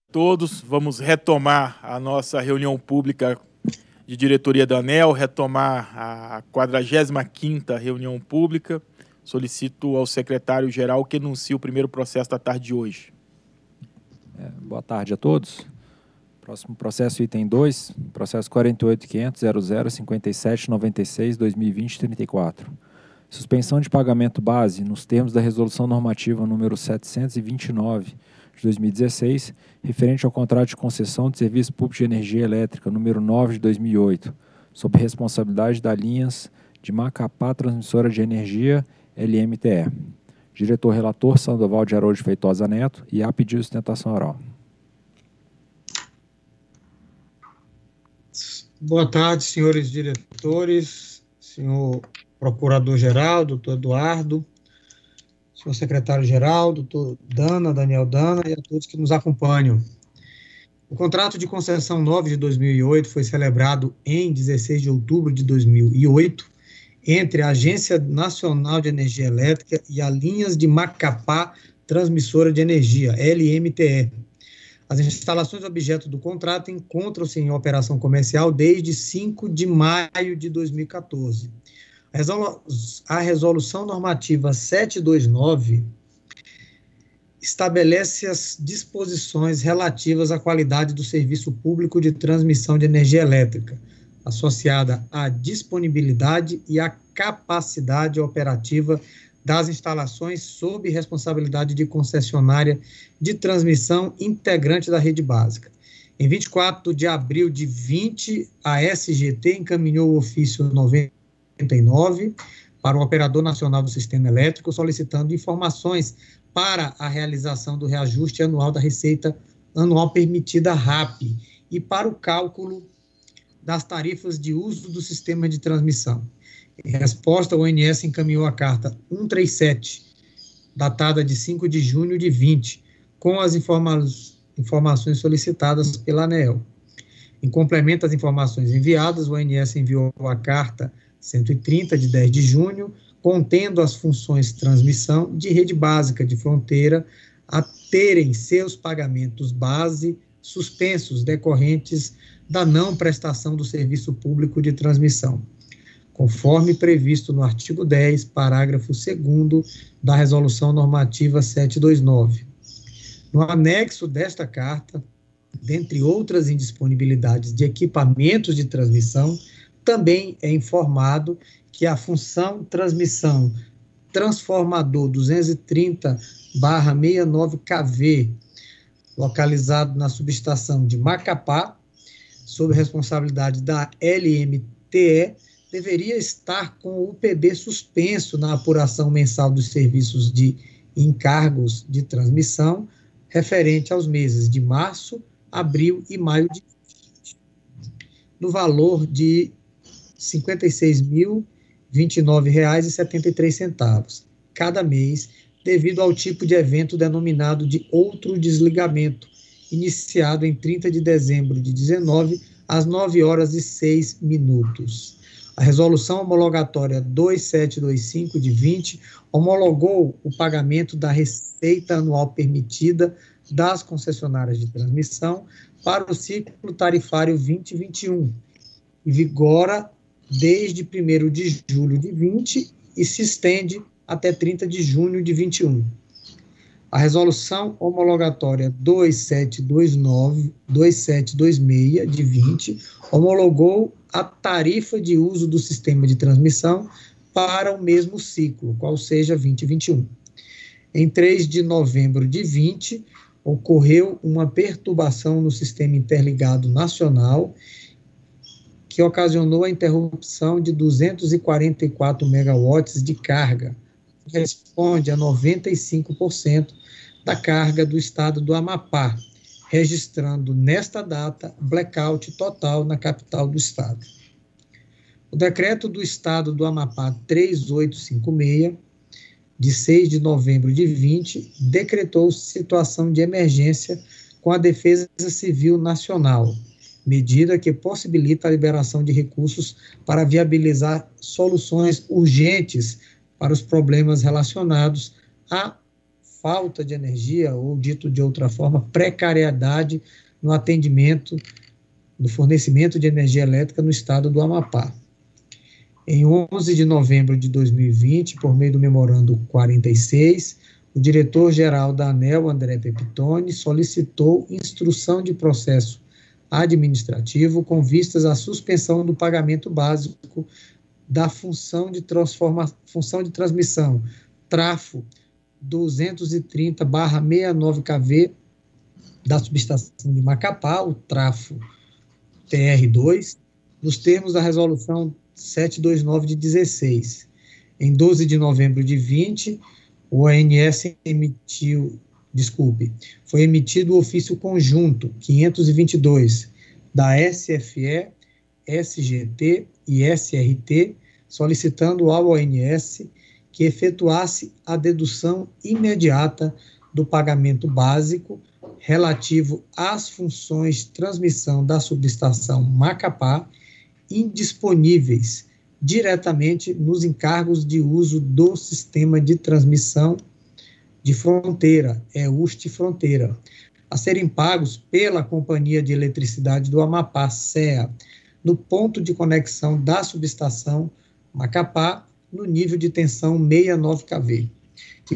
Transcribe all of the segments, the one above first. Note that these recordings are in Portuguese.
Todos, vamos retomar a nossa reunião pública de diretoria da ANEEL, retomar a 45ª reunião pública. Solicito ao secretário-geral que anuncie o primeiro processo da tarde de hoje. Boa tarde a todos. Próximo processo, item 2, processo 48.500.005796/2020-34. Suspensão de pagamento base nos termos da Resolução Normativa número 729 de 2016, referente ao contrato de concessão de serviço público de energia elétrica número 9 de 2008, sob responsabilidade da Linhas de Macapá Transmissora de Energia, LMTE. Diretor-relator Sandoval de Araújo Feitosa Neto, e há pedido de sustentação oral. Boa tarde, senhores diretores, senhor procurador-geral, doutor Eduardo, senhor secretário-geral, doutor Daniel Dana, e a todos que nos acompanham. O contrato de concessão 9 de 2008 foi celebrado em 16 de outubro de 2008 entre a Agência Nacional de Energia Elétrica e a Linhas de Macapá Transmissora de Energia, LMTE. As instalações objeto do contrato encontram-se em operação comercial desde 5 de maio de 2014. A Resolução Normativa 729 estabelece as disposições relativas à qualidade do serviço público de transmissão de energia elétrica, associada à disponibilidade e à capacidade operativa das instalações sob responsabilidade de concessionária de transmissão integrante da rede básica. Em 24 de abril de 20, a SGT encaminhou o ofício 99 para o Operador Nacional do Sistema Elétrico, solicitando informações para a realização do reajuste anual da receita anual permitida RAP e para o cálculo das tarifas de uso do sistema de transmissão. Em resposta, o ONS encaminhou a carta 137, datada de 5 de junho de 20, com as informações solicitadas pela ANEEL. Em complemento às informações enviadas, o ONS enviou a carta 130, de 10 de junho, contendo as funções transmissão de rede básica de fronteira a terem seus pagamentos base suspensos decorrentes da não prestação do serviço público de transmissão, conforme previsto no artigo 10, parágrafo 2º da Resolução Normativa 729. No anexo desta carta, dentre outras indisponibilidades de equipamentos de transmissão, também é informado que a função transmissão transformador 230/69 kV, localizado na subestação de Macapá, sob responsabilidade da LMTE, deveria estar com o UPB suspenso na apuração mensal dos serviços de encargos de transmissão referente aos meses de março, abril e maio de 2020, no valor de R$ 56.029,73 cada mês, devido ao tipo de evento denominado de outro desligamento, iniciado em 30 de dezembro de 19, às 9h06. A resolução homologatória 2725 de 20 homologou o pagamento da receita anual permitida das concessionárias de transmissão para o ciclo tarifário 2021, e vigora desde 1º de julho de 20 e se estende até 30 de junho de 21. A resolução homologatória 2726 de 20 homologou a tarifa de uso do sistema de transmissão para o mesmo ciclo, qual seja 2021. Em 3 de novembro de 20, ocorreu uma perturbação no sistema interligado nacional que ocasionou a interrupção de 244 megawatts de carga, que corresponde a 95% da carga do estado do Amapá, registrando nesta data blackout total na capital do estado. O decreto do estado do Amapá 3856, de 6 de novembro de 20, decretou situação de emergência com a Defesa Civil Nacional, medida que possibilita a liberação de recursos para viabilizar soluções urgentes para os problemas relacionados à falta de energia, ou dito de outra forma, precariedade no atendimento, no fornecimento de energia elétrica no estado do Amapá. Em 11 de novembro de 2020, por meio do memorando 46, o diretor-geral da ANEEL, André Pepitone, solicitou instrução de processo administrativo com vistas à suspensão do pagamento básico da função de transmissão trafo 230/69 kV da subestação de Macapá, o trafo TR2, nos termos da resolução 729 de 16. Em 12 de novembro de 20, o ONS foi emitido o ofício conjunto 522 da SFE, SGT e SRT, solicitando ao ONS que efetuasse a dedução imediata do pagamento básico relativo às funções de transmissão da subestação Macapá indisponíveis diretamente nos encargos de uso do sistema de transmissão de fronteira, EUST Fronteira, a serem pagos pela Companhia de Eletricidade do Amapá, CEA, no ponto de conexão da subestação Macapá, no nível de tensão 69 kV, que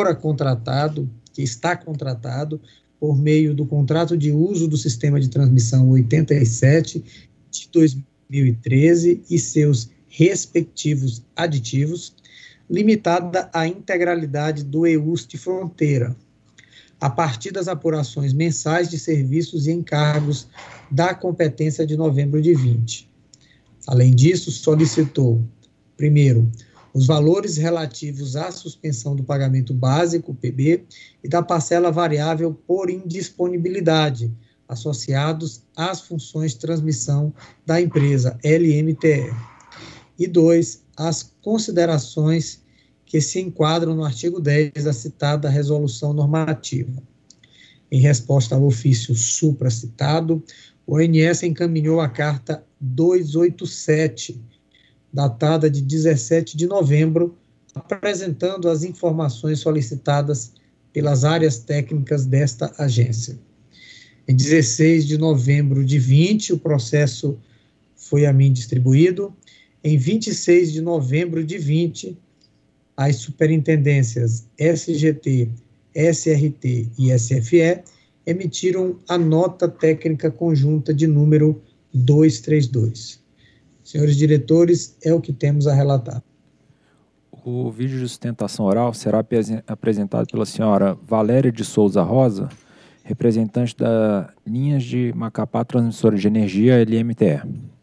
está contratado por meio do contrato de uso do sistema de transmissão 87 de 2013 e seus respectivos aditivos, limitada à integralidade do EUST Fronteira, a partir das apurações mensais de serviços e encargos da competência de novembro de 20. Além disso, solicitou, primeiro, os valores relativos à suspensão do pagamento básico, PB, e da parcela variável por indisponibilidade, associados às funções de transmissão da empresa LMTE. E 2, as considerações que se enquadram no artigo 10 da citada resolução normativa. Em resposta ao ofício supracitado, o ONS encaminhou a carta 287, datada de 17 de novembro, apresentando as informações solicitadas pelas áreas técnicas desta agência. Em 16 de novembro de 20, o processo foi a mim distribuído. Em 26 de novembro de 20, as superintendências SGT, SRT e SFE emitiram a nota técnica conjunta de número 232. Senhores diretores, é o que temos a relatar. O vídeo de sustentação oral será apresentado pela senhora Valéria de Souza Rosa, representante da Linhas de Macapá Transmissora de Energia, LMTE.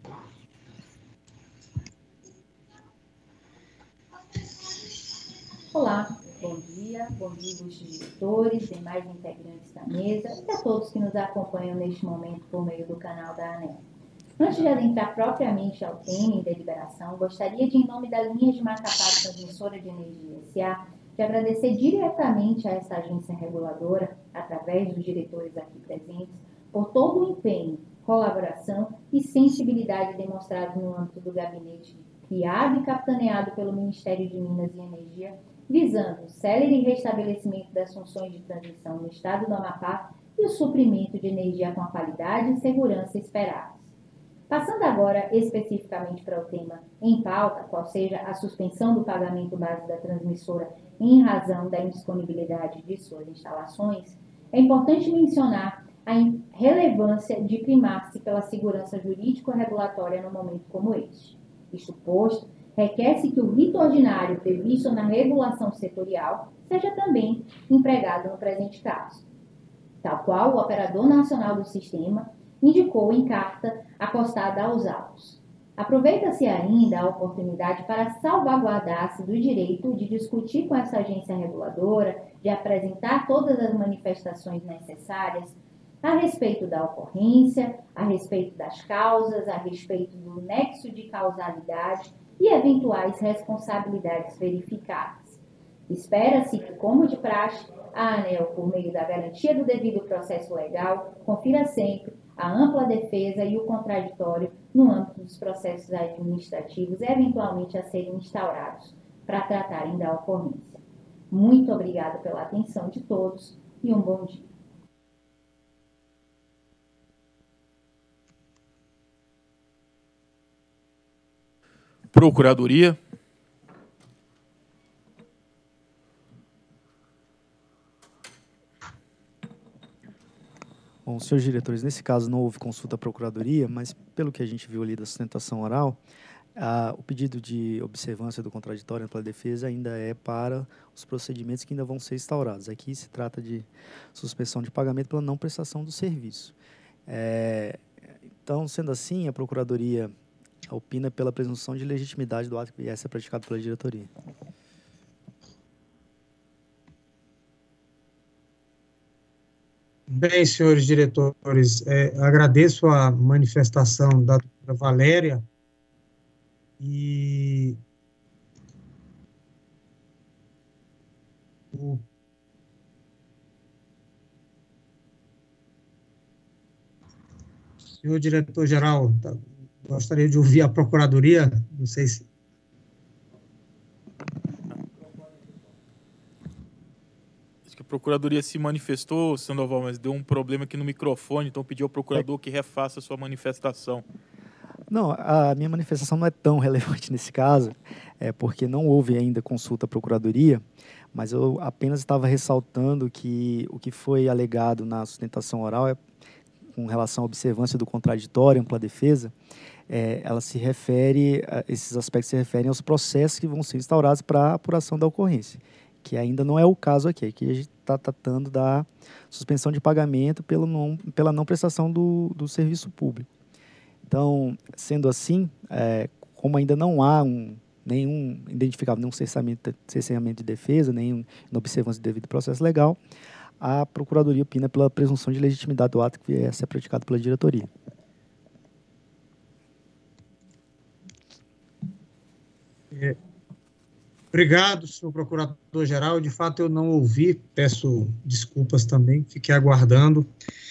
Olá, bom dia, ilustres diretores, demais integrantes da mesa e a todos que nos acompanham neste momento por meio do canal da ANEEL. Antes de adentrar propriamente ao tema em deliberação, gostaria de, em nome da Linha de Macapá Transmissora de Energia S.A., de agradecer diretamente a essa agência reguladora, através dos diretores aqui presentes, por todo o empenho, colaboração e sensibilidade demonstrados no âmbito do gabinete criado e capitaneado pelo Ministério de Minas e Energia, visando o célere restabelecimento das funções de transmissão no estado do Amapá e o suprimento de energia com a qualidade e segurança esperados. Passando agora especificamente para o tema em pauta, qual seja a suspensão do pagamento base da transmissora em razão da indisponibilidade de suas instalações, é importante mencionar a relevância de primar-se pela segurança jurídico-regulatória num momento como este. Isto posto, requer-se que o rito ordinário previsto na regulação setorial seja também empregado no presente caso, tal qual o Operador Nacional do Sistema indicou em carta acostada aos autos. Aproveita-se ainda a oportunidade para salvaguardar-se do direito de discutir com essa agência reguladora, de apresentar todas as manifestações necessárias a respeito da ocorrência, a respeito das causas, a respeito do nexo de causalidade e eventuais responsabilidades verificadas. Espera-se que, como de praxe, a ANEEL, por meio da garantia do devido processo legal, confira sempre a ampla defesa e o contraditório no âmbito dos processos administrativos eventualmente a serem instaurados para tratarem da ocorrência. Muito obrigada pela atenção de todos e um bom dia. Procuradoria. Bom, senhores diretores, nesse caso não houve consulta à Procuradoria, mas pelo que a gente viu ali da sustentação oral, o pedido de observância do contraditório pela defesa ainda é para os procedimentos que ainda vão ser instaurados. Aqui se trata de suspensão de pagamento pela não prestação do serviço. Então, sendo assim, a Procuradoria opina pela presunção de legitimidade do ato que viesse a ser praticado pela diretoria. Bem, senhores diretores, agradeço a manifestação da doutora Valéria e o senhor diretor-geral, gostaria de ouvir a Procuradoria, não sei se... A Procuradoria se manifestou, Sandoval, mas deu um problema aqui no microfone, então pediu ao procurador que refaça a sua manifestação. Não, a minha manifestação não é tão relevante nesse caso, porque não houve ainda consulta à Procuradoria, mas eu apenas estava ressaltando que o que foi alegado na sustentação oral com relação à observância do contraditório, ampla defesa, ela se refere, esses aspectos se referem aos processos que vão ser instaurados para a apuração da ocorrência, que ainda não é o caso aqui. Aqui a gente está tratando da suspensão de pagamento pela não prestação do serviço público. Então, sendo assim, como ainda não há nenhum identificável, nenhum cerceamento de defesa, nem observância de devido processo legal, a Procuradoria opina pela presunção de legitimidade do ato que vier a ser praticado pela diretoria. Obrigado, senhor procurador-geral. De fato, eu não ouvi, peço desculpas também, fiquei aguardando.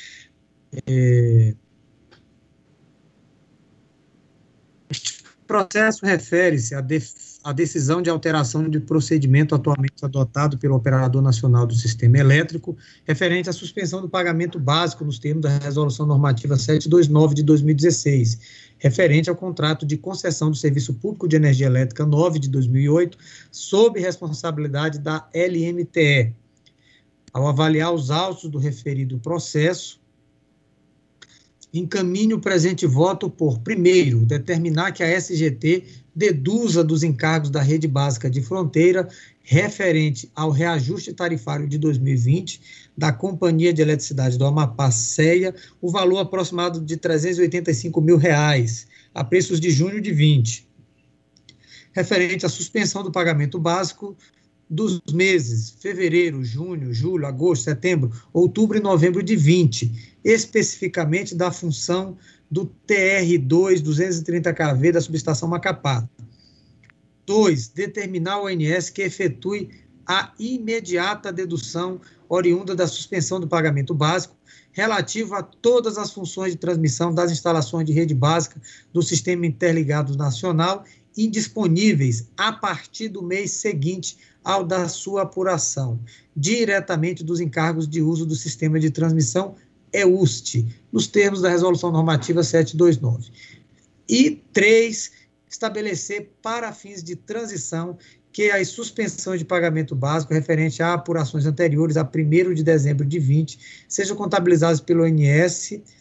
Este processo refere-se à decisão de alteração de procedimento atualmente adotado pelo Operador Nacional do Sistema Elétrico, referente à suspensão do pagamento básico nos termos da Resolução Normativa 729 de 2016, referente ao contrato de concessão do Serviço Público de Energia Elétrica 9 de 2008, sob responsabilidade da LMTE. Ao avaliar os autos do referido processo, encaminho o presente voto por, primeiro, determinar que a SGT deduza dos encargos da Rede Básica de Fronteira, referente ao reajuste tarifário de 2020 da Companhia de Eletricidade do Amapá, CEA, o valor aproximado de R$ 385 mil, a preços de junho de 20. Referente à suspensão do pagamento básico dos meses fevereiro, junho, julho, agosto, setembro, outubro e novembro de 20, especificamente da função do TR2 230 kV da subestação Macapá. 2. Determinar ao ONS que efetue a imediata dedução oriunda da suspensão do pagamento básico relativo a todas as funções de transmissão das instalações de rede básica do Sistema Interligado Nacional indisponíveis a partir do mês seguinte ao da sua apuração, diretamente dos encargos de uso do sistema de transmissão EUST, nos termos da Resolução Normativa 729. E 3, estabelecer para fins de transição que as suspensões de pagamento básico referente a apurações anteriores a 1º de dezembro de 20 sejam contabilizadas pelo ONS e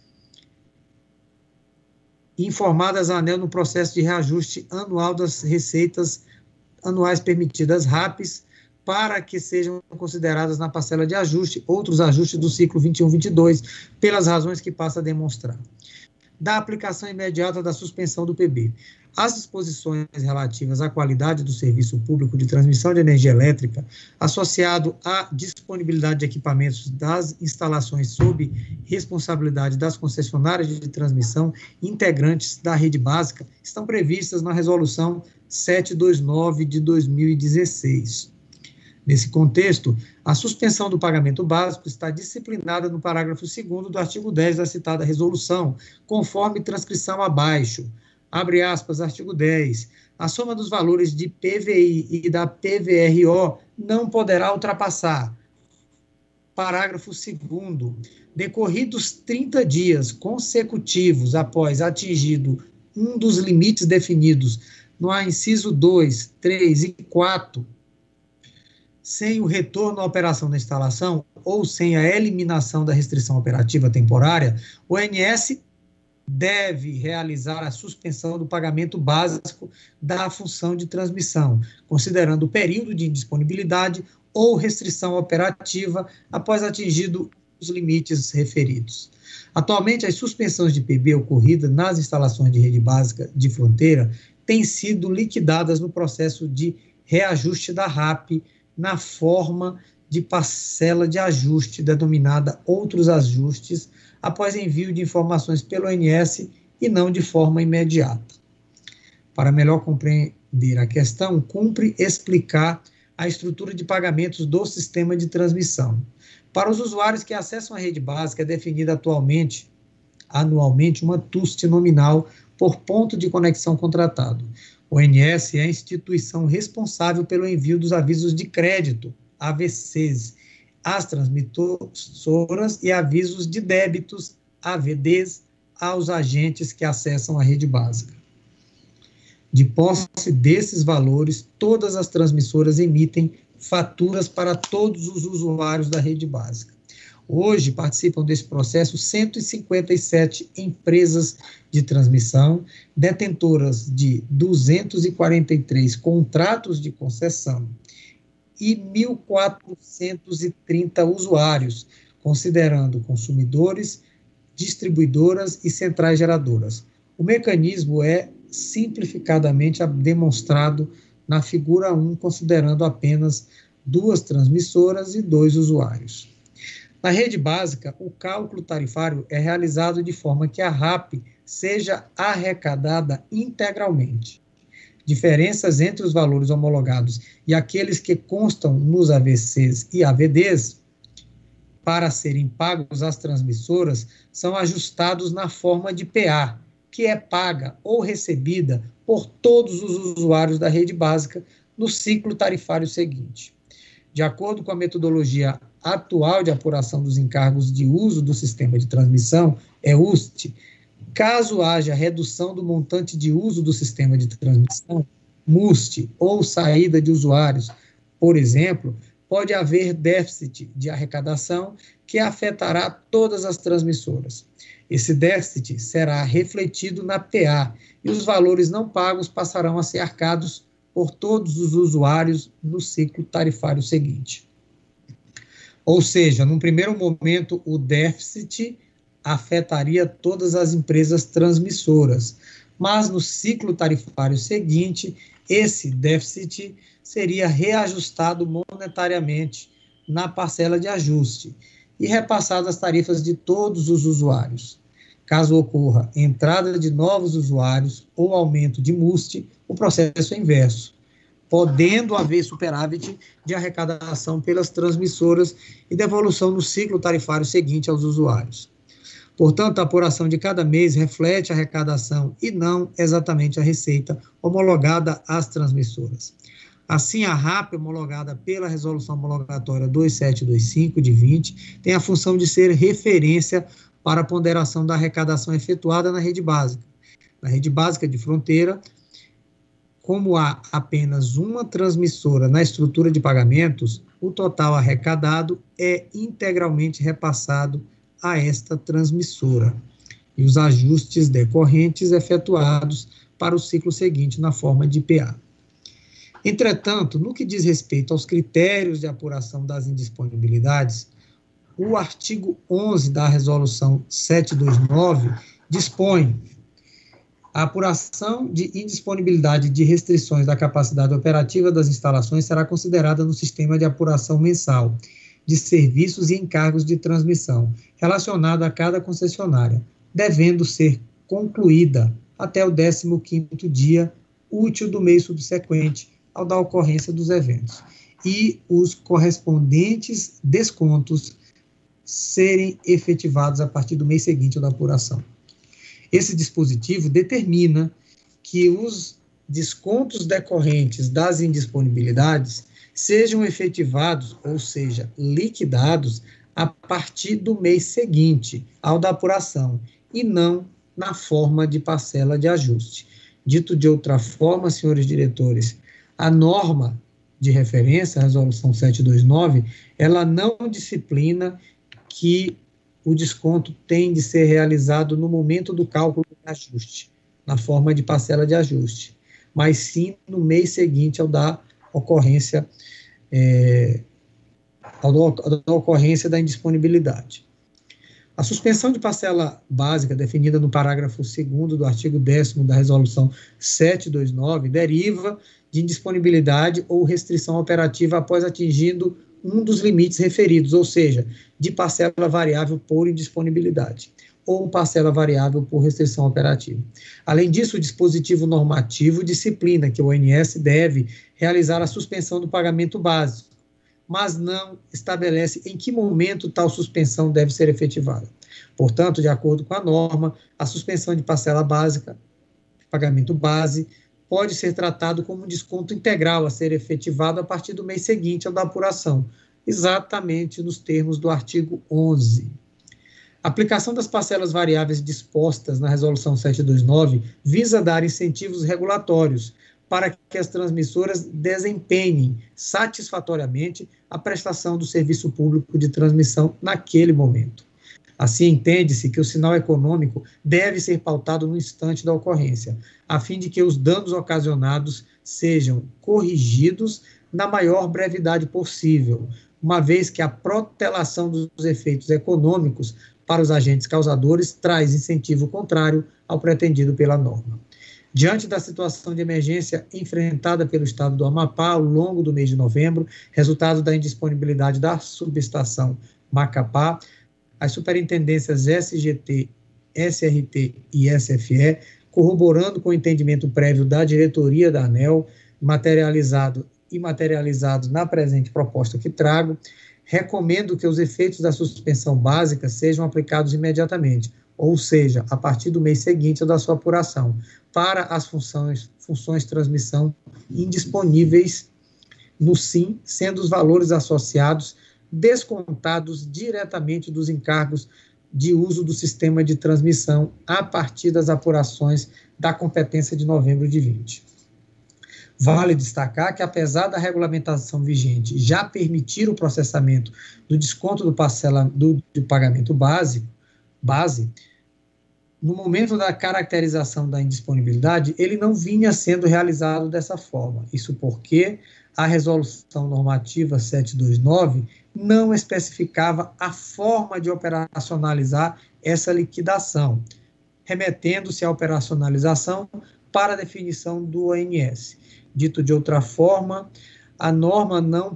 informadas à ANEEL no processo de reajuste anual das receitas anuais permitidas RAPs, para que sejam consideradas na parcela de ajuste outros ajustes do ciclo 21-22, pelas razões que passa a demonstrar. Da aplicação imediata da suspensão do PB. As disposições relativas à qualidade do serviço público de transmissão de energia elétrica, associado à disponibilidade de equipamentos das instalações sob responsabilidade das concessionárias de transmissão integrantes da rede básica, estão previstas na Resolução 729 de 2016. Nesse contexto, a suspensão do pagamento básico está disciplinada no parágrafo 2º do artigo 10 da citada resolução, conforme transcrição abaixo. Abre aspas, artigo 10. A soma dos valores de PVI e da PVRO não poderá ultrapassar. Parágrafo 2º. Decorridos 30 dias consecutivos após atingido um dos limites definidos no inciso 2, 3 e 4, sem o retorno à operação da instalação ou sem a eliminação da restrição operativa temporária, o ONS deve realizar a suspensão do pagamento básico da função de transmissão, considerando o período de indisponibilidade ou restrição operativa após atingido os limites referidos. Atualmente, as suspensões de PB ocorridas nas instalações de rede básica de fronteira têm sido liquidadas no processo de reajuste da RAP na forma de parcela de ajuste, denominada outros ajustes, após envio de informações pelo ONS e não de forma imediata. Para melhor compreender a questão, cumpre explicar a estrutura de pagamentos do sistema de transmissão. Para os usuários que acessam a rede básica, é definida anualmente uma TUST nominal por ponto de conexão contratado. O ONS é a instituição responsável pelo envio dos avisos de crédito, AVCs, às transmissoras e avisos de débitos, AVDs, aos agentes que acessam a rede básica. De posse desses valores, todas as transmissoras emitem faturas para todos os usuários da rede básica. Hoje participam desse processo 157 empresas de transmissão, detentoras de 243 contratos de concessão e 1.430 usuários, considerando consumidores, distribuidoras e centrais geradoras. O mecanismo é simplificadamente demonstrado na figura 1, considerando apenas 2 transmissoras e 2 usuários. Na rede básica, o cálculo tarifário é realizado de forma que a RAP seja arrecadada integralmente. Diferenças entre os valores homologados e aqueles que constam nos AVCs e AVDs para serem pagos às transmissoras são ajustados na forma de PA, que é paga ou recebida por todos os usuários da rede básica no ciclo tarifário seguinte. De acordo com a metodologia atual de apuração dos encargos de uso do sistema de transmissão, EUST, caso haja redução do montante de uso do sistema de transmissão, MUST, ou saída de usuários, por exemplo, pode haver déficit de arrecadação que afetará todas as transmissoras. Esse déficit será refletido na PA e os valores não pagos passarão a ser arcados por todos os usuários no ciclo tarifário seguinte. Ou seja, num primeiro momento, o déficit afetaria todas as empresas transmissoras, mas no ciclo tarifário seguinte, esse déficit seria reajustado monetariamente na parcela de ajuste e repassado às tarifas de todos os usuários. Caso ocorra entrada de novos usuários ou aumento de MUST, o processo é inverso, podendo haver superávit de arrecadação pelas transmissoras e devolução no ciclo tarifário seguinte aos usuários. Portanto, a apuração de cada mês reflete a arrecadação e não exatamente a receita homologada às transmissoras. Assim, a RAP homologada pela Resolução Homologatória 2725 de 20 tem a função de ser referência para a ponderação da arrecadação efetuada na rede básica. Na rede básica de fronteira, como há apenas uma transmissora na estrutura de pagamentos, o total arrecadado é integralmente repassado a esta transmissora e os ajustes decorrentes efetuados para o ciclo seguinte na forma de PA. Entretanto, no que diz respeito aos critérios de apuração das indisponibilidades, o artigo 11 da Resolução 729 dispõe: a apuração de indisponibilidade de restrições da capacidade operativa das instalações será considerada no sistema de apuração mensal de serviços e encargos de transmissão relacionado a cada concessionária, devendo ser concluída até o 15º dia útil do mês subsequente ao da ocorrência dos eventos, e os correspondentes descontos serem efetivados a partir do mês seguinte ao da apuração. Esse dispositivo determina que os descontos decorrentes das indisponibilidades sejam efetivados, ou seja, liquidados, a partir do mês seguinte ao da apuração, e não na forma de parcela de ajuste. Dito de outra forma, senhores diretores, a norma de referência, a resolução 729, ela não disciplina que o desconto tem de ser realizado no momento do cálculo de ajuste, na forma de parcela de ajuste, mas sim no mês seguinte ao da ocorrência, da indisponibilidade. A suspensão de parcela básica, definida no parágrafo 2º do artigo 10º da resolução 729, deriva de indisponibilidade ou restrição operativa após atingindo um dos limites referidos, ou seja, de parcela variável por indisponibilidade, ou parcela variável por restrição operativa. Além disso, o dispositivo normativo disciplina que o ONS deve realizar a suspensão do pagamento básico, mas não estabelece em que momento tal suspensão deve ser efetivada. Portanto, de acordo com a norma, a suspensão de parcela básica, pagamento base, pode ser tratado como um desconto integral a ser efetivado a partir do mês seguinte ao da apuração, exatamente nos termos do artigo 11. A aplicação das parcelas variáveis dispostas na resolução 729 visa dar incentivos regulatórios para que as transmissoras desempenhem satisfatoriamente a prestação do serviço público de transmissão naquele momento. Assim, entende-se que o sinal econômico deve ser pautado no instante da ocorrência, a fim de que os danos ocasionados sejam corrigidos na maior brevidade possível, uma vez que a protelação dos efeitos econômicos para os agentes causadores traz incentivo contrário ao pretendido pela norma. Diante da situação de emergência enfrentada pelo Estado do Amapá ao longo do mês de novembro, resultado da indisponibilidade da subestação Macapá, as superintendências SGT, SRT e SFE, corroborando com o entendimento prévio da diretoria da ANEEL, materializado na presente proposta que trago, recomendo que os efeitos da suspensão básica sejam aplicados imediatamente, ou seja, a partir do mês seguinte da sua apuração, para as funções de transmissão indisponíveis no SIM, sendo os valores associados descontados diretamente dos encargos de uso do sistema de transmissão a partir das apurações da competência de novembro de 20. Vale destacar que, apesar da regulamentação vigente já permitir o processamento do desconto do pagamento base, no momento da caracterização da indisponibilidade, ele não vinha sendo realizado dessa forma. Isso porque a resolução normativa 729 não especificava a forma de operacionalizar essa liquidação, remetendo-se à operacionalização para a definição do ONS. Dito de outra forma, a norma não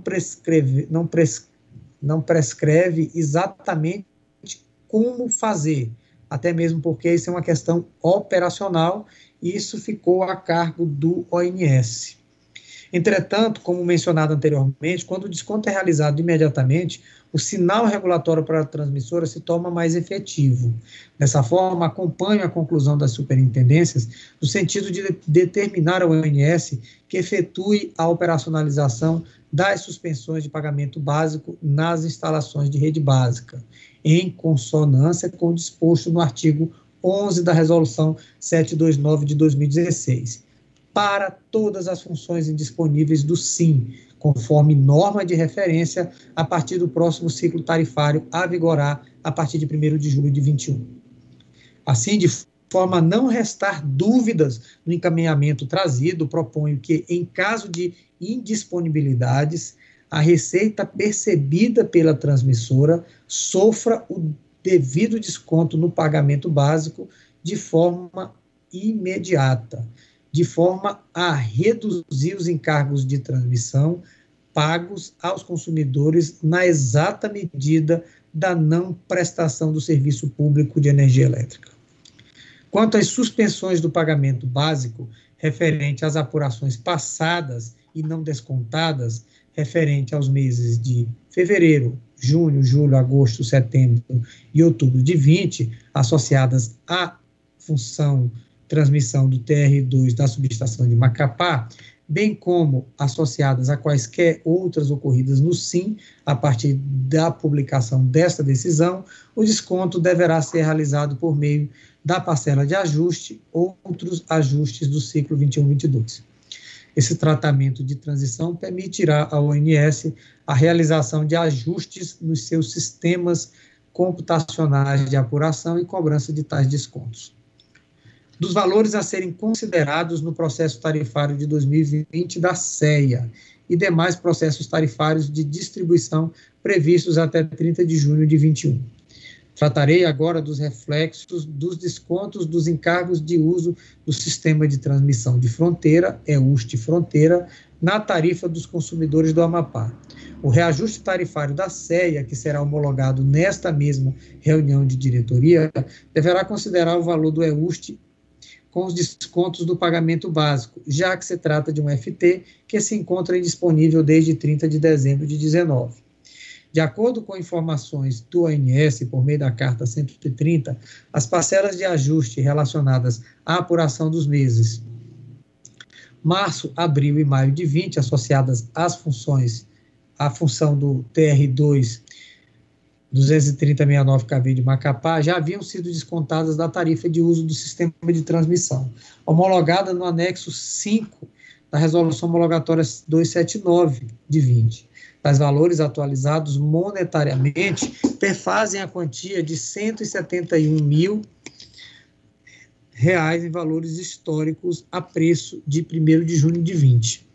prescreve exatamente como fazer, até mesmo porque isso é uma questão operacional e isso ficou a cargo do ONS. Entretanto, como mencionado anteriormente, quando o desconto é realizado imediatamente, o sinal regulatório para a transmissora se torna mais efetivo. Dessa forma, acompanho a conclusão das superintendências no sentido de determinar ao ONS que efetue a operacionalização das suspensões de pagamento básico nas instalações de rede básica, em consonância com o disposto no artigo 11 da Resolução 729 de 2016, para todas as funções indisponíveis do SIM, conforme norma de referência a partir do próximo ciclo tarifário a vigorar a partir de 1º de julho de 21. Assim, de forma a não restar dúvidas no encaminhamento trazido, proponho que, em caso de indisponibilidades, a receita percebida pela transmissora sofra o devido desconto no pagamento básico de forma imediata, de forma a reduzir os encargos de transmissão pagos aos consumidores na exata medida da não prestação do serviço público de energia elétrica. Quanto às suspensões do pagamento básico, referente às apurações passadas e não descontadas, referente aos meses de fevereiro, junho, julho, agosto, setembro e outubro de 20, associadas à função transmissão do TR2 da subestação de Macapá, bem como associadas a quaisquer outras ocorridas no SIM, a partir da publicação desta decisão, o desconto deverá ser realizado por meio da parcela de ajuste ou outros ajustes do ciclo 21-22. Esse tratamento de transição permitirá ao ONS a realização de ajustes nos seus sistemas computacionais de apuração e cobrança de tais descontos. Dos valores a serem considerados no processo tarifário de 2020 da CEA e demais processos tarifários de distribuição previstos até 30 de junho de 21. Tratarei agora dos reflexos dos descontos dos encargos de uso do Sistema de Transmissão de Fronteira, EUST Fronteira, na tarifa dos consumidores do Amapá. O reajuste tarifário da CEA, que será homologado nesta mesma reunião de diretoria, deverá considerar o valor do EUST com os descontos do pagamento básico, já que se trata de um FT que se encontra indisponível desde 30 de dezembro de 19. De acordo com informações do ONS, por meio da Carta 130, as parcelas de ajuste relacionadas à apuração dos meses março, abril e maio de 20, associadas às funções, à função do TR2 23069 kV de Macapá, já haviam sido descontadas da tarifa de uso do sistema de transmissão, homologada no anexo 5 da Resolução Homologatória 279 de 20. Tais valores atualizados monetariamente perfazem a quantia de R$ 171 mil em valores históricos a preço de 1º de junho de 20.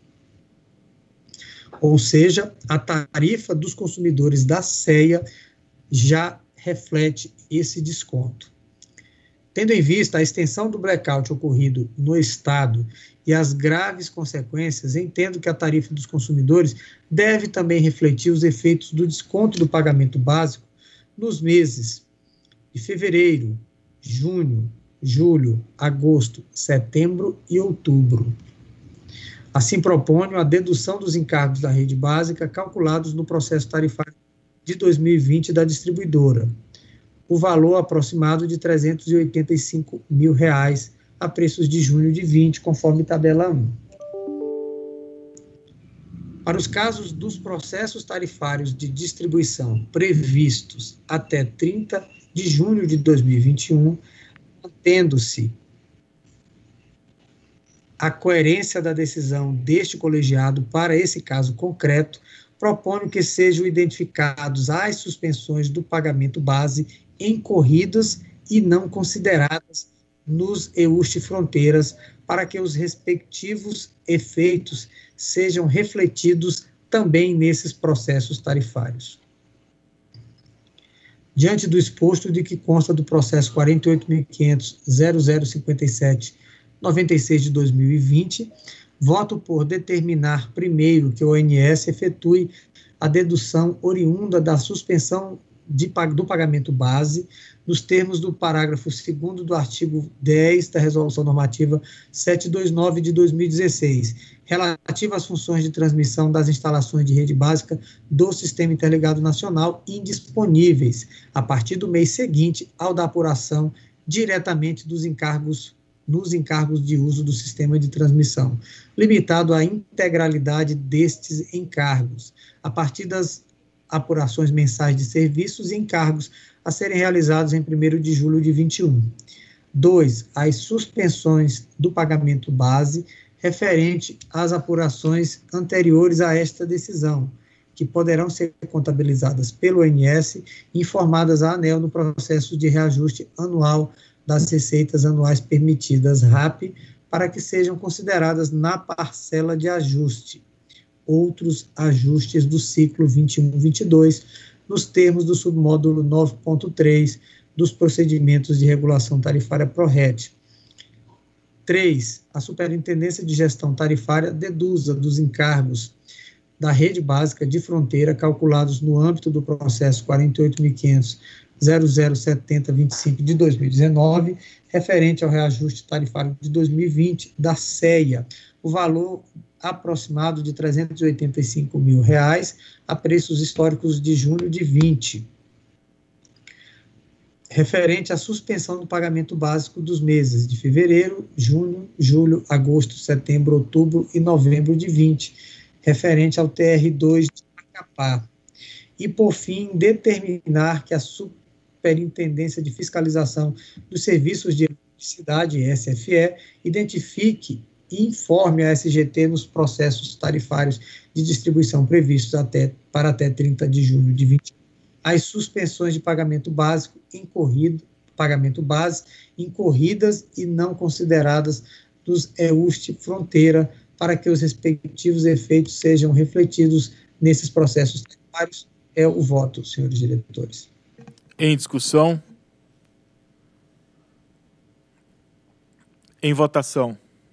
Ou seja, a tarifa dos consumidores da CEA já reflete esse desconto. Tendo em vista a extensão do blackout ocorrido no Estado e as graves consequências, entendo que a tarifa dos consumidores deve também refletir os efeitos do desconto do pagamento básico nos meses de fevereiro, junho, julho, agosto, setembro e outubro. Assim, proponho a dedução dos encargos da rede básica calculados no processo tarifário de 2020 da distribuidora, o valor aproximado de R$ 385 mil a preços de junho de 20, conforme tabela 1. Para os casos dos processos tarifários de distribuição previstos até 30 de junho de 2021, mantendo-se a coerência da decisão deste colegiado para esse caso concreto, proponho que sejam identificados as suspensões do pagamento base incorridas e não consideradas nos EUST Fronteiras, para que os respectivos efeitos sejam refletidos também nesses processos tarifários. Diante do exposto de que consta do processo 48.500.0057/96 de 2020, voto por determinar primeiro que o ONS efetue a dedução oriunda da suspensão do pagamento base, nos termos do parágrafo 2º do artigo 10 da Resolução Normativa 729 de 2016, relativa às funções de transmissão das instalações de rede básica do Sistema Interligado Nacional indisponíveis, a partir do mês seguinte ao da apuração diretamente nos encargos de uso do sistema de transmissão, limitado à integralidade destes encargos, a partir das apurações mensais de serviços e encargos a serem realizados em 1º de julho de 21. 2. As suspensões do pagamento base referente às apurações anteriores a esta decisão, que poderão ser contabilizadas pelo ONS e informadas à ANEEL no processo de reajuste anual das receitas anuais permitidas, RAP, para que sejam consideradas na parcela de ajuste outros ajustes do ciclo 21-22, nos termos do submódulo 9.3 dos procedimentos de regulação tarifária PRORET. 3. A Superintendência de Gestão Tarifária deduza dos encargos da rede básica de fronteira calculados no âmbito do processo 48.500.007025 de 2019, referente ao reajuste tarifário de 2020 da CEA, o valor aproximado de R$ 385 mil a preços históricos de junho de 20. referente à suspensão do pagamento básico dos meses de fevereiro, junho, julho, agosto, setembro, outubro e novembro de 20, referente ao TR2 de Macapá. E, por fim, determinar que a Superintendência de Fiscalização dos Serviços de Eletricidade, SFE, identifique e informe a SGT nos processos tarifários de distribuição previstos para até 30 de julho de 20, as suspensões de pagamento básico incorridas e não consideradas dos EUST Fronteira, para que os respectivos efeitos sejam refletidos nesses processos tarifários. É o voto, senhores diretores. Em discussão. Em votação.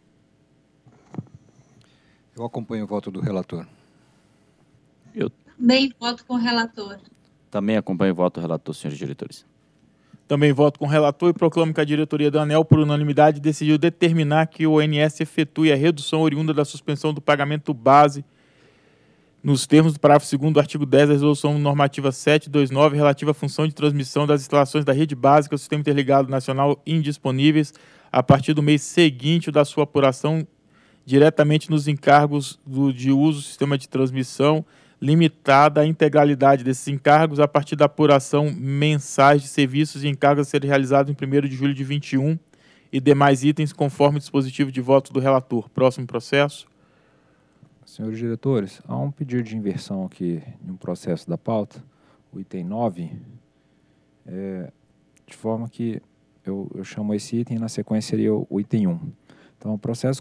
Eu acompanho o voto do relator. Eu também voto com o relator. também acompanho o voto do relator, senhores diretores. Também voto com o relator e proclamo que a diretoria da ANEEL, por unanimidade, decidiu determinar que o ONS efetue a redução oriunda da suspensão do pagamento base nos termos do parágrafo 2º do artigo 10 da Resolução Normativa 729, relativa à função de transmissão das instalações da rede básica do Sistema Interligado Nacional indisponíveis a partir do mês seguinte da sua apuração diretamente nos encargos de uso do sistema de transmissão, limitada a integralidade desses encargos a partir da apuração mensais de serviços e encargos a serem realizados em 1º de julho de 21 e demais itens conforme o dispositivo de voto do relator. Próximo processo. Senhores diretores, há um pedido de inversão aqui em um processo da pauta, o item 9, de forma que eu chamo esse item e na sequência seria o item 1. Então, processo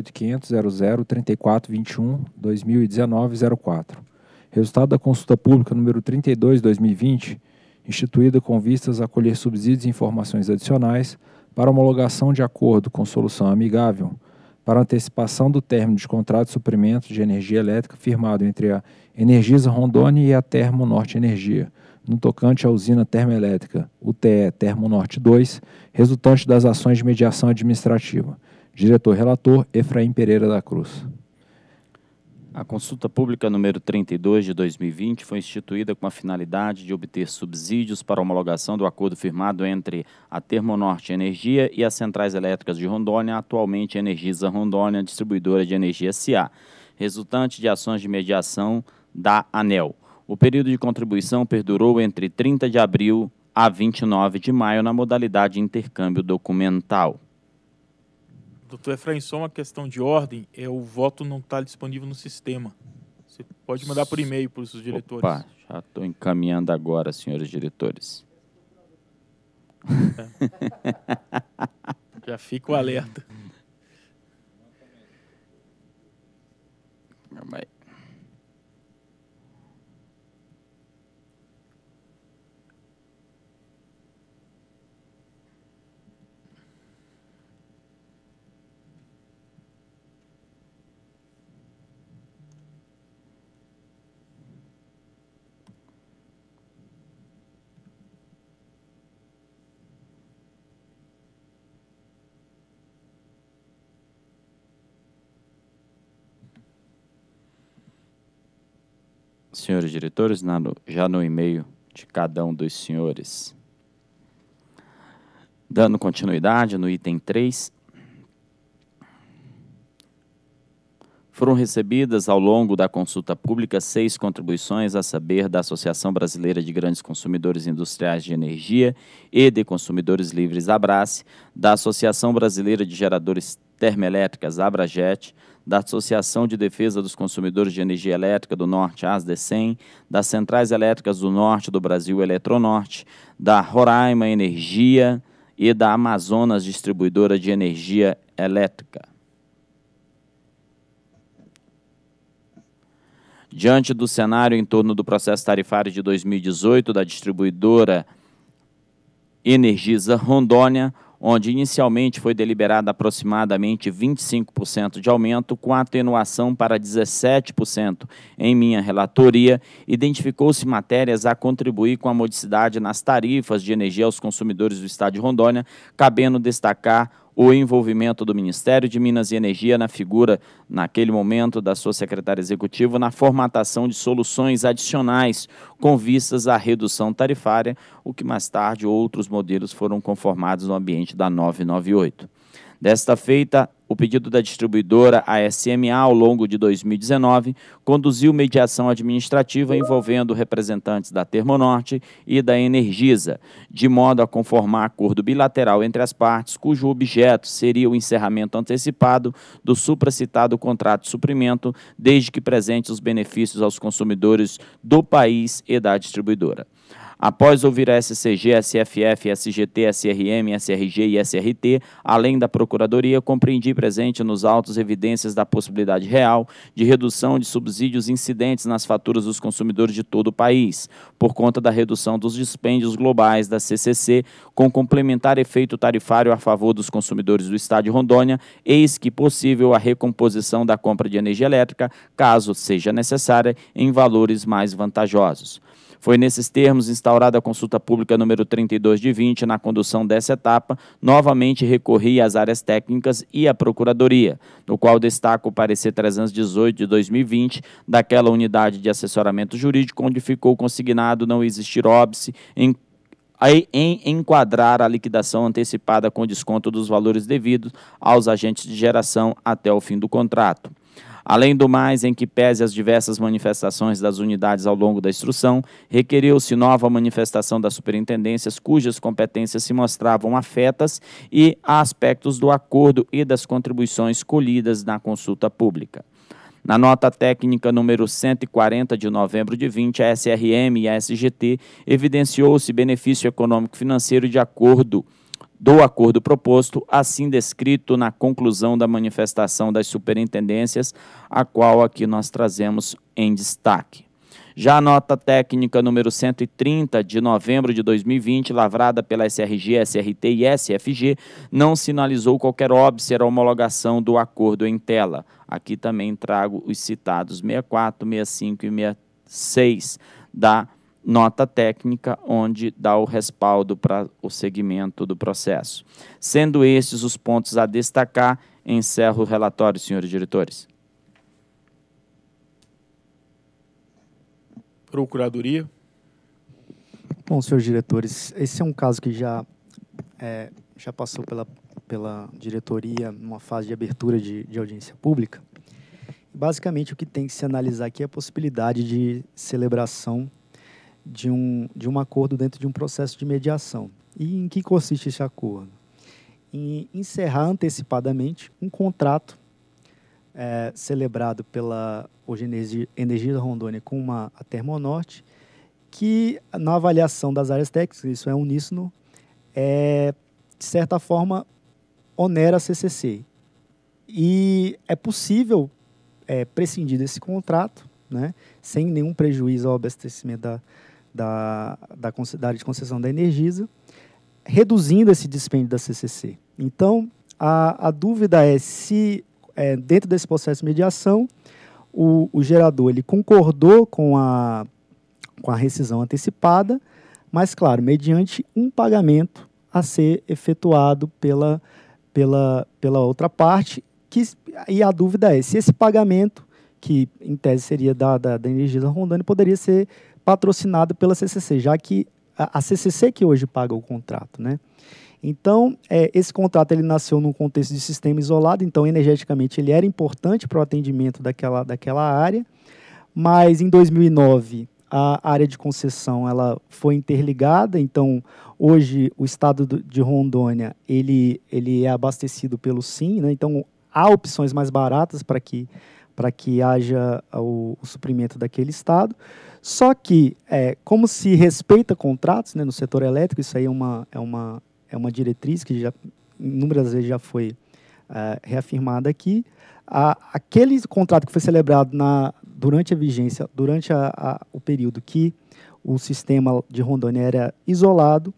48.500.00.34.21.2019.04. Resultado da consulta pública número 32/2020, instituída com vistas a colher subsídios e informações adicionais para homologação de acordo com solução amigável para antecipação do término de contrato de suprimento de energia elétrica firmado entre a Energisa Rondônia e a Termo Norte Energia, no tocante à usina termoelétrica UTE Termo Norte 2, resultante das ações de mediação administrativa. Diretor-relator, Efraim Pereira da Cruz. A consulta pública número 32 de 2020 foi instituída com a finalidade de obter subsídios para a homologação do acordo firmado entre a Termonorte Energia e as Centrais Elétricas de Rondônia, atualmente Energisa Rondônia, distribuidora de energia SA, resultante de ações de mediação da ANEEL. O período de contribuição perdurou entre 30 de abril a 29 de maio na modalidade de intercâmbio documental. Doutor Efraim, só uma questão de ordem, o voto não está disponível no sistema. Você pode mandar por e-mail para os diretores. Opa, já estou encaminhando agora, senhores diretores. Já fica o alerta. Calma aí. Senhores diretores, já no e-mail de cada um dos senhores. Dando continuidade no item 3, foram recebidas ao longo da consulta pública 6 contribuições, a saber, da Associação Brasileira de Grandes Consumidores Industriais de Energia e de Consumidores Livres, ABRACE, da Associação Brasileira de Geradores Termoelétricas, ABRAGET, da Associação de Defesa dos Consumidores de Energia Elétrica do Norte, ASDECEM, das Centrais Elétricas do Norte do Brasil, Eletronorte, da Roraima Energia e da Amazonas Distribuidora de Energia Elétrica. Diante do cenário em torno do processo tarifário de 2018 da distribuidora Energisa Rondônia, onde inicialmente foi deliberado aproximadamente 25% de aumento, com atenuação para 17% em minha relatoria, identificou-se matérias a contribuir com a modicidade nas tarifas de energia aos consumidores do Estado de Rondônia, cabendo destacar o envolvimento do Ministério de Minas e Energia na figura, naquele momento, da sua secretária executiva, na formatação de soluções adicionais com vistas à redução tarifária, o que mais tarde outros modelos foram conformados no ambiente da 998. Desta feita, o pedido da distribuidora, a SMA, ao longo de 2019, conduziu mediação administrativa envolvendo representantes da Termonorte e da Energisa, de modo a conformar acordo bilateral entre as partes, cujo objeto seria o encerramento antecipado do supracitado contrato de suprimento, desde que presente os benefícios aos consumidores do país e da distribuidora. Após ouvir a SCG, SFF, SGT, SRM, SRG e SRT, além da Procuradoria, compreendi presente nos autos evidências da possibilidade real de redução de subsídios incidentes nas faturas dos consumidores de todo o país, por conta da redução dos dispêndios globais da CCC, com complementar efeito tarifário a favor dos consumidores do Estado de Rondônia, eis que possível a recomposição da compra de energia elétrica, caso seja necessária, em valores mais vantajosos. Foi nesses termos instaurada a consulta pública número 32 de 20, na condução dessa etapa, novamente recorri às áreas técnicas e à Procuradoria, no qual destaco o parecer 318 de 2020, daquela unidade de assessoramento jurídico, onde ficou consignado não existir óbice em enquadrar a liquidação antecipada com desconto dos valores devidos aos agentes de geração até o fim do contrato. Além do mais, em que pese as diversas manifestações das unidades ao longo da instrução, requeriu-se nova manifestação das superintendências cujas competências se mostravam afetas e a aspectos do acordo e das contribuições colhidas na consulta pública. Na nota técnica número 140 de novembro de 20, a SRM e a SGT evidenciou-se benefício econômico-financeiro do acordo proposto, assim descrito na conclusão da manifestação das superintendências, a qual aqui nós trazemos em destaque. Já a nota técnica número 130 de novembro de 2020, lavrada pela SRG, SRT e SFG, não sinalizou qualquer óbice à homologação do acordo em tela. Aqui também trago os citados 64, 65 e 66 da nota técnica, onde dá o respaldo para o segmento do processo. Sendo estes os pontos a destacar, encerro o relatório, senhores diretores. Procuradoria. Bom, senhores diretores, esse é um caso que já passou pela diretoria numa fase de abertura de audiência pública. Basicamente, o que tem que se analisar aqui é a possibilidade de celebração de um acordo dentro de um processo de mediação. E em que consiste esse acordo? Em encerrar antecipadamente um contrato celebrado pela hoje Energisa Rondônia com a Termonorte, que na avaliação das áreas técnicas, isso é uníssono, de certa forma onera a CCC. E é possível prescindir desse contrato, né, sem nenhum prejuízo ao abastecimento da área de concessão da Energisa, reduzindo esse dispêndio da CCC. Então, a dúvida é se, dentro desse processo de mediação, o gerador ele concordou com a rescisão antecipada, mas, claro, mediante um pagamento a ser efetuado pela outra parte, e a dúvida é se esse pagamento, que em tese seria da Energisa Rondônia, poderia ser patrocinado pela CCC, já que a CCC que hoje paga o contrato, né? Então, esse contrato ele nasceu num contexto de sistema isolado, então, energeticamente, ele era importante para o atendimento daquela área, mas, em 2009, a área de concessão ela foi interligada, então, hoje, o estado de Rondônia ele é abastecido pelo SIM, né? Então, há opções mais baratas para que haja o suprimento daquele estado. Só que, como se respeita contratos, né, no setor elétrico, isso aí é uma diretriz que já inúmeras vezes já foi reafirmada aqui, aquele contrato que foi celebrado durante a vigência, durante o período que o sistema de Rondônia era isolado,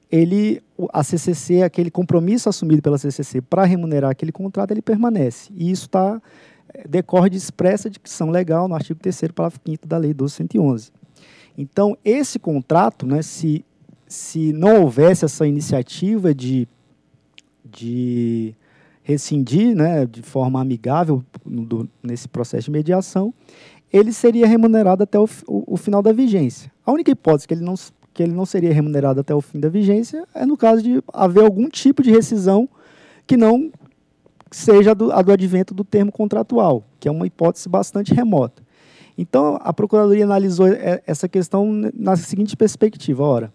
a CCC, aquele compromisso assumido pela CCC para remunerar aquele contrato, ele permanece. E isso decorre de expressa dicção legal no artigo 3º, parágrafo 5º da Lei 12.111. Então, esse contrato, né, se não houvesse essa iniciativa de de rescindir, né, de forma amigável nesse processo de mediação, ele seria remunerado até o final da vigência. A única hipótese que ele não seria remunerado até o fim da vigência é no caso de haver algum tipo de rescisão que não seja a do advento do termo contratual, que é uma hipótese bastante remota. Então, a Procuradoria analisou essa questão na seguinte perspectiva. Ora,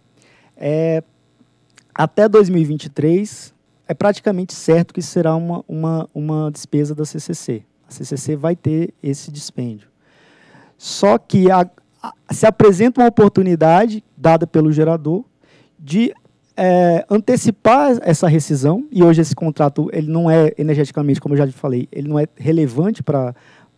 até 2023, é praticamente certo que será uma despesa da CCC. A CCC vai ter esse dispêndio. Só que se apresenta uma oportunidade dada pelo gerador de antecipar essa rescisão, e hoje esse contrato ele não é energeticamente, como eu já falei, ele não é relevante para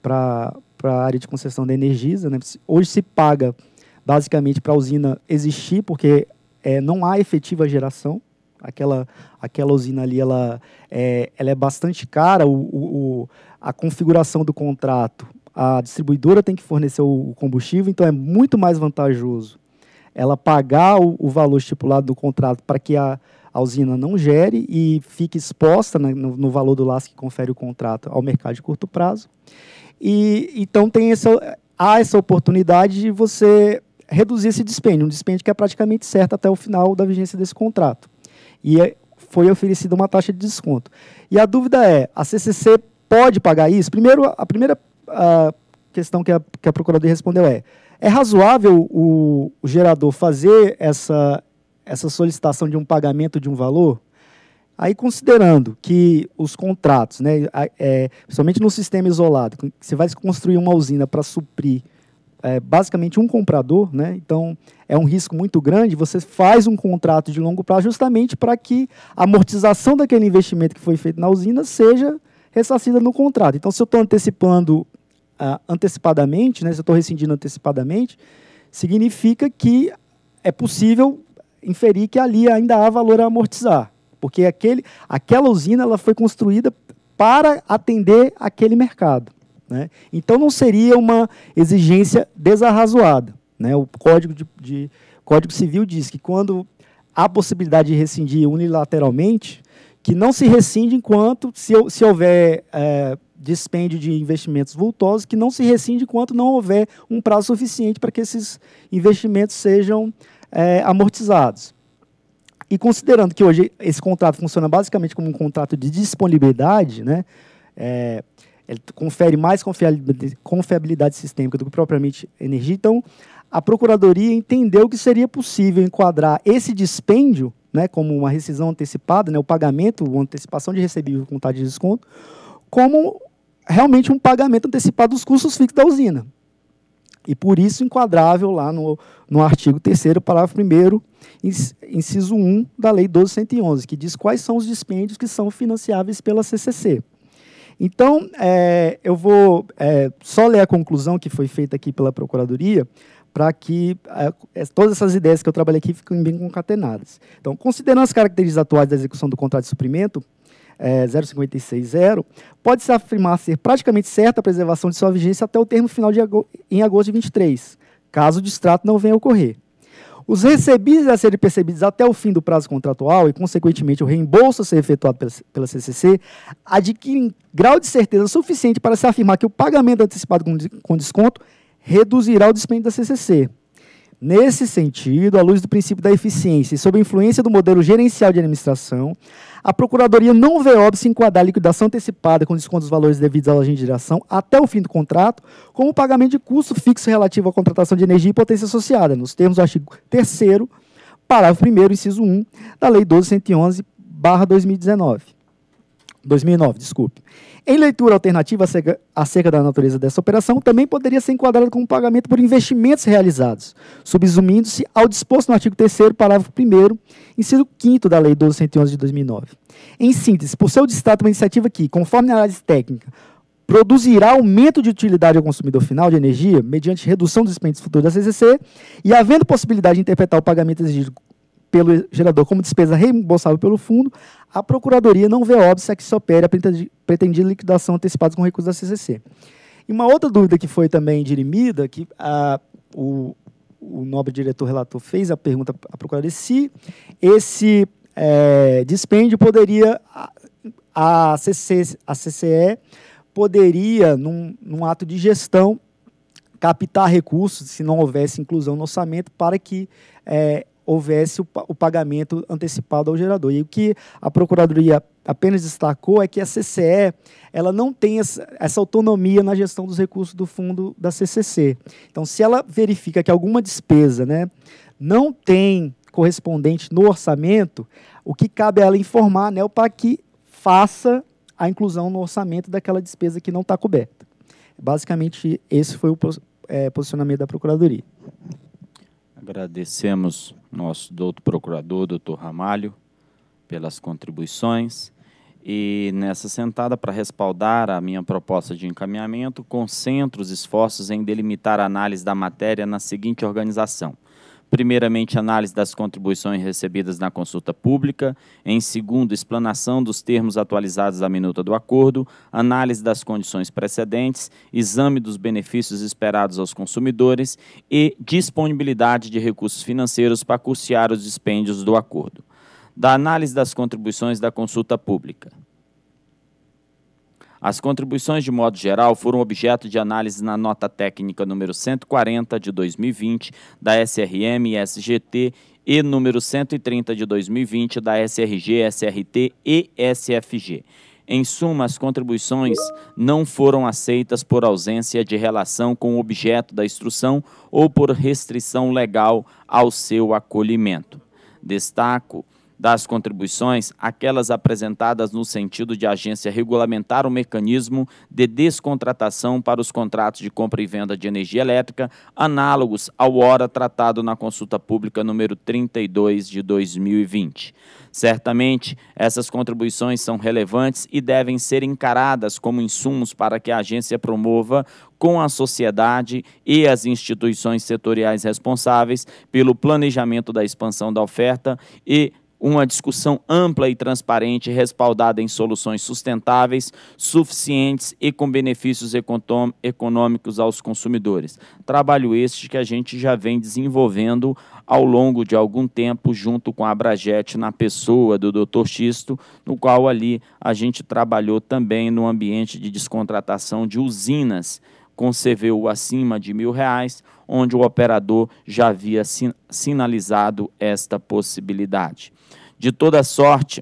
a área de concessão da Energisa, né? Hoje se paga basicamente para a usina existir, porque não há efetiva geração. Aquela usina ali ela é bastante cara, a configuração do contrato, a distribuidora tem que fornecer o combustível, então é muito mais vantajoso ela pagar o valor estipulado do contrato para que a usina não gere e fique exposta, né, no valor do laço que confere o contrato ao mercado de curto prazo. E então há essa oportunidade de você reduzir esse dispêndio, um dispêndio que é praticamente certo até o final da vigência desse contrato. E foi oferecida uma taxa de desconto. E a dúvida é, a CCC pode pagar isso? Primeiro, a primeira questão que a Procuradoria respondeu é razoável o gerador fazer essa solicitação de um pagamento de um valor? Aí, considerando que os contratos, né, principalmente no sistema isolado, você vai construir uma usina para suprir basicamente um comprador, né, então é um risco muito grande, você faz um contrato de longo prazo justamente para que a amortização daquele investimento que foi feito na usina seja ressarcida no contrato. Então, se eu estou antecipando antecipadamente, né, se eu estou rescindindo antecipadamente, significa que é possível inferir que ali ainda há valor a amortizar, porque aquela usina ela foi construída para atender aquele mercado, né? Então não seria uma exigência desarrazoada, né? O Código Civil diz que quando há possibilidade de rescindir unilateralmente, que não se rescinde enquanto, se houver dispêndio de investimentos vultosos, que não se rescinde enquanto não houver um prazo suficiente para que esses investimentos sejam amortizados. E considerando que hoje esse contrato funciona basicamente como um contrato de disponibilidade, né, ele confere mais confiabilidade sistêmica do que propriamente energia, então a Procuradoria entendeu que seria possível enquadrar esse dispêndio, né, como uma rescisão antecipada, né, o pagamento, uma antecipação de recebível com taxa de desconto, como realmente um pagamento antecipado dos custos fixos da usina. E por isso enquadrável lá no artigo 3º, parágrafo 1º, inciso 1 da Lei 12.111, que diz quais são os dispêndios que são financiáveis pela CCC. Então, eu vou só ler a conclusão que foi feita aqui pela Procuradoria, para que todas essas ideias que eu trabalhei aqui fiquem bem concatenadas. Então, considerando as características atuais da execução do contrato de suprimento, 056.0, pode-se afirmar ser praticamente certa a preservação de sua vigência até o termo final em agosto de 23, caso o distrato não venha a ocorrer. Os recebíveis a serem percebidos até o fim do prazo contratual e, consequentemente, o reembolso a ser efetuado pela CCC adquirem grau de certeza suficiente para se afirmar que o pagamento antecipado com desconto reduzirá o dispêndio da CCC. Nesse sentido, à luz do princípio da eficiência e sob a influência do modelo gerencial de administração, a Procuradoria não vê óbvio se enquadrar a liquidação antecipada com desconto dos valores devidos à agente de geração até o fim do contrato, como o pagamento de custo fixo relativo à contratação de energia e potência associada, nos termos do artigo 3º, parágrafo 1º, inciso 1, da Lei 12.111/2009. Em leitura alternativa acerca da natureza dessa operação, também poderia ser enquadrada como pagamento por investimentos realizados, subsumindo-se ao disposto no artigo 3º, parágrafo 1º, inciso 5º da Lei 12.111 de 2009. Em síntese, por seu destaque, uma iniciativa que, conforme a análise técnica, produzirá aumento de utilidade ao consumidor final de energia, mediante redução dos dispêndios futuros da CCC, e havendo possibilidade de interpretar o pagamento exigido pelo gerador como despesa reembolsável pelo fundo, a Procuradoria não vê óbvio se se opere a pretendida liquidação antecipada com recursos da CCC. E uma outra dúvida que foi também dirimida, que o nobre diretor relator fez a pergunta à Procuradoria, se esse dispêndio, poderia a CCE poderia, num ato de gestão, captar recursos, se não houvesse inclusão no orçamento, para que houvesse o pagamento antecipado ao gerador. E o que a Procuradoria apenas destacou é que a CCE ela não tem essa autonomia na gestão dos recursos do fundo da CCC. Então, se ela verifica que alguma despesa, né, não tem correspondente no orçamento, o que cabe a ela informar a ANEEL para que faça a inclusão no orçamento daquela despesa que não está coberta. Basicamente, esse foi o posicionamento da Procuradoria. Agradecemos nosso doutor procurador, doutor Ramalho, pelas contribuições. E nessa sentada, para respaldar a minha proposta de encaminhamento, concentro os esforços em delimitar a análise da matéria na seguinte organização. Primeiramente, análise das contribuições recebidas na consulta pública. Em segundo, explanação dos termos atualizados da minuta do acordo, análise das condições precedentes, exame dos benefícios esperados aos consumidores e disponibilidade de recursos financeiros para custear os dispêndios do acordo. Da análise das contribuições da consulta pública. As contribuições, de modo geral, foram objeto de análise na nota técnica número 140 de 2020 da SRM e SGT e número 130 de 2020 da SRG, SRT e SFG. Em suma, as contribuições não foram aceitas por ausência de relação com o objeto da instrução ou por restrição legal ao seu acolhimento. Destaco das contribuições, aquelas apresentadas no sentido de a agência regulamentar o mecanismo de descontratação para os contratos de compra e venda de energia elétrica, análogos ao ora tratado na consulta pública número 32 de 2020. Certamente, essas contribuições são relevantes e devem ser encaradas como insumos para que a agência promova com a sociedade e as instituições setoriais responsáveis pelo planejamento da expansão da oferta e uma discussão ampla e transparente respaldada em soluções sustentáveis, suficientes e com benefícios econômicos aos consumidores. Trabalho este que a gente já vem desenvolvendo ao longo de algum tempo junto com a Abrajet na pessoa do Dr. Xisto, no qual ali a gente trabalhou também no ambiente de descontratação de usinas com CVU acima de R$ 1.000, onde o operador já havia sinalizado esta possibilidade. De toda sorte,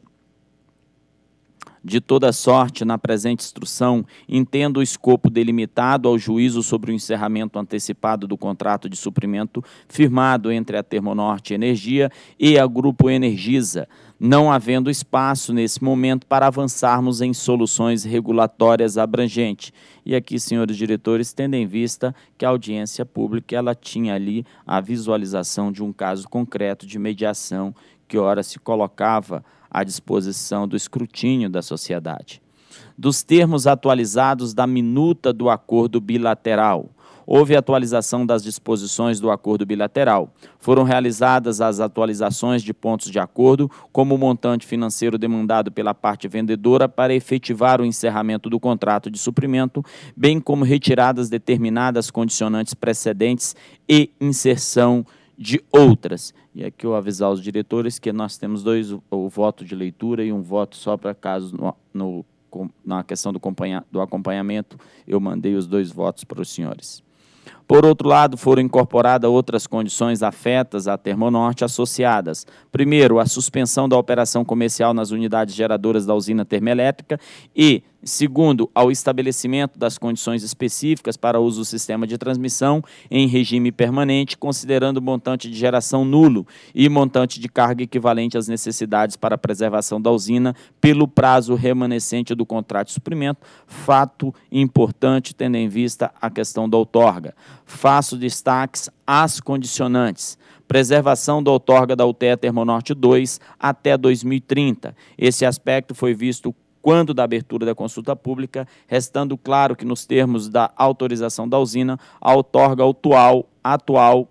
na presente instrução, entendo o escopo delimitado ao juízo sobre o encerramento antecipado do contrato de suprimento firmado entre a Termonorte Energia e a Grupo Energisa, não havendo espaço nesse momento para avançarmos em soluções regulatórias abrangentes. E aqui, senhores diretores, tendo em vista que a audiência pública ela tinha ali a visualização de um caso concreto de mediação que ora se colocava à disposição do escrutínio da sociedade. Dos termos atualizados da minuta do acordo bilateral. Houve atualização das disposições do acordo bilateral. Foram realizadas as atualizações de pontos de acordo, como o montante financeiro demandado pela parte vendedora para efetivar o encerramento do contrato de suprimento, bem como retiradas determinadas condicionantes precedentes e inserção de outras. E aqui eu avisar os diretores que nós temos o voto de leitura e um voto só para caso na questão do acompanhamento, eu mandei os 2 votos para os senhores. Por outro lado, foram incorporadas outras condições afetas à Termonorte associadas. Primeiro, a suspensão da operação comercial nas unidades geradoras da usina termoelétrica e, segundo, ao estabelecimento das condições específicas para uso do sistema de transmissão em regime permanente, considerando o montante de geração nulo e montante de carga equivalente às necessidades para a preservação da usina pelo prazo remanescente do contrato de suprimento, fato importante tendo em vista a questão da outorga. Faço destaques às condicionantes. Preservação da outorga da UTE Termonorte 2 até 2030. Esse aspecto foi visto quando da abertura da consulta pública, restando claro que nos termos da autorização da usina, a outorga atual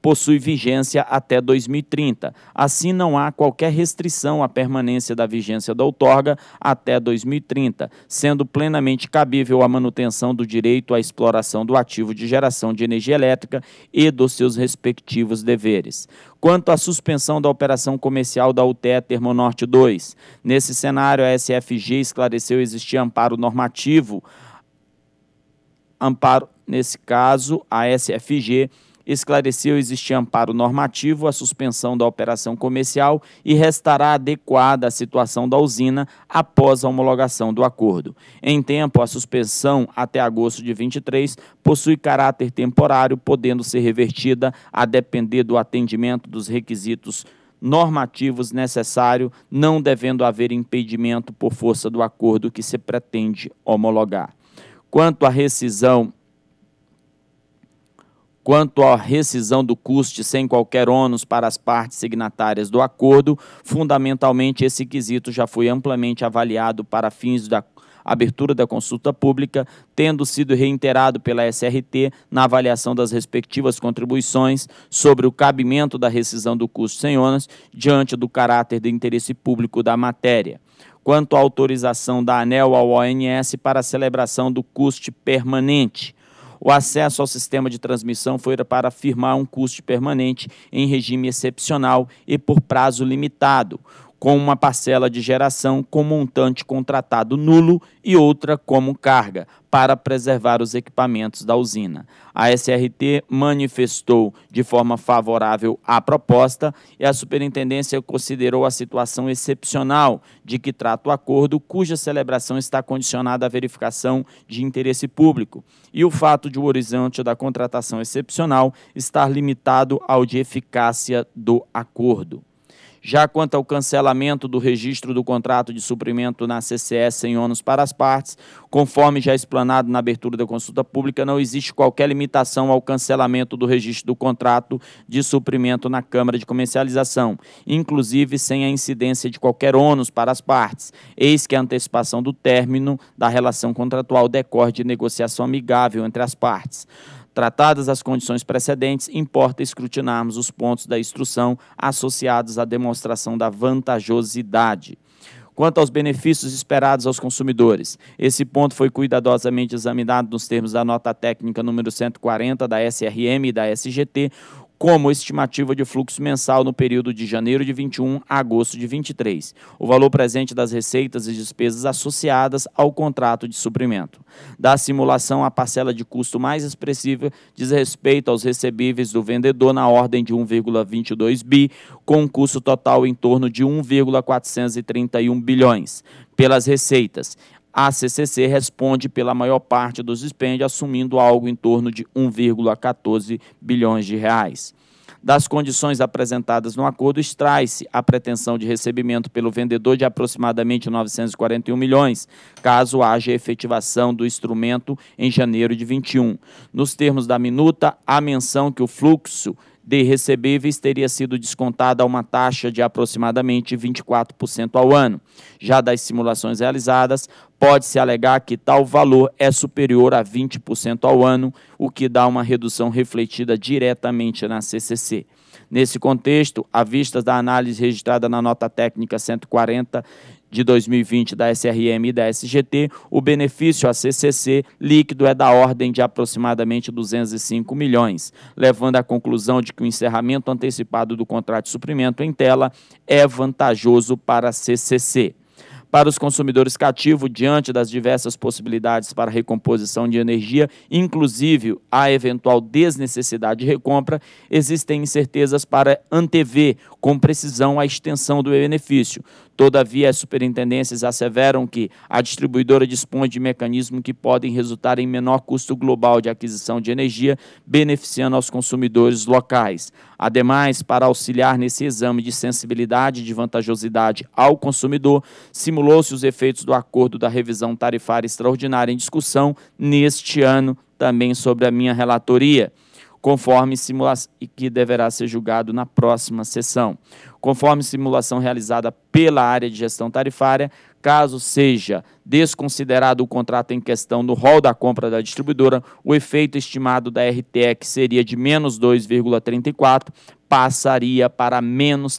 possui vigência até 2030. Assim, não há qualquer restrição à permanência da vigência da outorga até 2030, sendo plenamente cabível a manutenção do direito à exploração do ativo de geração de energia elétrica e dos seus respectivos deveres. Quanto à suspensão da operação comercial da UTE Termonorte 2, nesse cenário, a SFG esclareceu existir amparo normativo. Nesse caso, a SFG esclareceu existir amparo normativo à suspensão da operação comercial e restará adequada à situação da usina após a homologação do acordo. Em tempo, a suspensão até agosto de 23 possui caráter temporário, podendo ser revertida a depender do atendimento dos requisitos normativos necessários, não devendo haver impedimento por força do acordo que se pretende homologar. Quanto à rescisão do custe sem qualquer ônus para as partes signatárias do acordo, fundamentalmente esse quesito já foi amplamente avaliado para fins da abertura da consulta pública, tendo sido reiterado pela SRT na avaliação das respectivas contribuições sobre o cabimento da rescisão do custo sem ônus diante do caráter de interesse público da matéria. Quanto à autorização da ANEEL ao ONS para a celebração do custe permanente, o acesso ao sistema de transmissão foi para firmar um custe permanente em regime excepcional e por prazo limitado, com uma parcela de geração com montante contratado nulo e outra como carga, para preservar os equipamentos da usina. A SRT manifestou de forma favorável à proposta e a Superintendência considerou a situação excepcional de que trata o acordo, cuja celebração está condicionada à verificação de interesse público, e o fato de o horizonte da contratação excepcional estar limitado ao de eficácia do acordo. Já quanto ao cancelamento do registro do contrato de suprimento na CCE sem ônus para as partes, conforme já explanado na abertura da consulta pública, não existe qualquer limitação ao cancelamento do registro do contrato de suprimento na Câmara de Comercialização, inclusive sem a incidência de qualquer ônus para as partes, eis que a antecipação do término da relação contratual decorre de negociação amigável entre as partes. Tratadas as condições precedentes, importa escrutinarmos os pontos da instrução associados à demonstração da vantajosidade. Quanto aos benefícios esperados aos consumidores, esse ponto foi cuidadosamente examinado nos termos da nota técnica número 140 da SRM e da SGT, como estimativa de fluxo mensal no período de janeiro de 21 a agosto de 23, o valor presente das receitas e despesas associadas ao contrato de suprimento. Da simulação, a parcela de custo mais expressiva diz respeito aos recebíveis do vendedor na ordem de 1,22 bi, com um custo total em torno de 1,431 bilhões. Pelas receitas, a CCC responde pela maior parte dos dispêndios, assumindo algo em torno de 1,14 bilhões de reais. Das condições apresentadas no acordo, extrai-se a pretensão de recebimento pelo vendedor de aproximadamente 941 milhões, caso haja efetivação do instrumento em janeiro de 21. Nos termos da minuta, há menção que o fluxo de recebíveis teria sido descontada a uma taxa de aproximadamente 24% ao ano. Já das simulações realizadas, pode-se alegar que tal valor é superior a 20% ao ano, o que dá uma redução refletida diretamente na CCC. Nesse contexto, à vista da análise registrada na nota técnica 140 de 2020 da SRM e da SGT, o benefício à CCC líquido é da ordem de aproximadamente 205 milhões, levando à conclusão de que o encerramento antecipado do contrato de suprimento em tela é vantajoso para a CCC. Para os consumidores cativos, diante das diversas possibilidades para recomposição de energia, inclusive a eventual desnecessidade de recompra, existem incertezas para antever com precisão a extensão do benefício. Todavia, as superintendências asseveram que a distribuidora dispõe de mecanismos que podem resultar em menor custo global de aquisição de energia, beneficiando aos consumidores locais. Ademais, para auxiliar nesse exame de sensibilidade e de vantajosidade ao consumidor, simulou-se os efeitos do acordo da revisão tarifária extraordinária em discussão neste ano, também sobre a minha relatoria, conforme simulação, que deverá ser julgado na próxima sessão. Conforme simulação realizada pela área de gestão tarifária, Caso seja desconsiderado o contrato em questão no rol da compra da distribuidora, o efeito estimado da RTE, que seria de menos 2,34, passaria para menos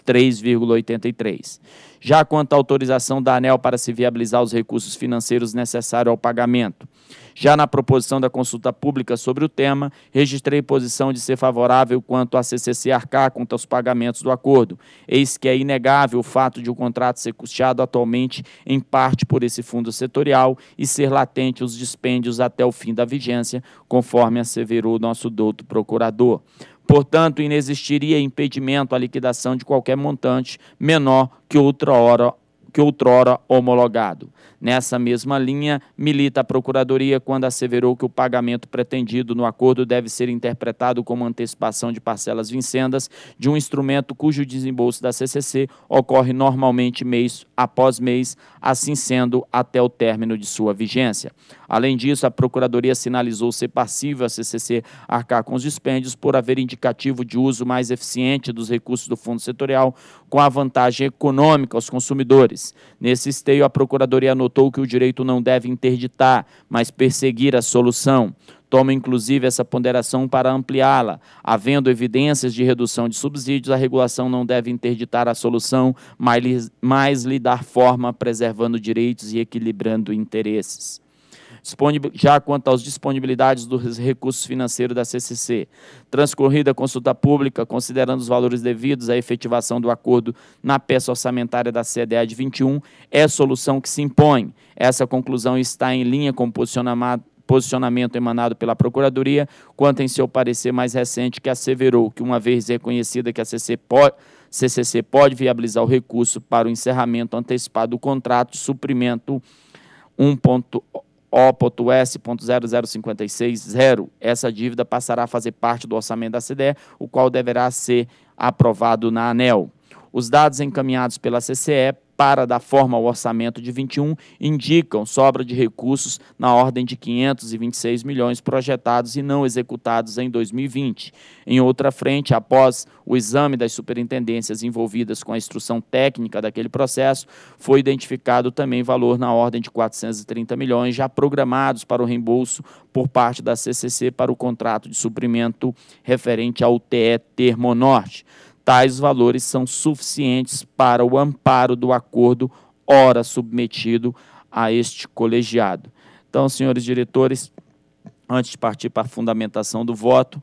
3,83. Já quanto à autorização da ANEEL para se viabilizar os recursos financeiros necessários ao pagamento, já na proposição da consulta pública sobre o tema, registrei posição de ser favorável quanto a CCC arcar quanto aos pagamentos do acordo, eis que é inegável o fato de o contrato ser custeado atualmente em parte por esse fundo setorial e ser latente os dispêndios até o fim da vigência, conforme asseverou o nosso douto procurador. Portanto, inexistiria impedimento à liquidação de qualquer montante menor que outrora homologado. Nessa mesma linha, milita a Procuradoria quando asseverou que o pagamento pretendido no acordo deve ser interpretado como antecipação de parcelas vincendas de um instrumento cujo desembolso da CCC ocorre normalmente mês após mês, assim sendo até o término de sua vigência. Além disso, a Procuradoria sinalizou ser passível a CCC arcar com os dispêndios por haver indicativo de uso mais eficiente dos recursos do Fundo Setorial com a vantagem econômica aos consumidores. Nesse esteio, a Procuradoria anotou que o direito não deve interditar, mas perseguir a solução. Toma, inclusive, essa ponderação para ampliá-la. Havendo evidências de redução de subsídios, a regulação não deve interditar a solução, mas lhe dar forma, preservando direitos e equilibrando interesses. Já quanto às disponibilidades dos recursos financeiros da CCC, transcorrida a consulta pública, considerando os valores devidos à efetivação do acordo na peça orçamentária da CDA de 21, é a solução que se impõe. Essa conclusão está em linha com o posicionamento emanado pela Procuradoria, quanto em seu parecer mais recente, que asseverou que, uma vez reconhecida que a CCC pode viabilizar o recurso para o encerramento antecipado do contrato de suprimento 1.O.S.00560, essa dívida passará a fazer parte do orçamento da CDE, o qual deverá ser aprovado na ANEEL. Os dados encaminhados pela CCE para dar forma ao orçamento de 21 indicam sobra de recursos na ordem de 526 milhões projetados e não executados em 2020. Em outra frente, após o exame das superintendências envolvidas com a instrução técnica daquele processo, foi identificado também valor na ordem de 430 milhões já programados para o reembolso por parte da CCC para o contrato de suprimento referente ao TE Termonorte. Tais valores são suficientes para o amparo do acordo ora submetido a este colegiado. Então, senhores diretores, antes de partir para a fundamentação do voto,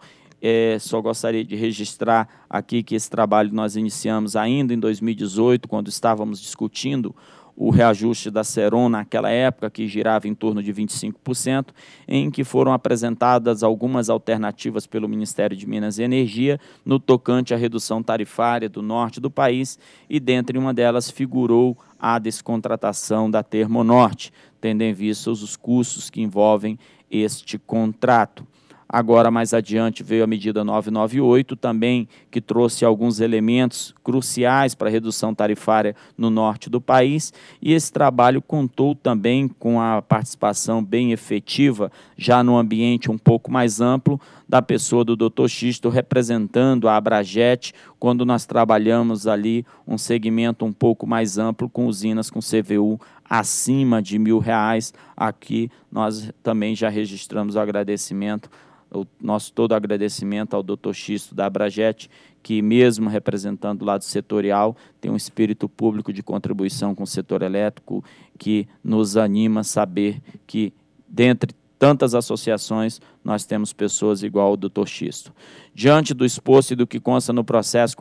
só gostaria de registrar aqui que esse trabalho nós iniciamos ainda em 2018, quando estávamos discutindo o reajuste da Ceron naquela época, que girava em torno de 25%, em que foram apresentadas algumas alternativas pelo Ministério de Minas e Energia no tocante à redução tarifária do norte do país, e dentre uma delas figurou a descontratação da Termonorte, tendo em vista os custos que envolvem este contrato. Agora, mais adiante, veio a medida 998, também, que trouxe alguns elementos cruciais para a redução tarifária no norte do país, e esse trabalho contou também com a participação bem efetiva, já no ambiente um pouco mais amplo, da pessoa do Dr. Xisto, representando a Abrajet, quando nós trabalhamos ali um segmento um pouco mais amplo, com usinas com CVU acima de R$1.000. Aqui nós também já registramos o agradecimento, o nosso todo agradecimento ao Dr. Xisto da Abrajet, que mesmo representando o lado setorial, tem um espírito público de contribuição com o setor elétrico, que nos anima a saber que, dentre tantas associações, nós temos pessoas igual ao Dr. Xisto. Diante do exposto e do que consta no processo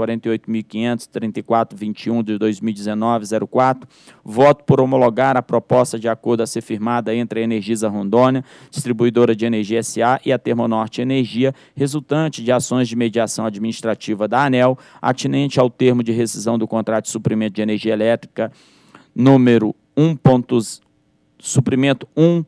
48.534.21 de 2019-04, voto por homologar a proposta de acordo a ser firmada entre a Energisa Rondônia, distribuidora de energia SA, e a Termonorte Energia, resultante de ações de mediação administrativa da ANEEL, atinente ao termo de rescisão do contrato de suprimento de energia elétrica número suprimento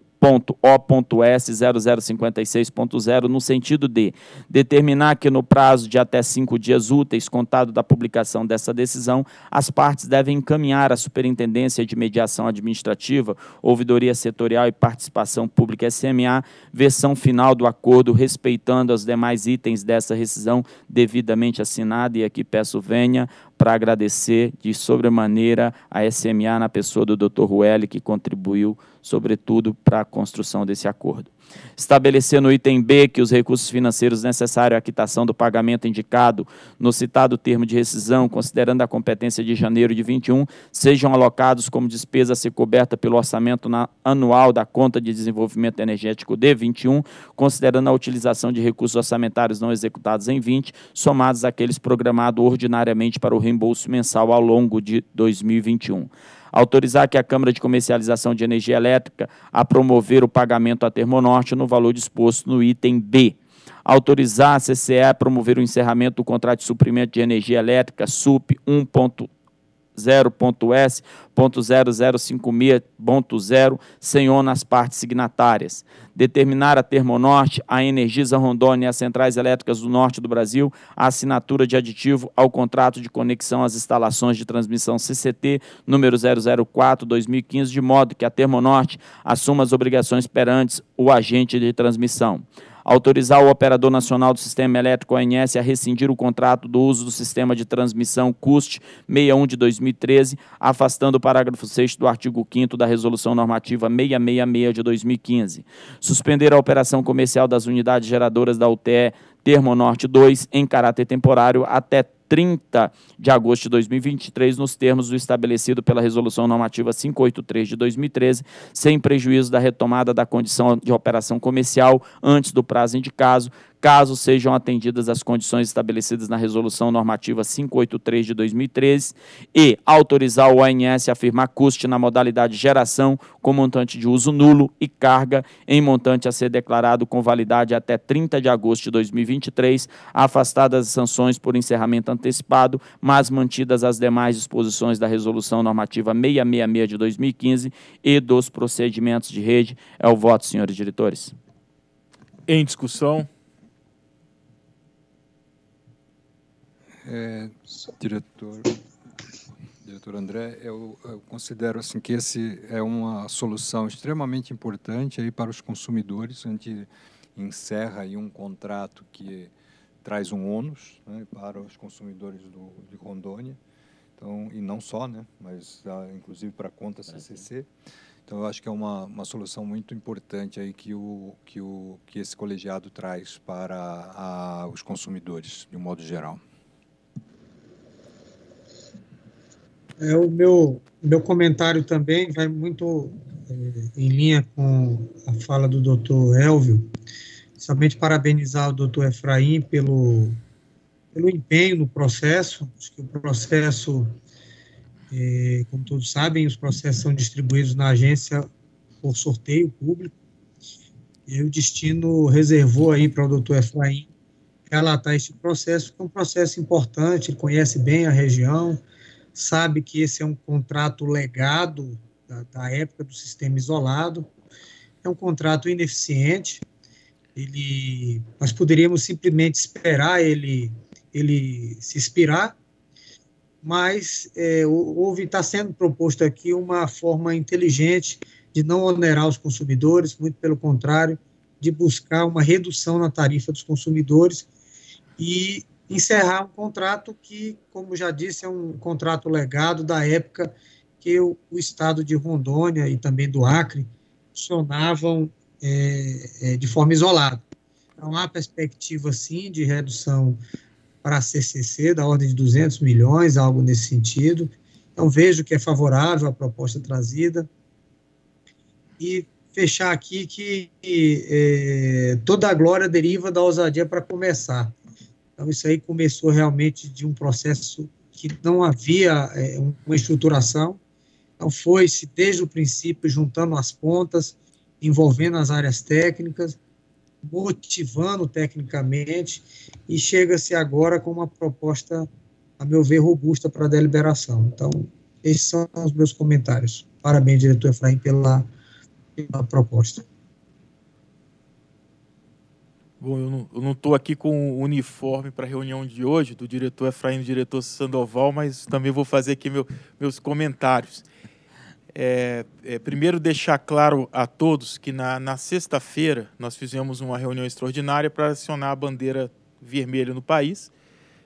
1.O.S.0056.0, no sentido de determinar que, no prazo de até 5 dias úteis, contado da publicação dessa decisão, as partes devem encaminhar à Superintendência de Mediação Administrativa, Ouvidoria Setorial e Participação Pública SMA, versão final do acordo, respeitando os demais itens dessa rescisão devidamente assinada, e aqui peço venha para agradecer de sobremaneira a SMA na pessoa do Dr. Rueli, que contribuiu, sobretudo, para a construção desse acordo. Estabelecer no item B que os recursos financeiros necessários à quitação do pagamento indicado no citado termo de rescisão, considerando a competência de janeiro de 21, sejam alocados como despesa a ser coberta pelo orçamento anual da conta de desenvolvimento energético de 21, considerando a utilização de recursos orçamentários não executados em 20, somados àqueles programados ordinariamente para o reembolso mensal ao longo de 2021. Autorizar que a Câmara de Comercialização de Energia Elétrica a promover o pagamento à Termonorte no valor disposto no item B. Autorizar a CCE a promover o encerramento do contrato de suprimento de energia elétrica SUP 1.0.S.0056.0 sem ONU nas partes signatárias. Determinar a Termonorte, a Energisa Rondônia e as Centrais Elétricas do Norte do Brasil a assinatura de aditivo ao contrato de conexão às instalações de transmissão CCT número 004/2015, de modo que a Termonorte assuma as obrigações perante o agente de transmissão. Autorizar o Operador Nacional do Sistema Elétrico, ONS, a rescindir o contrato do uso do sistema de transmissão CUST 61 de 2013, afastando o parágrafo 6º do artigo 5º da Resolução Normativa 666 de 2015. Suspender a operação comercial das unidades geradoras da UTE Termonorte 2 em caráter temporário até 30 de agosto de 2023, nos termos do estabelecido pela Resolução Normativa 583 de 2013, sem prejuízo da retomada da condição de operação comercial antes do prazo indicado, caso sejam atendidas as condições estabelecidas na Resolução Normativa 583 de 2013, e autorizar o ONS a firmar custe na modalidade geração com montante de uso nulo e carga em montante a ser declarado com validade até 30 de agosto de 2023, afastadas as sanções por encerramento antecipado, mas mantidas as demais disposições da Resolução Normativa 666 de 2015 e dos procedimentos de rede. É o voto, senhores diretores. Em discussão. Diretor André, eu considero assim que esse é uma solução extremamente importante aí para os consumidores. A gente encerra aí um contrato que traz um ônus, né, para os consumidores de Rondônia, então, e não só, né, mas inclusive para a conta CCC. Então, eu acho que é uma solução muito importante aí que esse colegiado traz para os consumidores, de um modo geral. O meu comentário também vai muito em linha com a fala do doutor Elvio, somente parabenizar o doutor Efraim pelo empenho no processo. Acho que o processo, como todos sabem, os processos são distribuídos na agência por sorteio público, e o destino reservou aí para o doutor Efraim relatar este processo, que é um processo importante, ele conhece bem a região, sabe que esse é um contrato legado da época do sistema isolado, é um contrato ineficiente, nós poderíamos simplesmente esperar ele se expirar, mas está sendo proposto aqui uma forma inteligente de não onerar os consumidores, muito pelo contrário, de buscar uma redução na tarifa dos consumidores e encerrar um contrato que, como já disse, é um contrato legado da época que o estado de Rondônia e também do Acre funcionavam de forma isolada. Então, há perspectiva, sim, de redução para a CCC, da ordem de 200 milhões, algo nesse sentido. Então, vejo que é favorável a proposta trazida. E fechar aqui que toda a glória deriva da ousadia para começar. Então, isso aí começou realmente de um processo que não havia uma estruturação. Então, foi-se desde o princípio juntando as pontas, envolvendo as áreas técnicas, motivando tecnicamente, e chega-se agora com uma proposta, a meu ver, robusta para a deliberação. Então, esses são os meus comentários. Parabéns, diretor Efraim, pela proposta. Bom, eu não estou aqui com o uniforme para a reunião de hoje, do diretor Efraim e do diretor Sandoval, mas também vou fazer aqui meus comentários. Primeiro, deixar claro a todos que na sexta-feira nós fizemos uma reunião extraordinária para acionar a bandeira vermelha no país,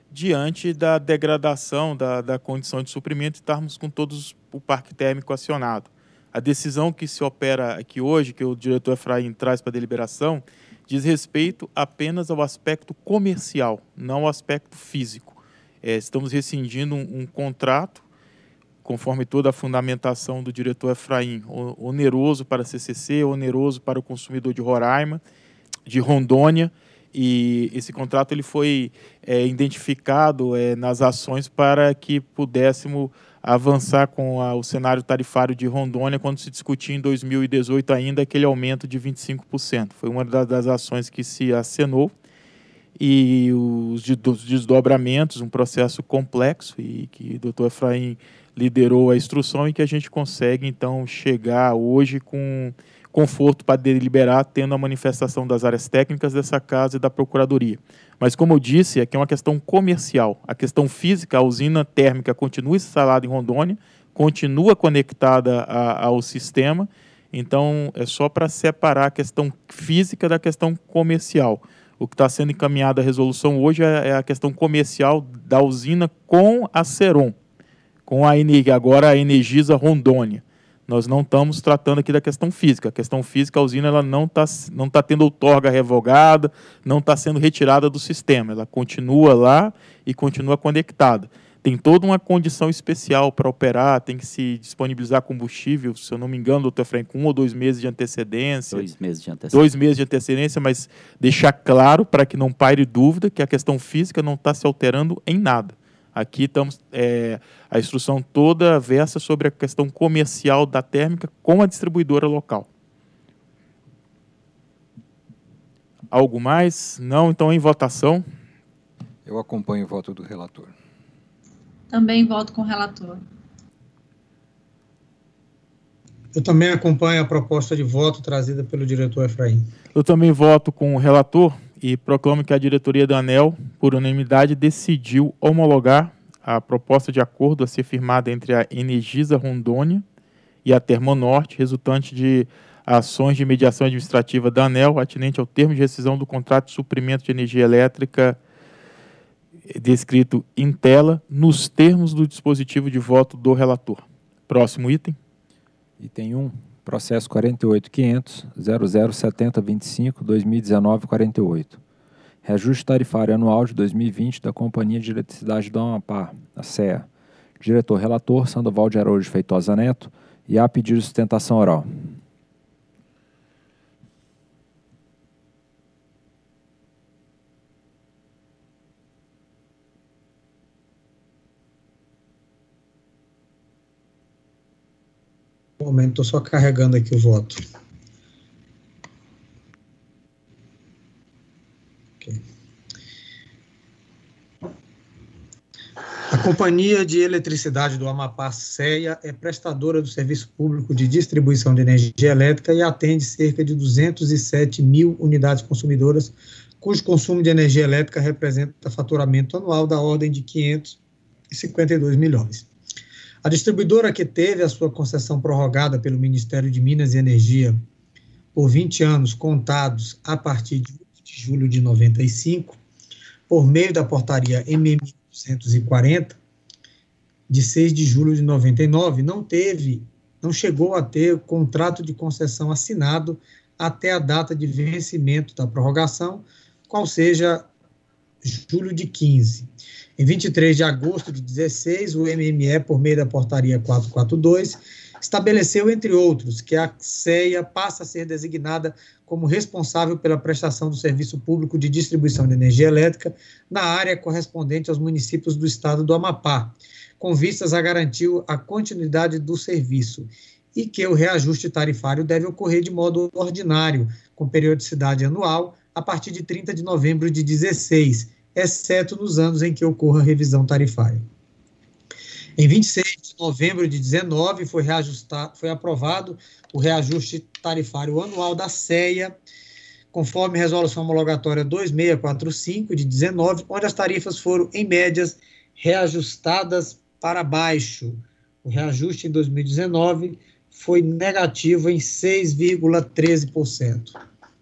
diante da degradação da condição de suprimento e estarmos com todos o parque térmico acionado. A decisão que se opera aqui hoje, que o diretor Efraim traz para a deliberação, diz respeito apenas ao aspecto comercial, não ao aspecto físico. Estamos rescindindo um contrato, conforme toda a fundamentação do diretor Efraim, oneroso para a CCC, oneroso para o consumidor de Roraima, de Rondônia, e esse contrato ele foi identificado nas ações para que pudéssemos avançar com o cenário tarifário de Rondônia, quando se discutia em 2018 ainda aquele aumento de 25%. Foi uma das ações que se acenou, e os desdobramentos, um processo complexo, e que o doutor Efraim liderou a instrução, e que a gente consegue, então, chegar hoje com conforto para deliberar, tendo a manifestação das áreas técnicas dessa casa e da Procuradoria. Mas, como eu disse, aqui é uma questão comercial. A questão física, a usina térmica continua instalada em Rondônia, continua conectada ao sistema, então é só para separar a questão física da questão comercial. O que está sendo encaminhado à resolução hoje é a questão comercial da usina com a Ceron, com agora a Energisa Rondônia. Nós não estamos tratando aqui da questão física. A questão física, a usina ela não tá tendo outorga revogada, não está sendo retirada do sistema. Ela continua lá e continua conectada. Tem toda uma condição especial para operar, tem que se disponibilizar combustível, se eu não me engano, doutor Efraim, com 1 ou 2 meses de antecedência. 2 meses de antecedência. 2 meses de antecedência, mas deixar claro para que não paire dúvida que a questão física não está se alterando em nada. Aqui estamos, a instrução toda versa sobre a questão comercial da térmica com a distribuidora local. Algo mais? Não? Então, em votação. Eu acompanho o voto do relator. Também voto com o relator. Eu também acompanho a proposta de voto trazida pelo diretor Efraim. Eu também voto com o relator e proclamo que a diretoria da ANEEL, por unanimidade, decidiu homologar a proposta de acordo a ser firmada entre a Energisa Rondônia e a Termonorte, resultante de ações de mediação administrativa da ANEEL, atinente ao termo de rescisão do contrato de suprimento de energia elétrica descrito em tela, nos termos do dispositivo de voto do relator. Próximo item. Item 1, processo 48.500.007025/2019-48. Reajuste tarifário anual de 2020 da Companhia de Eletricidade do Amapá, a CEA. Diretor-relator, Sandoval de Araújo Feitosa Neto, e há pedido de sustentação oral. Um momento, estou só carregando aqui o voto. Okay. A Companhia de Eletricidade do Amapá, CEA, é prestadora do Serviço Público de Distribuição de Energia Elétrica e atende cerca de 207 mil unidades consumidoras, cujo consumo de energia elétrica representa faturamento anual da ordem de 552 milhões. A distribuidora, que teve a sua concessão prorrogada pelo Ministério de Minas e Energia por 20 anos contados a partir de 8 de julho de 95, por meio da portaria MM 240, de 6 de julho de 99, não chegou a ter contrato de concessão assinado até a data de vencimento da prorrogação, qual seja julho de 15. Em 23 de agosto de 16, o MME, por meio da portaria 442, estabeleceu, entre outros, que a CEA passa a ser designada como responsável pela prestação do serviço público de distribuição de energia elétrica na área correspondente aos municípios do estado do Amapá, com vistas a garantir a continuidade do serviço, e que o reajuste tarifário deve ocorrer de modo ordinário, com periodicidade anual, a partir de 30 de novembro de 16, exceto nos anos em que ocorra revisão tarifária. Em 26 de novembro de 19, foi aprovado o reajuste tarifário anual da CEA, conforme resolução homologatória 2645 de 19, onde as tarifas foram, em médias, reajustadas para baixo. O reajuste em 2019 foi negativo em 6,13%.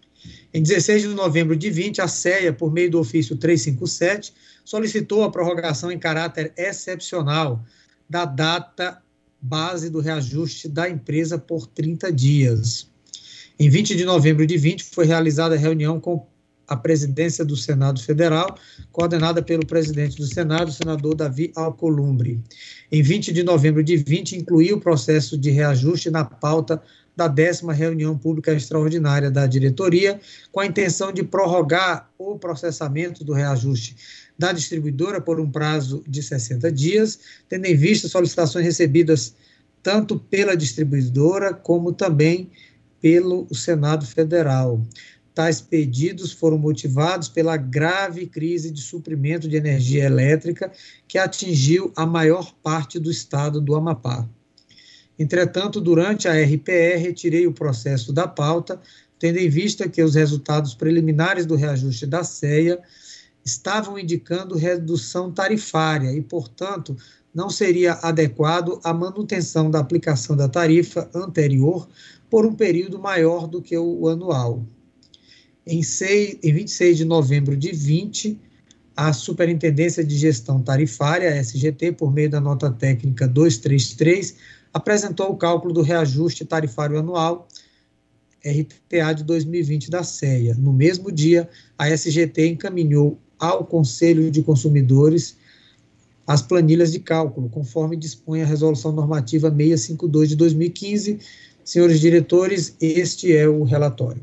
Em 16 de novembro de 20, a CEA, por meio do ofício 357, solicitou a prorrogação em caráter excepcional da data base do reajuste da empresa por 30 dias. Em 20 de novembro de 20, foi realizada a reunião com a presidência do Senado Federal, coordenada pelo presidente do Senado, o senador Davi Alcolumbre. Em 20 de novembro de 20, incluiu o processo de reajuste na pauta da 10ª reunião pública extraordinária da diretoria, com a intenção de prorrogar o processamento do reajuste da distribuidora por um prazo de 60 dias, tendo em vista solicitações recebidas tanto pela distribuidora como também pelo Senado Federal. Tais pedidos foram motivados pela grave crise de suprimento de energia elétrica que atingiu a maior parte do estado do Amapá. Entretanto, durante a RPE, retirei o processo da pauta, tendo em vista que os resultados preliminares do reajuste da CEA estavam indicando redução tarifária e, portanto, não seria adequado a manutenção da aplicação da tarifa anterior por um período maior do que o anual. Em 26 de novembro de 20, a Superintendência de Gestão Tarifária, SGT, por meio da nota técnica 233, apresentou o cálculo do reajuste tarifário anual, RTA de 2020 da CEA. No mesmo dia, a SGT encaminhou ao Conselho de Consumidores as planilhas de cálculo, conforme dispõe a Resolução Normativa 652 de 2015. Senhores diretores, este é o relatório.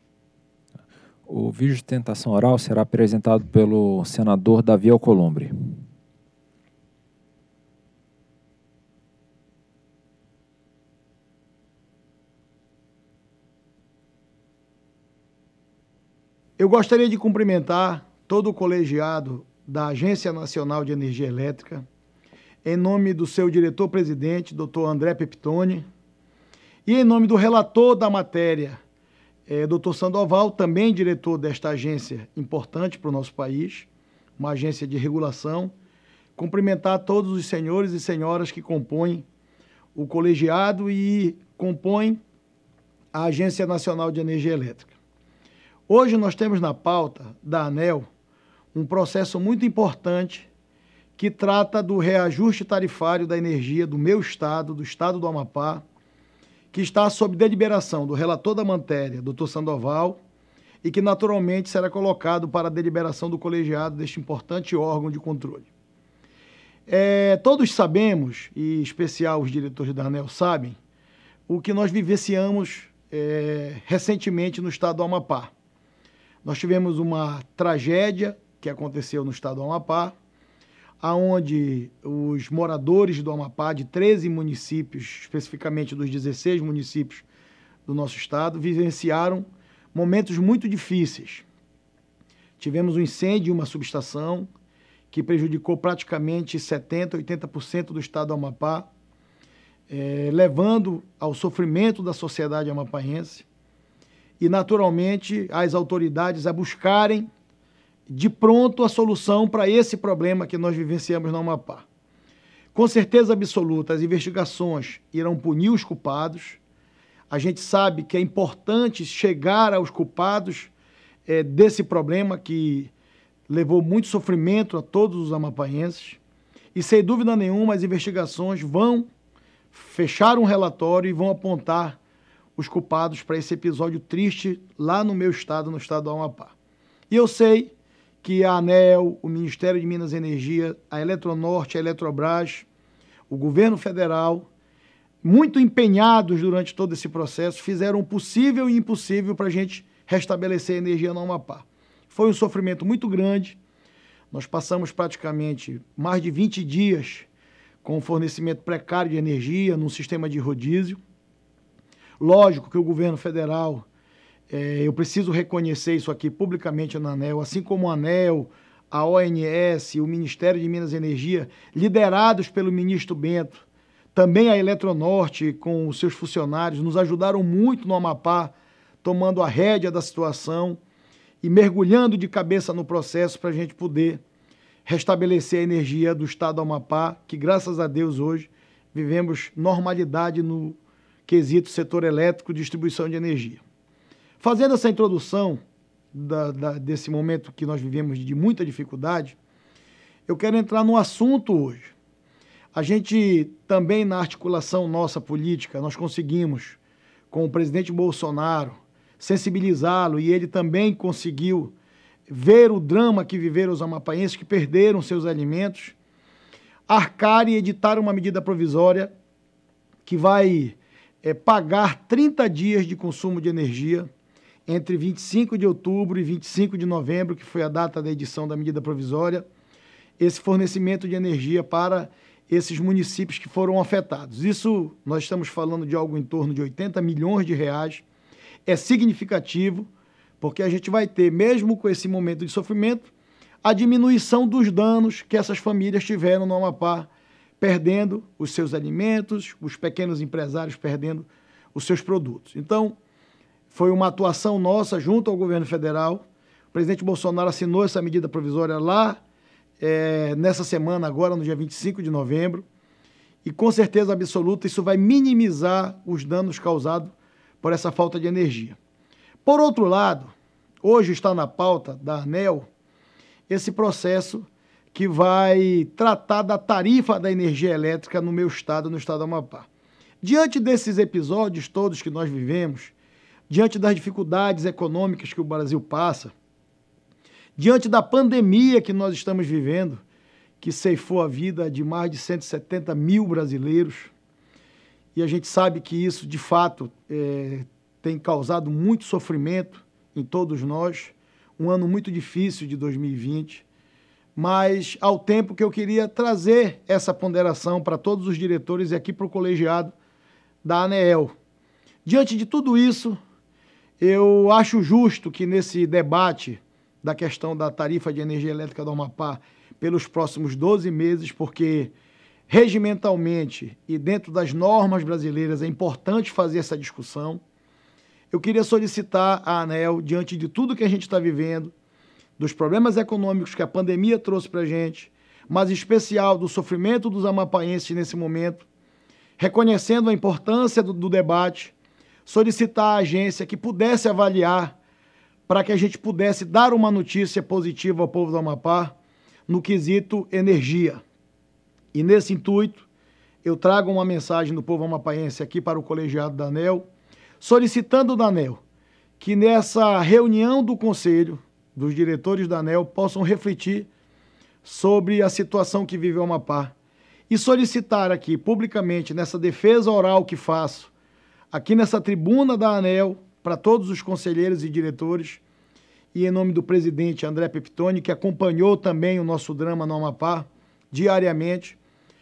O vídeo de tentação oral será apresentado pelo senador Davi Alcolumbre. Eu gostaria de cumprimentar todo o colegiado da Agência Nacional de Energia Elétrica, em nome do seu diretor-presidente, Dr. André Peptoni, e em nome do relator da matéria, Dr. Sandoval, também diretor desta agência importante para o nosso país, uma agência de regulação, cumprimentar todos os senhores e senhoras que compõem o colegiado e compõem a Agência Nacional de Energia Elétrica. Hoje nós temos na pauta da ANEEL um processo muito importante que trata do reajuste tarifário da energia do meu estado, do estado do Amapá, que está sob deliberação do relator da matéria, Dr. Sandoval, e que naturalmente será colocado para a deliberação do colegiado deste importante órgão de controle. Todos sabemos, e em especial os diretores da ANEEL sabem, o que nós vivenciamos recentemente no estado do Amapá. Nós tivemos uma tragédia que aconteceu no estado do Amapá, onde os moradores do Amapá, de 13 municípios, especificamente dos 16 municípios do nosso estado, vivenciaram momentos muito difíceis. Tivemos um incêndio em uma subestação que prejudicou praticamente 70%, 80% do estado do Amapá, levando ao sofrimento da sociedade amapaense e, naturalmente, as autoridades a buscarem de pronto a solução para esse problema que nós vivenciamos no Amapá. Com certeza absoluta, as investigações irão punir os culpados. A gente sabe que é importante chegar aos culpados desse problema que levou muito sofrimento a todos os amapaenses. E, sem dúvida nenhuma, as investigações vão fechar um relatório e vão apontar os culpados para esse episódio triste lá no meu estado, no estado do Amapá. E eu sei que a ANEEL, o Ministério de Minas e Energia, a Eletronorte, a Eletrobras, o governo federal, muito empenhados durante todo esse processo, fizeram o possível e impossível para a gente restabelecer a energia no Amapá. Foi um sofrimento muito grande. Nós passamos praticamente mais de 20 dias com fornecimento precário de energia num sistema de rodízio. Lógico que o governo federal, eu preciso reconhecer isso aqui publicamente na ANEEL, assim como a ANEEL, a ONS, o Ministério de Minas e Energia, liderados pelo ministro Bento, também a Eletronorte, com os seus funcionários, nos ajudaram muito no Amapá, tomando a rédea da situação e mergulhando de cabeça no processo para a gente poder restabelecer a energia do estado do Amapá, que graças a Deus hoje vivemos normalidade no quesito setor elétrico, distribuição de energia. Fazendo essa introdução, desse momento que nós vivemos de muita dificuldade, eu quero entrar no assunto hoje. A gente também, na articulação nossa política, nós conseguimos, com o presidente Bolsonaro, sensibilizá-lo, e ele também conseguiu ver o drama que viveram os amapaenses que perderam seus alimentos, arcar e editar uma medida provisória que vai pagar 30 dias de consumo de energia entre 25 de outubro e 25 de novembro, que foi a data da edição da medida provisória, esse fornecimento de energia para esses municípios que foram afetados. Isso, nós estamos falando de algo em torno de 80 milhões de reais, é significativo, porque a gente vai ter, mesmo com esse momento de sofrimento, a diminuição dos danos que essas famílias tiveram no Amapá, perdendo os seus alimentos, os pequenos empresários perdendo os seus produtos. Então, foi uma atuação nossa junto ao governo federal. O presidente Bolsonaro assinou essa medida provisória lá, nessa semana agora, no dia 25 de novembro, e com certeza absoluta isso vai minimizar os danos causados por essa falta de energia. Por outro lado, hoje está na pauta da ANEEL esse processo que vai tratar da tarifa da energia elétrica no meu estado, no estado do Amapá. Diante desses episódios todos que nós vivemos, diante das dificuldades econômicas que o Brasil passa, diante da pandemia que nós estamos vivendo, que ceifou a vida de mais de 170 mil brasileiros, e a gente sabe que isso, de fato, tem causado muito sofrimento em todos nós, um ano muito difícil de 2020, mas ao tempo que eu queria trazer essa ponderação para todos os diretores e aqui para o colegiado da ANEEL. Diante de tudo isso, eu acho justo que nesse debate da questão da tarifa de energia elétrica do Amapá pelos próximos 12 meses, porque regimentalmente e dentro das normas brasileiras é importante fazer essa discussão, eu queria solicitar à ANEEL, diante de tudo que a gente está vivendo, dos problemas econômicos que a pandemia trouxe para a gente, mas em especial do sofrimento dos amapaenses nesse momento, reconhecendo a importância do debate, solicitar à agência que pudesse avaliar para que a gente pudesse dar uma notícia positiva ao povo do Amapá no quesito energia. E nesse intuito, eu trago uma mensagem do povo amapaense aqui para o colegiado da ANEEL, solicitando da ANEEL que nessa reunião do Conselho, dos diretores da ANEEL, possam refletir sobre a situação que vive o Amapá e solicitar aqui publicamente, nessa defesa oral que faço, aqui nessa tribuna da ANEEL, para todos os conselheiros e diretores, e em nome do presidente André Pepitone, que acompanhou também o nosso drama no Amapá diariamente,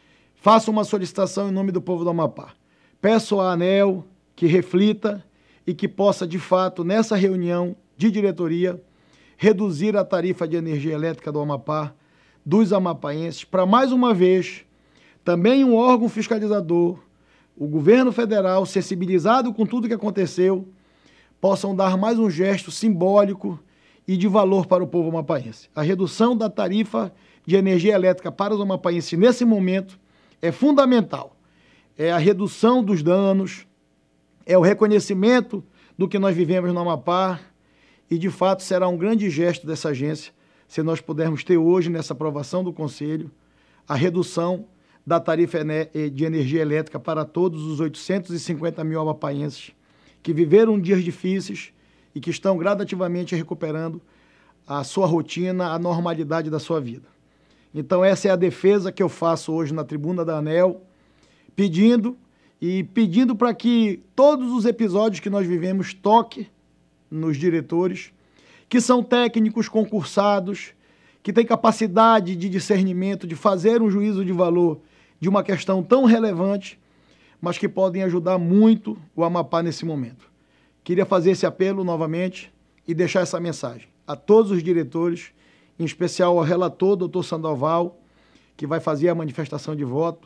faço uma solicitação em nome do povo do Amapá. Peço à ANEEL que reflita e que possa, de fato, nessa reunião de diretoria, reduzir a tarifa de energia elétrica do Amapá, dos amapaenses, para mais uma vez, também um órgão fiscalizador, o governo federal, sensibilizado com tudo que aconteceu, possam dar mais um gesto simbólico e de valor para o povo amapaense. A redução da tarifa de energia elétrica para os amapaenses nesse momento é fundamental. É a redução dos danos, é o reconhecimento do que nós vivemos no Amapá e, de fato, será um grande gesto dessa agência se nós pudermos ter hoje, nessa aprovação do Conselho, a redução da tarifa de energia elétrica para todos os 850 mil amapaenses que viveram dias difíceis e que estão gradativamente recuperando a sua rotina, a normalidade da sua vida. Então essa é a defesa que eu faço hoje na tribuna da ANEEL, pedindo para que todos os episódios que nós vivemos toquem nos diretores, que são técnicos concursados, que têm capacidade de discernimento, de fazer um juízo de valor de uma questão tão relevante, mas que podem ajudar muito o Amapá nesse momento. Queria fazer esse apelo novamente e deixar essa mensagem a todos os diretores, em especial ao relator, doutor Sandoval, que vai fazer a manifestação de voto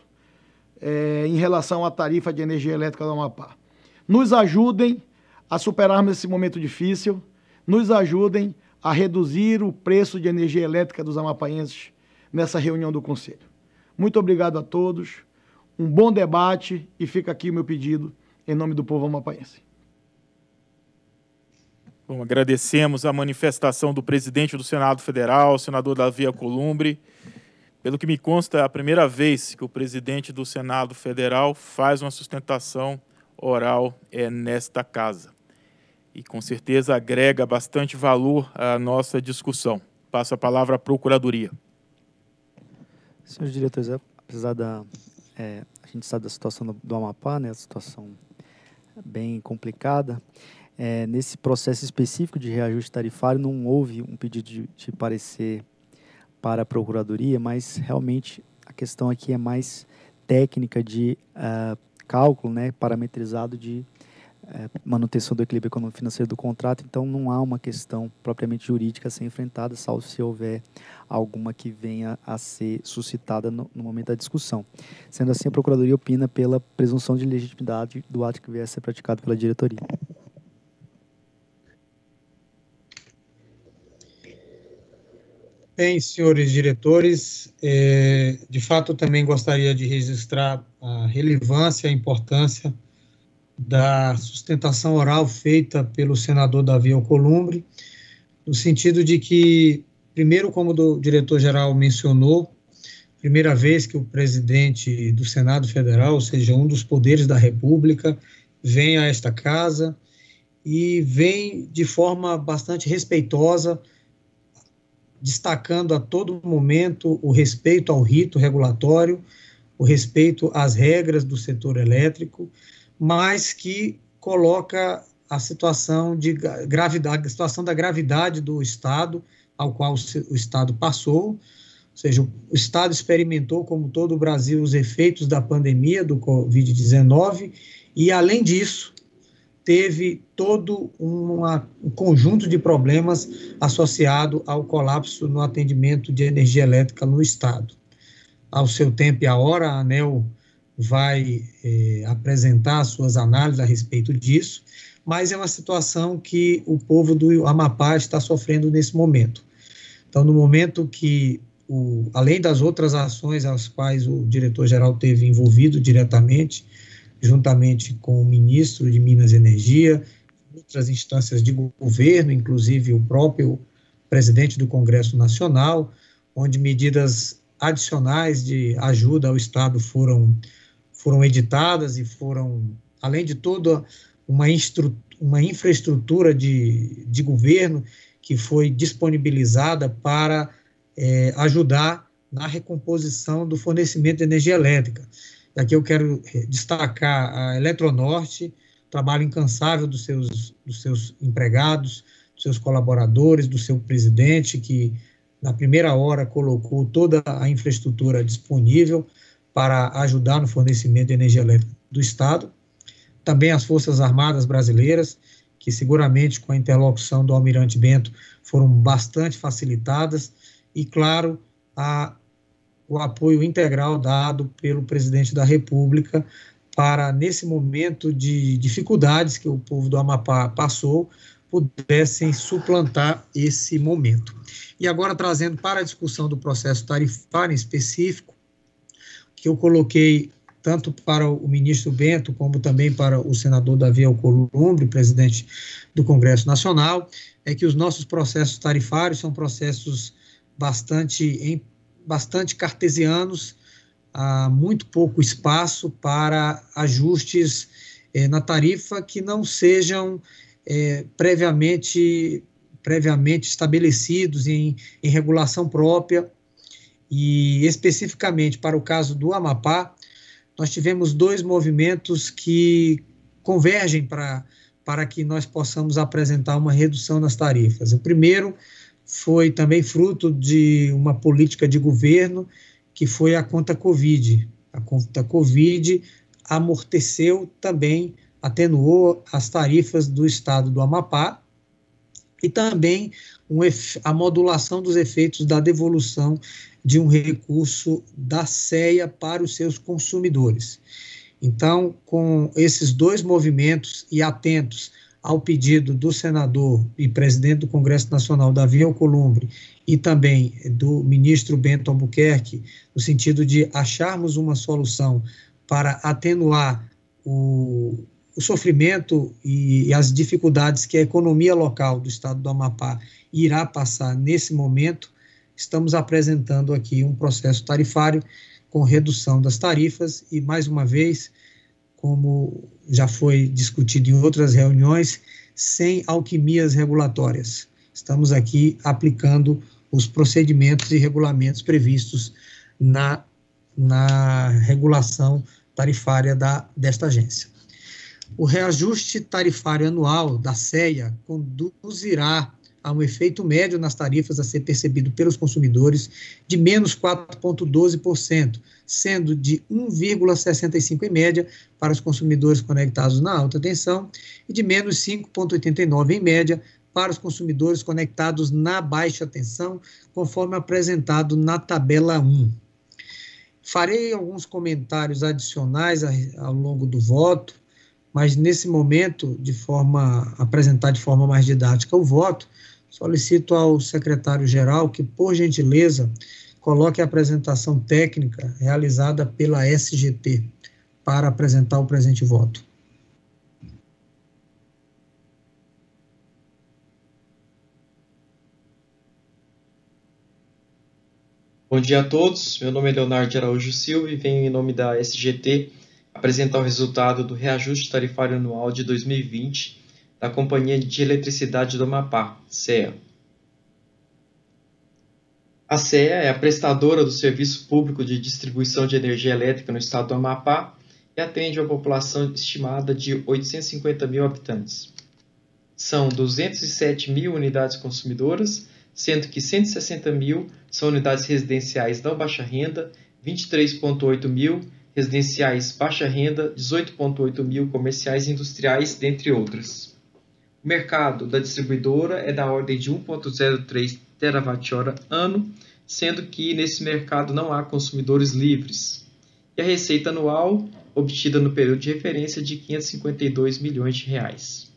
em relação à tarifa de energia elétrica do Amapá. Nos ajudem a superarmos esse momento difícil, nos ajudem a reduzir o preço de energia elétrica dos amapaenses nessa reunião do Conselho. Muito obrigado a todos, um bom debate e fica aqui o meu pedido em nome do povo amapaense. Bom, agradecemos a manifestação do presidente do Senado Federal, senador Davi Alcolumbre. Pelo que me consta, é a primeira vez que o presidente do Senado Federal faz uma sustentação oral nesta casa. E, com certeza, agrega bastante valor à nossa discussão. Passo a palavra à Procuradoria. Senhores diretores, apesar a gente sabe da situação do Amapá, né, a situação bem complicada, nesse processo específico de reajuste tarifário não houve um pedido de parecer para a Procuradoria, mas realmente a questão aqui é mais técnica de cálculo, né, parametrizado de manutenção do equilíbrio econômico-financeiro do contrato, então não há uma questão propriamente jurídica a ser enfrentada, salvo se houver alguma que venha a ser suscitada no momento da discussão. Sendo assim, a Procuradoria opina pela presunção de legitimidade do ato que vier a ser praticado pela diretoria. Bem, senhores diretores, de fato eu também gostaria de registrar a relevância, a importância da sustentação oral feita pelo senador Davi Alcolumbre, no sentido de que, primeiro, como o diretor-geral mencionou, primeira vez que o presidente do Senado Federal, ou seja, um dos poderes da República, vem a esta casa e vem de forma bastante respeitosa, destacando a todo momento o respeito ao rito regulatório, o respeito às regras do setor elétrico, mas que coloca a situação de gravidade, a situação da gravidade do Estado ao qual o Estado passou, ou seja, o Estado experimentou, como todo o Brasil, os efeitos da pandemia do Covid-19 e, além disso, teve todo um conjunto de problemas associado ao colapso no atendimento de energia elétrica no Estado. Ao seu tempo e à hora, a ANEEL vai apresentar suas análises a respeito disso, mas é uma situação que o povo do Amapá está sofrendo nesse momento. Então, no momento que, além das outras ações às quais o diretor-geral teve envolvido diretamente, juntamente com o ministro de Minas e Energia, outras instâncias de governo, inclusive o próprio presidente do Congresso Nacional, onde medidas adicionais de ajuda ao Estado foram editadas e foram, além de toda uma infraestrutura de governo que foi disponibilizada para ajudar na recomposição do fornecimento de energia elétrica. Aqui eu quero destacar a Eletronorte, trabalho incansável dos seus empregados, dos seus colaboradores, do seu presidente, que na primeira hora colocou toda a infraestrutura disponível para ajudar no fornecimento de energia elétrica do Estado. Também as Forças Armadas Brasileiras, que seguramente com a interlocução do Almirante Bento foram bastante facilitadas, e, claro, o apoio integral dado pelo presidente da República para, nesse momento de dificuldades que o povo do Amapá passou, pudessem suplantar esse momento. E agora, trazendo para a discussão do processo tarifário em específico, que eu coloquei tanto para o ministro Bento, como também para o senador Davi Alcolumbre, presidente do Congresso Nacional, é que os nossos processos tarifários são processos bastante cartesianos, há muito pouco espaço para ajustes na tarifa que não sejam previamente estabelecidos em regulação própria. E, especificamente para o caso do Amapá, nós tivemos dois movimentos que convergem para que nós possamos apresentar uma redução nas tarifas. O primeiro foi também fruto de uma política de governo, que foi a conta Covid. A conta Covid amorteceu também, atenuou as tarifas do estado do Amapá, e também a modulação dos efeitos da devolução de um recurso da CEA para os seus consumidores. Então, com esses dois movimentos e atentos ao pedido do senador e presidente do Congresso Nacional, Davi Alcolumbre, e também do ministro Bento Albuquerque, no sentido de acharmos uma solução para atenuar o sofrimento e as dificuldades que a economia local do estado do Amapá irá passar nesse momento, estamos apresentando aqui um processo tarifário com redução das tarifas e, mais uma vez, como já foi discutido em outras reuniões, sem alquimias regulatórias. Estamos aqui aplicando os procedimentos e regulamentos previstos na regulação tarifária desta agência. O reajuste tarifário anual da CEA conduzirá a um efeito médio nas tarifas a ser percebido pelos consumidores de menos 4,12%, sendo de 1,65% em média para os consumidores conectados na alta tensão e de menos 5,89% em média para os consumidores conectados na baixa tensão, conforme apresentado na tabela 1. Farei alguns comentários adicionais ao longo do voto, mas nesse momento, apresentar de forma mais didática o voto, solicito ao secretário-geral que, por gentileza, coloque a apresentação técnica realizada pela SGT para apresentar o presente voto. Bom dia a todos, meu nome é Leonardo de Araújo Silva e venho em nome da SGT apresentar o resultado do reajuste tarifário anual de 2020 da Companhia de Eletricidade do Amapá, CEA. A CEA é a prestadora do Serviço Público de Distribuição de Energia Elétrica no estado do Amapá e atende uma população estimada de 850 mil habitantes. São 207 mil unidades consumidoras, sendo que 160 mil são unidades residenciais não baixa renda, 23,8 mil residenciais baixa renda, 18,8 mil comerciais e industriais, dentre outras. O mercado da distribuidora é da ordem de 1,03 terawatt-hora ano, sendo que nesse mercado não há consumidores livres. E a receita anual obtida no período de referência de R$ 552 milhões de reais.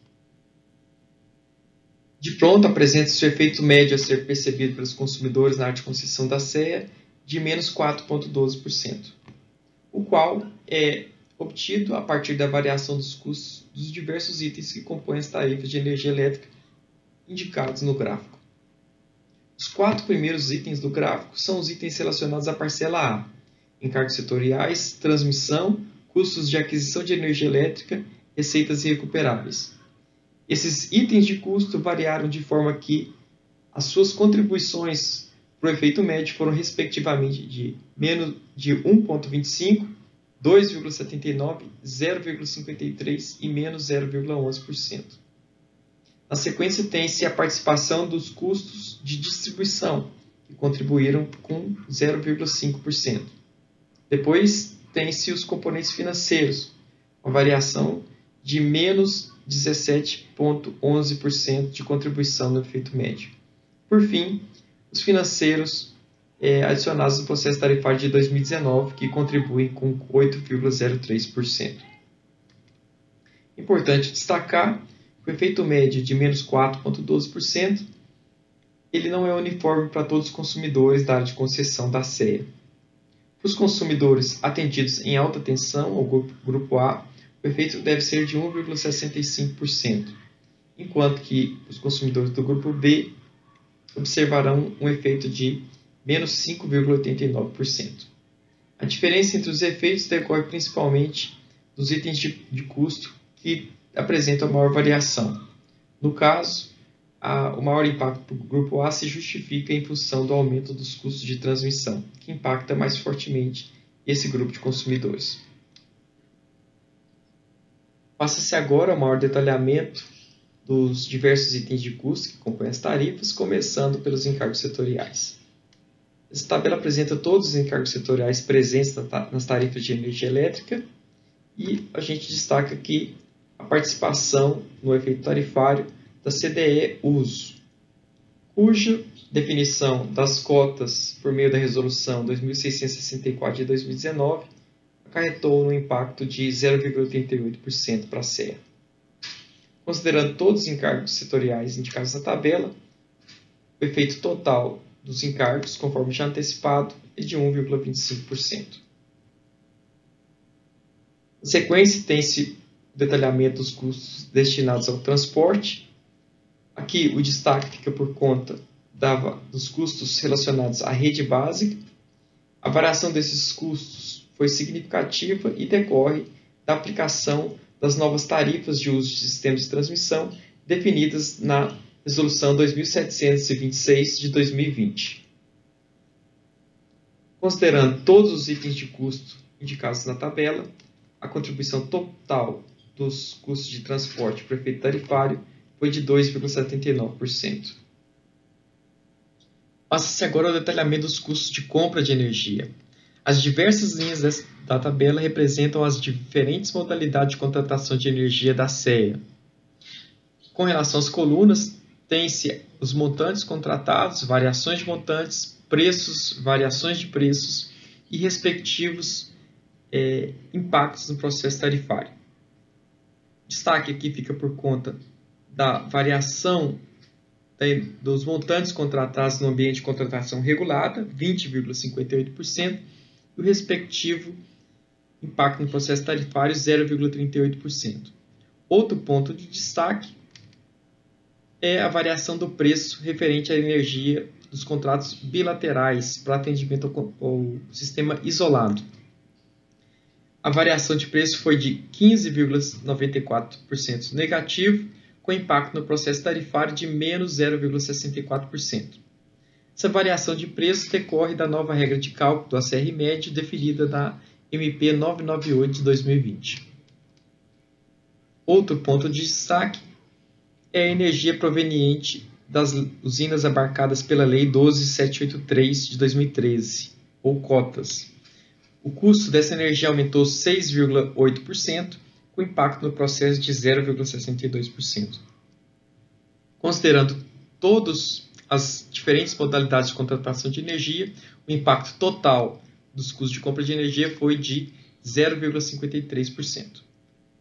De pronto, apresenta-se o efeito médio a ser percebido pelos consumidores na área de concessão da CEA de menos 4,12%, o qual é obtido a partir da variação dos custos dos diversos itens que compõem as tarifas de energia elétrica indicados no gráfico. Os 4 primeiros itens do gráfico são os itens relacionados à parcela A, encargos setoriais, transmissão, custos de aquisição de energia elétrica, receitas irrecuperáveis. Esses itens de custo variaram de forma que as suas contribuições para o efeito médio foram respectivamente de 1,25%, 2,79%, 0,53% e menos 0,11%. Na sequência, tem-se a participação dos custos de distribuição, que contribuíram com 0,5%. Depois, tem-se os componentes financeiros, uma variação de menos 17,11% de contribuição no efeito médio. Por fim, os financeiros adicionados no processo tarifário de 2019, que contribuem com 8,03%. Importante destacar que o efeito médio de menos 4,12%, ele não é uniforme para todos os consumidores da área de concessão da CEA. Para os consumidores atendidos em alta tensão, ou grupo A, o efeito deve ser de 1,65%, enquanto que os consumidores do grupo B observarão um efeito de menos 5,89%. A diferença entre os efeitos decorre principalmente dos itens de custo que apresentam a maior variação. No caso, o maior impacto para o grupo A se justifica em função do aumento dos custos de transmissão, que impacta mais fortemente esse grupo de consumidores. Passa-se agora ao maior detalhamento dos diversos itens de custo que compõem as tarifas, começando pelos encargos setoriais. Essa tabela apresenta todos os encargos setoriais presentes nas tarifas de energia elétrica e a gente destaca aqui a participação no efeito tarifário da CDE Uso, cuja definição das cotas por meio da Resolução 2664 de 2019 acarretou no impacto de 0,88% para a CEA. Considerando todos os encargos setoriais indicados na tabela, o efeito total dos encargos, conforme já antecipado, é de 1,25%. Na sequência, tem-se detalhamento dos custos destinados ao transporte. Aqui o destaque fica por conta dos custos relacionados à rede básica. A variação desses custos foi significativa e decorre da aplicação das novas tarifas de uso de sistemas de transmissão definidas na Resolução 2726 de 2020. Considerando todos os itens de custo indicados na tabela, a contribuição total dos custos de transporte por efeito tarifário foi de 2,79%. Passa-se agora ao detalhamento dos custos de compra de energia. As diversas linhas da tabela representam as diferentes modalidades de contratação de energia da SEA. Com relação às colunas, tem-se os montantes contratados, variações de montantes, preços, variações de preços e respectivos impactos no processo tarifário. Destaque aqui fica por conta da variação dos montantes contratados no ambiente de contratação regulada, 20,58%, e o respectivo impacto no processo tarifário, 0,38%. Outro ponto de destaque é a variação do preço referente à energia dos contratos bilaterais para atendimento ao sistema isolado. A variação de preço foi de 15,94% negativo, com impacto no processo tarifário de menos 0,64%. Essa variação de preço decorre da nova regra de cálculo do ACR-MED definida na MP 998 de 2020. Outro ponto de destaque é a energia proveniente das usinas abarcadas pela Lei 12783 de 2013, ou cotas. O custo dessa energia aumentou 6,8%, com impacto no processo de 0,62%. Considerando todas as diferentes modalidades de contratação de energia, o impacto total dos custos de compra de energia foi de 0,53%.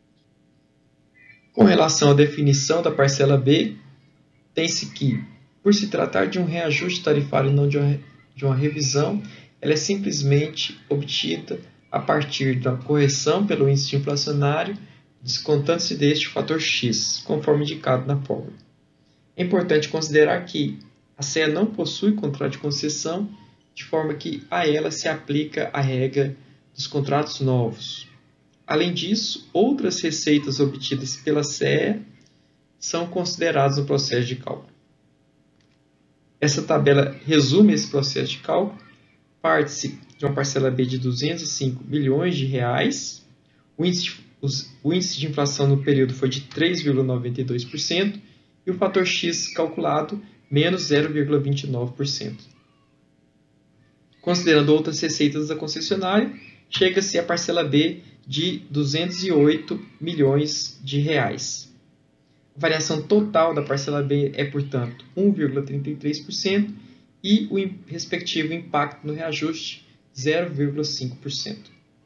Com relação à definição da parcela B, tem-se que, por se tratar de um reajuste tarifário e não de uma revisão, ela é simplesmente obtida a partir da correção pelo índice inflacionário, descontando-se deste o fator X, conforme indicado na fórmula. É importante considerar que a SEA não possui contrato de concessão, de forma que a ela se aplica a regra dos contratos novos. Além disso, outras receitas obtidas pela SEA são consideradas no processo de cálculo. Essa tabela resume esse processo de cálculo. Parte-se de uma parcela B de R$ 205 milhões. O índice de inflação no período foi de 3,92% e o fator X calculado, menos 0,29%. Considerando outras receitas da concessionária, chega-se à parcela B de R$ 208 milhões. A variação total da parcela B é, portanto, 1,33% e o respectivo impacto no reajuste, 0,5%.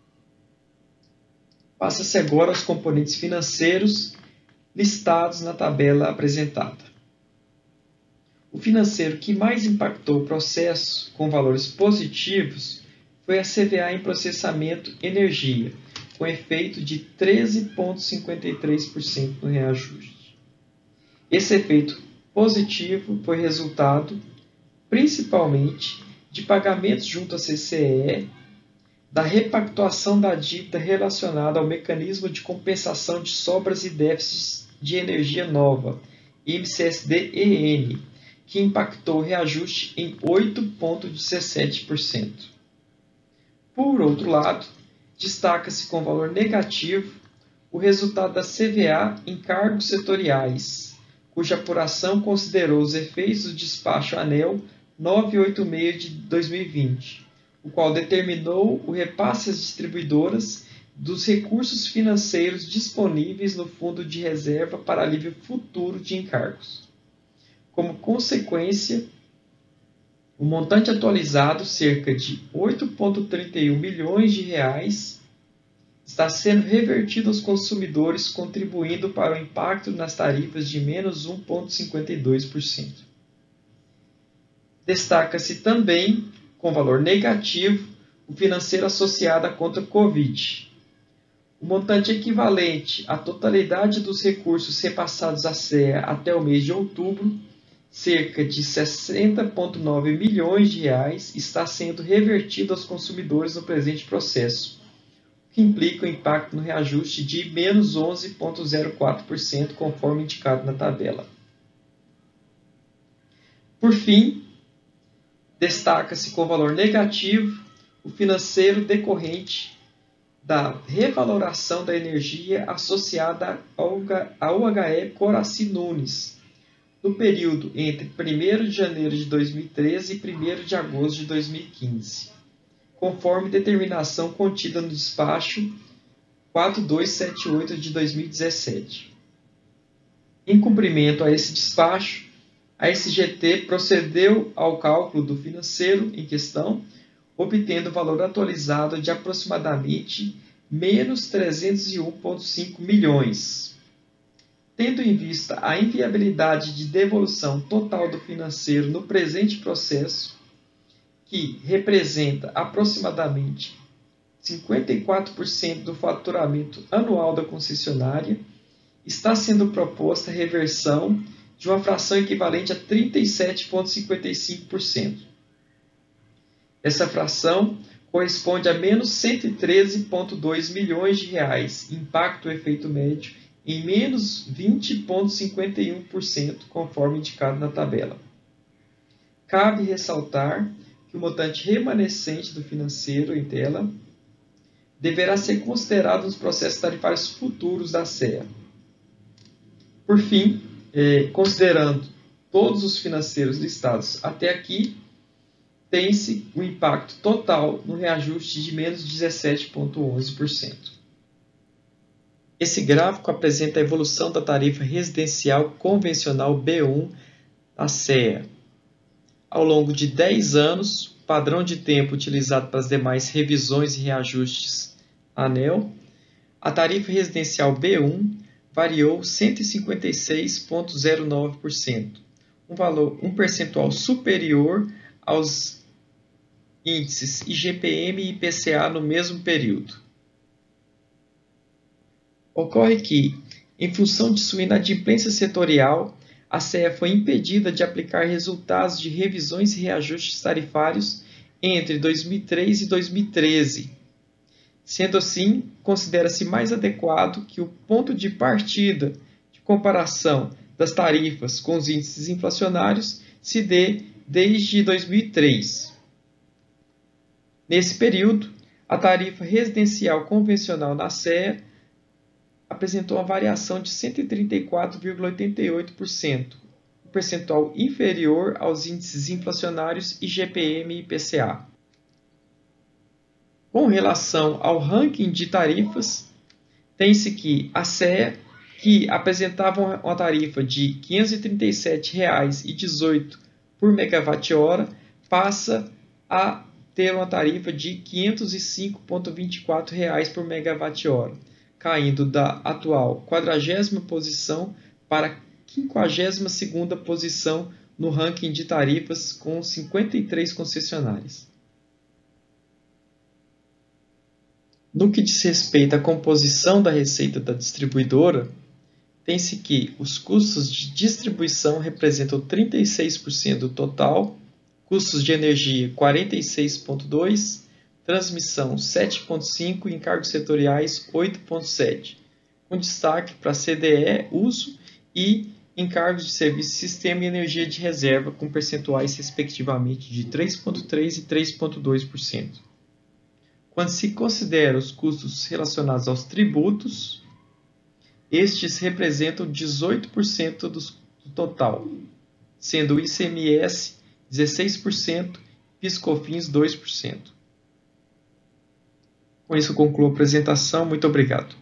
Passa-se agora aos componentes financeiros listados na tabela apresentada. O financeiro que mais impactou o processo com valores positivos foi a CVA em processamento energia, com efeito de 13,53% no reajuste. Esse efeito positivo foi resultado principalmente de pagamentos junto à CCE, da repactuação da dívida relacionada ao mecanismo de compensação de sobras e déficits de energia nova, MCSD-EN, que impactou o reajuste em 8,17%. Por outro lado, destaca-se com valor negativo o resultado da CVA em cargos setoriais, cuja apuração considerou os efeitos do despacho ANEEL 986 de 2020, o qual determinou o repasse às distribuidoras dos recursos financeiros disponíveis no Fundo de Reserva para Alívio Futuro de Encargos. Como consequência, o montante atualizado, cerca de R$ 8,31 milhões, está sendo revertido aos consumidores, contribuindo para o impacto nas tarifas de menos 1,52%. Destaca-se também, com valor negativo, o financeiro associado à conta Covid. o montante equivalente à totalidade dos recursos repassados à SEA até o mês de outubro, cerca de 60,9 milhões de reais, está sendo revertido aos consumidores no presente processo, o que implica o impacto no reajuste de menos 11,04%, conforme indicado na tabela. Por fim, destaca-se com valor negativo o financeiro decorrente da revaloração da energia associada ao UHE Coraci Nunes, no período entre 1º de janeiro de 2013 e 1º de agosto de 2015, conforme determinação contida no despacho 4278 de 2017. Em cumprimento a esse despacho, a SGT procedeu ao cálculo do financeiro em questão, obtendo valor atualizado de aproximadamente menos 301,5 milhões. Tendo em vista a inviabilidade de devolução total do financeiro no presente processo, que representa aproximadamente 54% do faturamento anual da concessionária, está sendo proposta a reversão de uma fração equivalente a 37,55%. Essa fração corresponde a menos 113,2 milhões de reais, impacto efeito médio em menos 20,51%, conforme indicado na tabela. Cabe ressaltar que o montante remanescente do financeiro em tela deverá ser considerado nos processos tarifários futuros da SEA. Por fim, considerando todos os financeiros listados até aqui, tem-se o impacto total no reajuste de menos 17,11%. Esse gráfico apresenta a evolução da tarifa residencial convencional B1 da SEA. Ao longo de 10 anos, padrão de tempo utilizado para as demais revisões e reajustes da ANEEL, a tarifa residencial B1 variou 156,09%, um percentual superior aos índices IGPM e IPCA no mesmo período. Ocorre que, em função de sua inadimplência setorial, a SEA foi impedida de aplicar resultados de revisões e reajustes tarifários entre 2003 e 2013. Sendo assim, considera-se mais adequado que o ponto de partida de comparação das tarifas com os índices inflacionários se dê desde 2003. Nesse período, a tarifa residencial convencional na SEA apresentou uma variação de 134,88%, um percentual inferior aos índices inflacionários IGPM e IPCA. Com relação ao ranking de tarifas, tem-se que a SEA, que apresentava uma tarifa de R$ 537,18 por megawatt-hora, passa a ter uma tarifa de R$ 505,24 por megawatt-hora, caindo da atual 40ª posição para a 52ª posição no ranking de tarifas com 53 concessionárias. No que diz respeito à composição da receita da distribuidora, tem-se que os custos de distribuição representam 36% do total, custos de energia 46,2%, transmissão 7,5% e encargos setoriais 8,7%, com destaque para CDE, uso e encargos de serviço sistema e energia de reserva, com percentuais respectivamente de 3,3% e 3,2%. Quando se considera os custos relacionados aos tributos, estes representam 18% do total, sendo o ICMS 16%, PIS/COFINS 2%. Com isso, eu concluo a apresentação. Muito obrigado.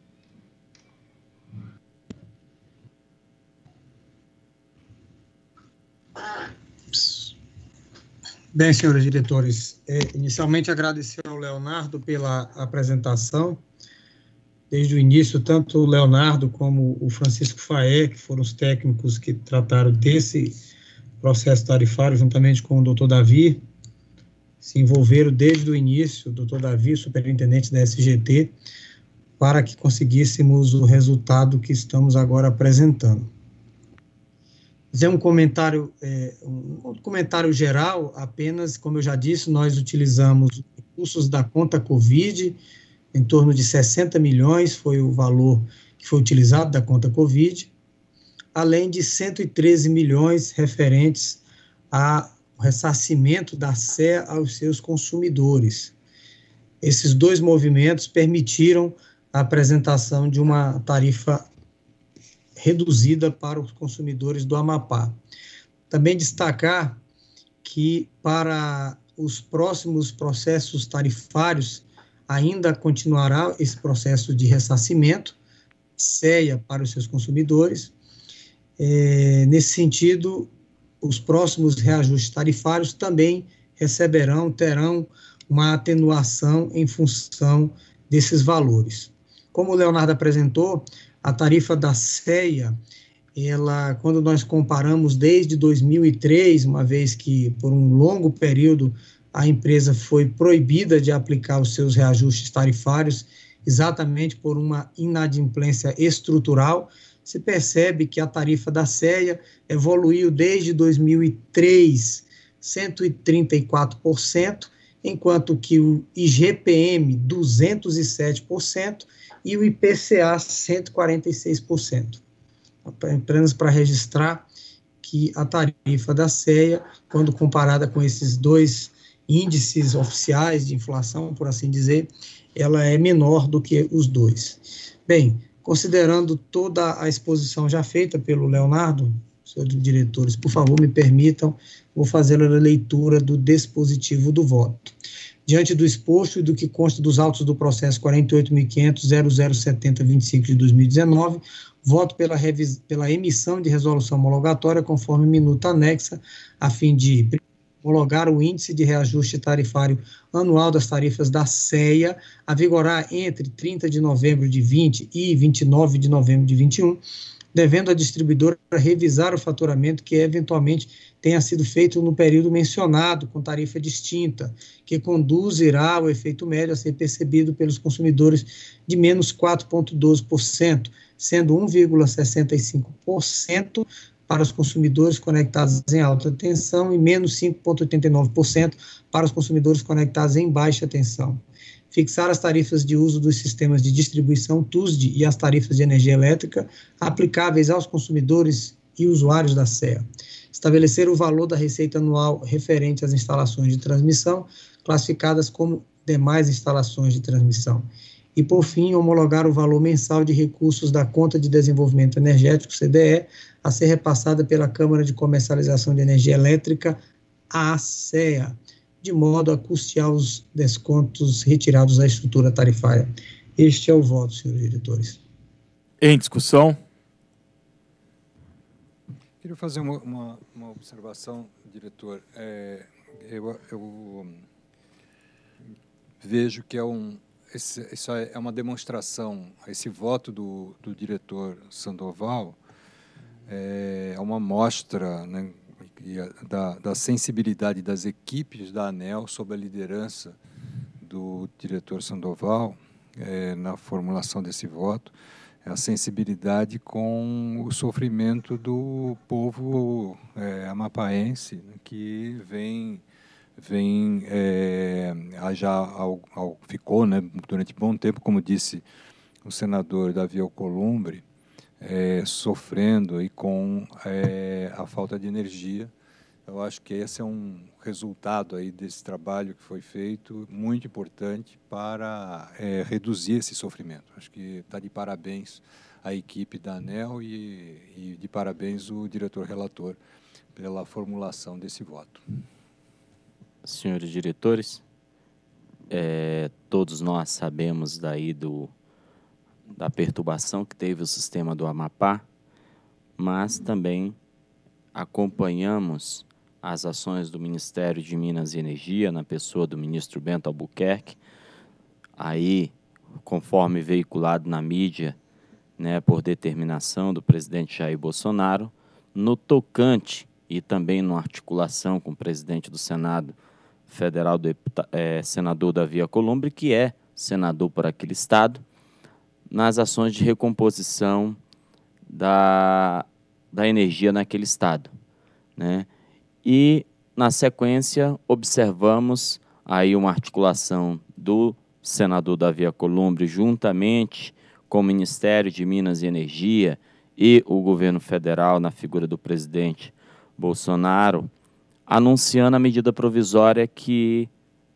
Bem, senhores diretores, inicialmente agradecer ao Leonardo pela apresentação. Desde o início, tanto o Leonardo como o Francisco Faé, que foram os técnicos que trataram desse processo tarifário, juntamente com o doutor Davi, se envolveram desde o início, o doutor Davi, superintendente da SGT, para que conseguíssemos o resultado que estamos agora apresentando. Fazer um comentário geral, apenas, como eu já disse, nós utilizamos recursos da conta Covid, em torno de 60 milhões foi o valor que foi utilizado da conta Covid, além de 113 milhões referentes ao ressarcimento da SEA aos seus consumidores. Esses dois movimentos permitiram a apresentação de uma tarifa reduzida para os consumidores do Amapá. Também destacar que para os próximos processos tarifários ainda continuará esse processo de ressarcimento, SEA para os seus consumidores. Nesse sentido, os próximos reajustes tarifários também terão uma atenuação em função desses valores. Como o Leonardo apresentou, a tarifa da SEA, quando nós comparamos desde 2003, uma vez que por um longo período a empresa foi proibida de aplicar os seus reajustes tarifários, exatamente por uma inadimplência estrutural, se percebe que a tarifa da SEA evoluiu desde 2003 134%, enquanto que o IGPM 207% e o IPCA 146%. Apenas para registrar que a tarifa da SEA, quando comparada com esses dois índices oficiais de inflação, por assim dizer, ela é menor do que os dois. Bem, considerando toda a exposição já feita pelo Leonardo, senhores diretores, por favor, me permitam, vou fazer a leitura do dispositivo do voto. Diante do exposto e do que consta dos autos do processo 48.500.007025 de 2019, voto pela emissão de resolução homologatória conforme minuta anexa, a fim de homologar o índice de reajuste tarifário anual das tarifas da SEA, a vigorar entre 30 de novembro de 20 e 29 de novembro de 21, devendo a distribuidora revisar o faturamento que eventualmente tenha sido feito no período mencionado, com tarifa distinta, que conduzirá ao efeito médio a ser percebido pelos consumidores de menos 4,12%, sendo 1,65% para os consumidores conectados em alta tensão e menos 5,89% para os consumidores conectados em baixa tensão. Fixar as tarifas de uso dos sistemas de distribuição TUSD e as tarifas de energia elétrica aplicáveis aos consumidores e usuários da SEA. Estabelecer o valor da receita anual referente às instalações de transmissão, classificadas como demais instalações de transmissão. E, por fim, homologar o valor mensal de recursos da Conta de Desenvolvimento Energético, CDE, a ser repassada pela Câmara de Comercialização de Energia Elétrica, a SEA, de modo a custear os descontos retirados da estrutura tarifária. Este é o voto, senhores diretores. Em discussão. Queria fazer uma observação, diretor. Eu vejo que isso é uma demonstração, esse voto do diretor Sandoval é uma mostra, né, da sensibilidade das equipes da ANEEL sob a liderança do diretor Sandoval na formulação desse voto, a sensibilidade com o sofrimento do povo amapaense, né, que ficou, né, durante bom tempo, como disse o senador Davi Alcolumbre, sofrendo aí com a falta de energia. Eu acho que esse é um resultado aí desse trabalho que foi feito, muito importante para reduzir esse sofrimento. Acho que está de parabéns a equipe da ANEEL e de parabéns o diretor relator pela formulação desse voto. Senhores diretores, todos nós sabemos daí da perturbação que teve o sistema do Amapá, mas também acompanhamos as ações do Ministério de Minas e Energia, na pessoa do ministro Bento Albuquerque, aí, conforme veiculado na mídia, né, por determinação do presidente Jair Bolsonaro, no tocante e também numa articulação com o presidente do Senado Federal, senador Davi Alcolumbre, que é senador por aquele estado, nas ações de recomposição da energia naquele estado, né? E, na sequência, observamos aí uma articulação do senador Davi Alcolumbre, juntamente com o Ministério de Minas e Energia e o governo federal, na figura do presidente Bolsonaro, anunciando a medida provisória que,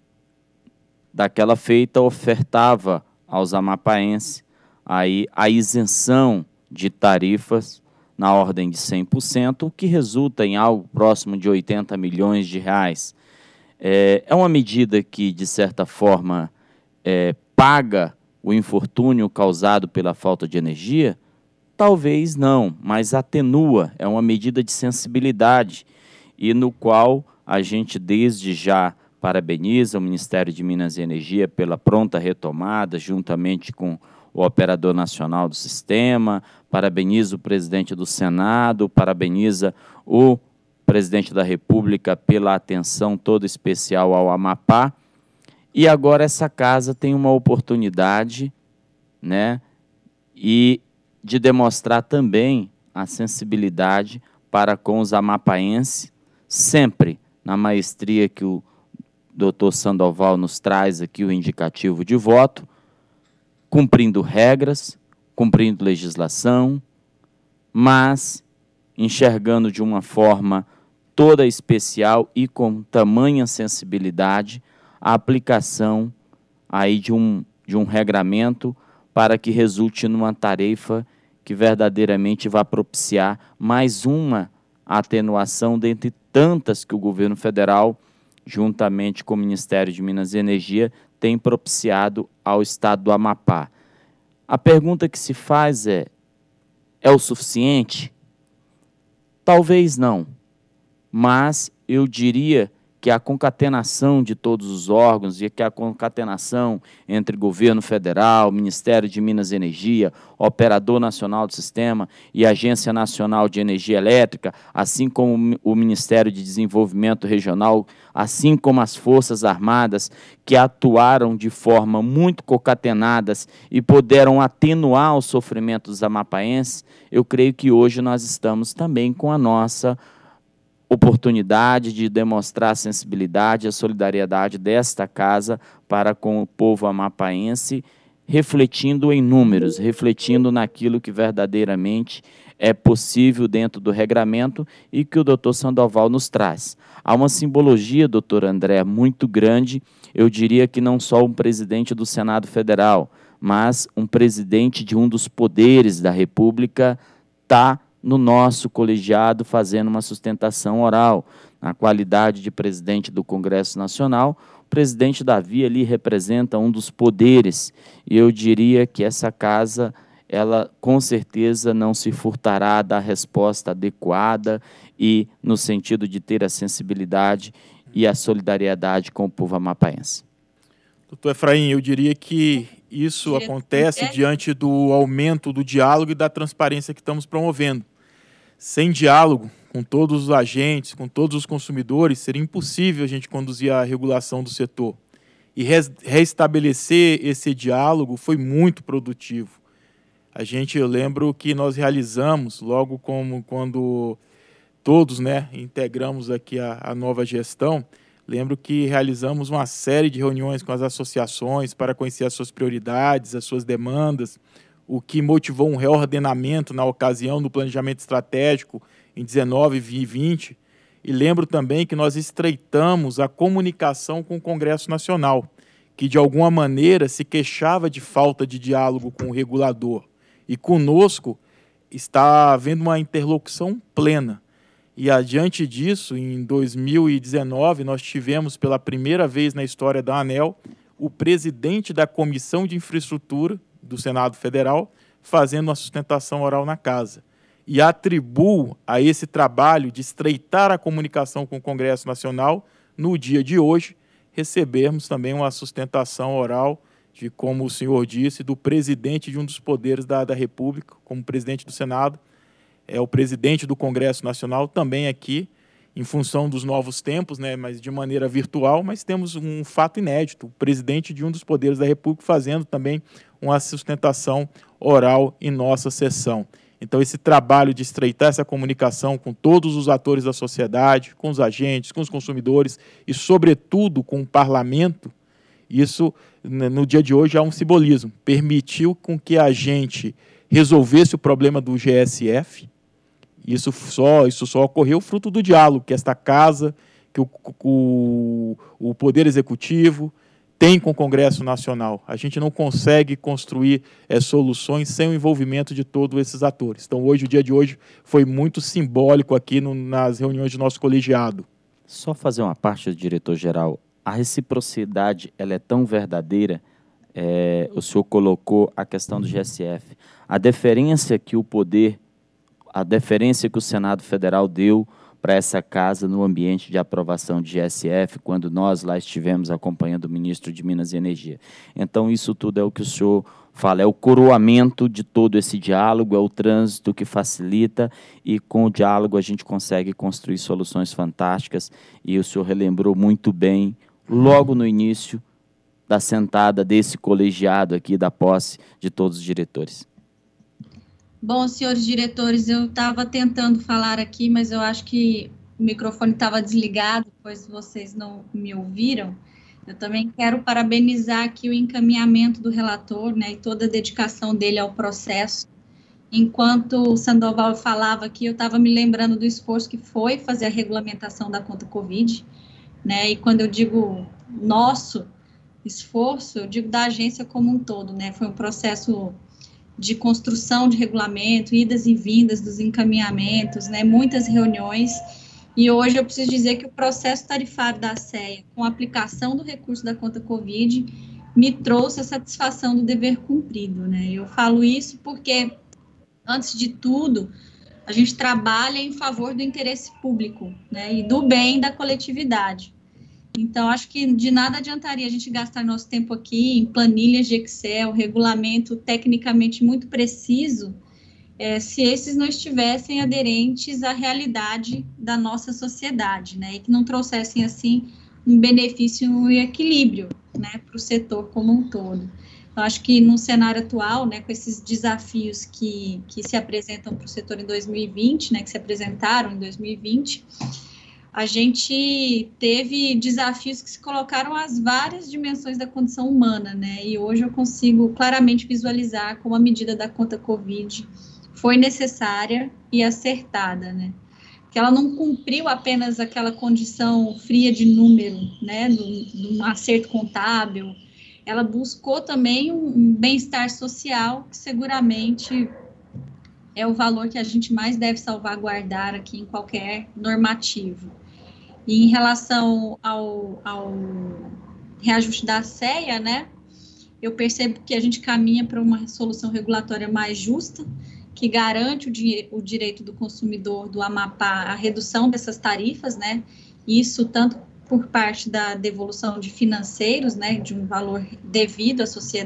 daquela feita, ofertava aos amapaenses aí a isenção de tarifas na ordem de 100%, o que resulta em algo próximo de 80 milhões de reais. É uma medida que, de certa forma, paga o infortúnio causado pela falta de energia? Talvez não, mas atenua, é uma medida de sensibilidade e no qual a gente desde já parabeniza o Ministério de Minas e Energia pela pronta retomada, juntamente com o operador nacional do sistema, parabeniza o presidente do Senado, parabeniza o presidente da República pela atenção toda especial ao Amapá. E agora essa casa tem uma oportunidade, né, e de demonstrar também a sensibilidade para com os amapaenses, sempre na maestria que o doutor Sandoval nos traz aqui o indicativo de voto, cumprindo regras, cumprindo legislação, mas enxergando de uma forma toda especial e com tamanha sensibilidade a aplicação aí de um regramento para que resulte numa tarefa que verdadeiramente vá propiciar mais uma atenuação dentre tantas que o governo federal, juntamente com o Ministério de Minas e Energia, tem propiciado ao estado do Amapá. A pergunta que se faz é o suficiente? Talvez não, mas eu diria que a concatenação de todos os órgãos e que a concatenação entre governo federal, Ministério de Minas e Energia, Operador Nacional do Sistema e Agência Nacional de Energia Elétrica, assim como o Ministério de Desenvolvimento Regional, assim como as Forças Armadas, que atuaram de forma muito concatenadas e puderam atenuar o sofrimento dos amapaenses, eu creio que hoje nós estamos também com a nossa oportunidade de demonstrar a sensibilidade e a solidariedade desta casa para com o povo amapaense, refletindo em números, refletindo naquilo que verdadeiramente é possível dentro do regramento e que o doutor Sandoval nos traz. Há uma simbologia, doutor André, muito grande, eu diria que não só um presidente do Senado Federal, mas um presidente de um dos poderes da República está no nosso colegiado fazendo uma sustentação oral. Na qualidade de presidente do Congresso Nacional, o presidente Davi ali representa um dos poderes, e eu diria que essa casa, ela com certeza não se furtará da resposta adequada e no sentido de ter a sensibilidade e a solidariedade com o povo amapaense. Doutor Efraim, eu diria que isso acontece diante do aumento do diálogo e da transparência que estamos promovendo. Sem diálogo com todos os agentes, com todos os consumidores, seria impossível a gente conduzir a regulação do setor. E restabelecer esse diálogo foi muito produtivo. Eu lembro que nós realizamos, logo como quando todos, né, integramos aqui a nova gestão, lembro que realizamos uma série de reuniões com as associações para conhecer as suas prioridades, as suas demandas, o que motivou um reordenamento na ocasião do planejamento estratégico em 19 e 20. E lembro também que nós estreitamos a comunicação com o Congresso Nacional, que de alguma maneira se queixava de falta de diálogo com o regulador. E conosco está havendo uma interlocução plena. E adiante disso, em 2019, nós tivemos pela primeira vez na história da ANEEL o presidente da Comissão de Infraestrutura do Senado Federal fazendo uma sustentação oral na casa. E atribuo a esse trabalho de estreitar a comunicação com o Congresso Nacional, no dia de hoje, recebermos também uma sustentação oral de, como o senhor disse, do presidente de um dos poderes da República, como presidente do Senado, é o presidente do Congresso Nacional, também aqui, em função dos novos tempos, né, mas de maneira virtual, mas temos um fato inédito, o presidente de um dos poderes da República fazendo também uma sustentação oral em nossa sessão. Então, esse trabalho de estreitar essa comunicação com todos os atores da sociedade, com os agentes, com os consumidores e, sobretudo, com o parlamento, isso, no dia de hoje, há um simbolismo. Permitiu com que a gente resolvesse o problema do GSF. Isso só ocorreu fruto do diálogo que esta casa, que o Poder Executivo tem com o Congresso Nacional. A gente não consegue construir soluções sem o envolvimento de todos esses atores. Então, hoje, o dia de hoje foi muito simbólico aqui nas reuniões do nosso colegiado. Só fazer uma parte do diretor-geral. A reciprocidade, ela é tão verdadeira, o senhor colocou a questão do GSF. A deferência que o Senado Federal deu para essa casa no ambiente de aprovação de GSF, quando nós lá estivemos acompanhando o ministro de Minas e Energia. Então, isso tudo é o que o senhor fala, é o coroamento de todo esse diálogo, é o trânsito que facilita, e com o diálogo a gente consegue construir soluções fantásticas, e o senhor relembrou muito bem, logo no início da sentada desse colegiado aqui, da posse de todos os diretores. Bom, senhores diretores, eu estava tentando falar aqui, mas eu acho que o microfone estava desligado, pois vocês não me ouviram. Eu também quero parabenizar aqui o encaminhamento do relator, né, e toda a dedicação dele ao processo. Enquanto o Sandoval falava aqui, eu estava me lembrando do esforço que foi fazer a regulamentação da conta Covid, né, e quando eu digo nosso esforço, eu digo da agência como um todo, né, foi um processo de construção de regulamento, idas e vindas dos encaminhamentos, né, muitas reuniões, e hoje eu preciso dizer que o processo tarifário da SEA, com a aplicação do recurso da conta Covid, me trouxe a satisfação do dever cumprido, né, eu falo isso porque, antes de tudo, a gente trabalha em favor do interesse público, né, e do bem da coletividade. Então, acho que de nada adiantaria a gente gastar nosso tempo aqui em planilhas de Excel, regulamento tecnicamente muito preciso, se esses não estivessem aderentes à realidade da nossa sociedade, né, e que não trouxessem, assim, um benefício e equilíbrio, né, para o setor como um todo. Então, acho que no cenário atual, né, com esses desafios que se apresentam para o setor em 2020, né, que se apresentaram em 2020, a gente teve desafios que se colocaram às várias dimensões da condição humana, né, e hoje eu consigo claramente visualizar como a medida da conta Covid foi necessária e acertada, né, que ela não cumpriu apenas aquela condição fria de número, né, de um acerto contábil, ela buscou também um bem-estar social, que seguramente é o valor que a gente mais deve salvaguardar aqui em qualquer normativo. E em relação ao reajuste da SEA, né, eu percebo que a gente caminha para uma solução regulatória mais justa, que garante o direito do consumidor do Amapá à redução dessas tarifas, né, isso tanto por parte da devolução de financeiros, né, de um valor devido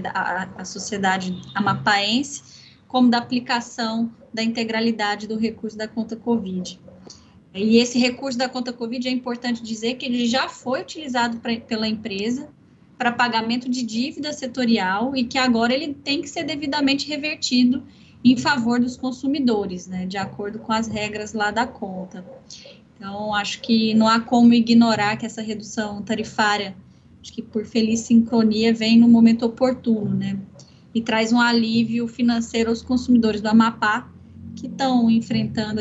à sociedade amapaense, como da aplicação da integralidade do recurso da conta Covid. E esse recurso da conta Covid, é importante dizer que ele já foi utilizado pela empresa para pagamento de dívida setorial e que agora ele tem que ser devidamente revertido em favor dos consumidores, né, de acordo com as regras lá da conta. Então, acho que não há como ignorar que essa redução tarifária, acho que por feliz sincronia, vem no momento oportuno, né, e traz um alívio financeiro aos consumidores do Amapá, que estão enfrentaram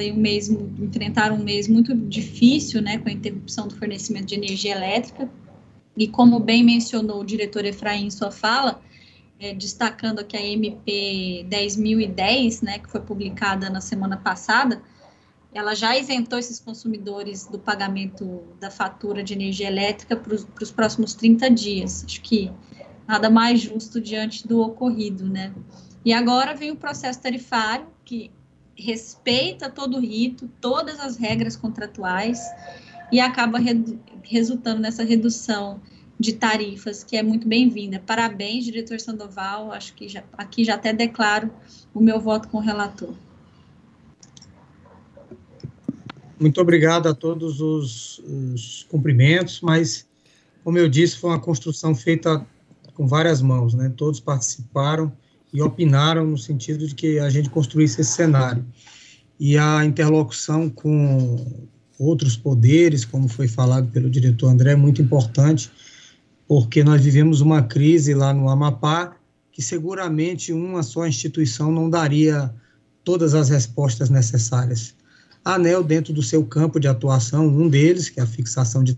um mês muito difícil, né, com a interrupção do fornecimento de energia elétrica, e como bem mencionou o diretor Efraim em sua fala, destacando aqui a MP 10.010, né, que foi publicada na semana passada, ela já isentou esses consumidores do pagamento da fatura de energia elétrica para os próximos 30 dias, acho que nada mais justo diante do ocorrido, né, e agora vem o processo tarifário, que respeita todo o rito, todas as regras contratuais e acaba resultando nessa redução de tarifas, que é muito bem-vinda. Parabéns, diretor Sandoval, acho que aqui já até declaro o meu voto com o relator. Muito obrigado a todos os cumprimentos, mas, como eu disse, foi uma construção feita com várias mãos, né? Todos participaram e opinaram no sentido de que a gente construísse esse cenário. E a interlocução com outros poderes, como foi falado pelo diretor André, é muito importante, porque nós vivemos uma crise lá no Amapá, que seguramente uma só instituição não daria todas as respostas necessárias. A ANEEL, dentro do seu campo de atuação, um deles, que é a fixação de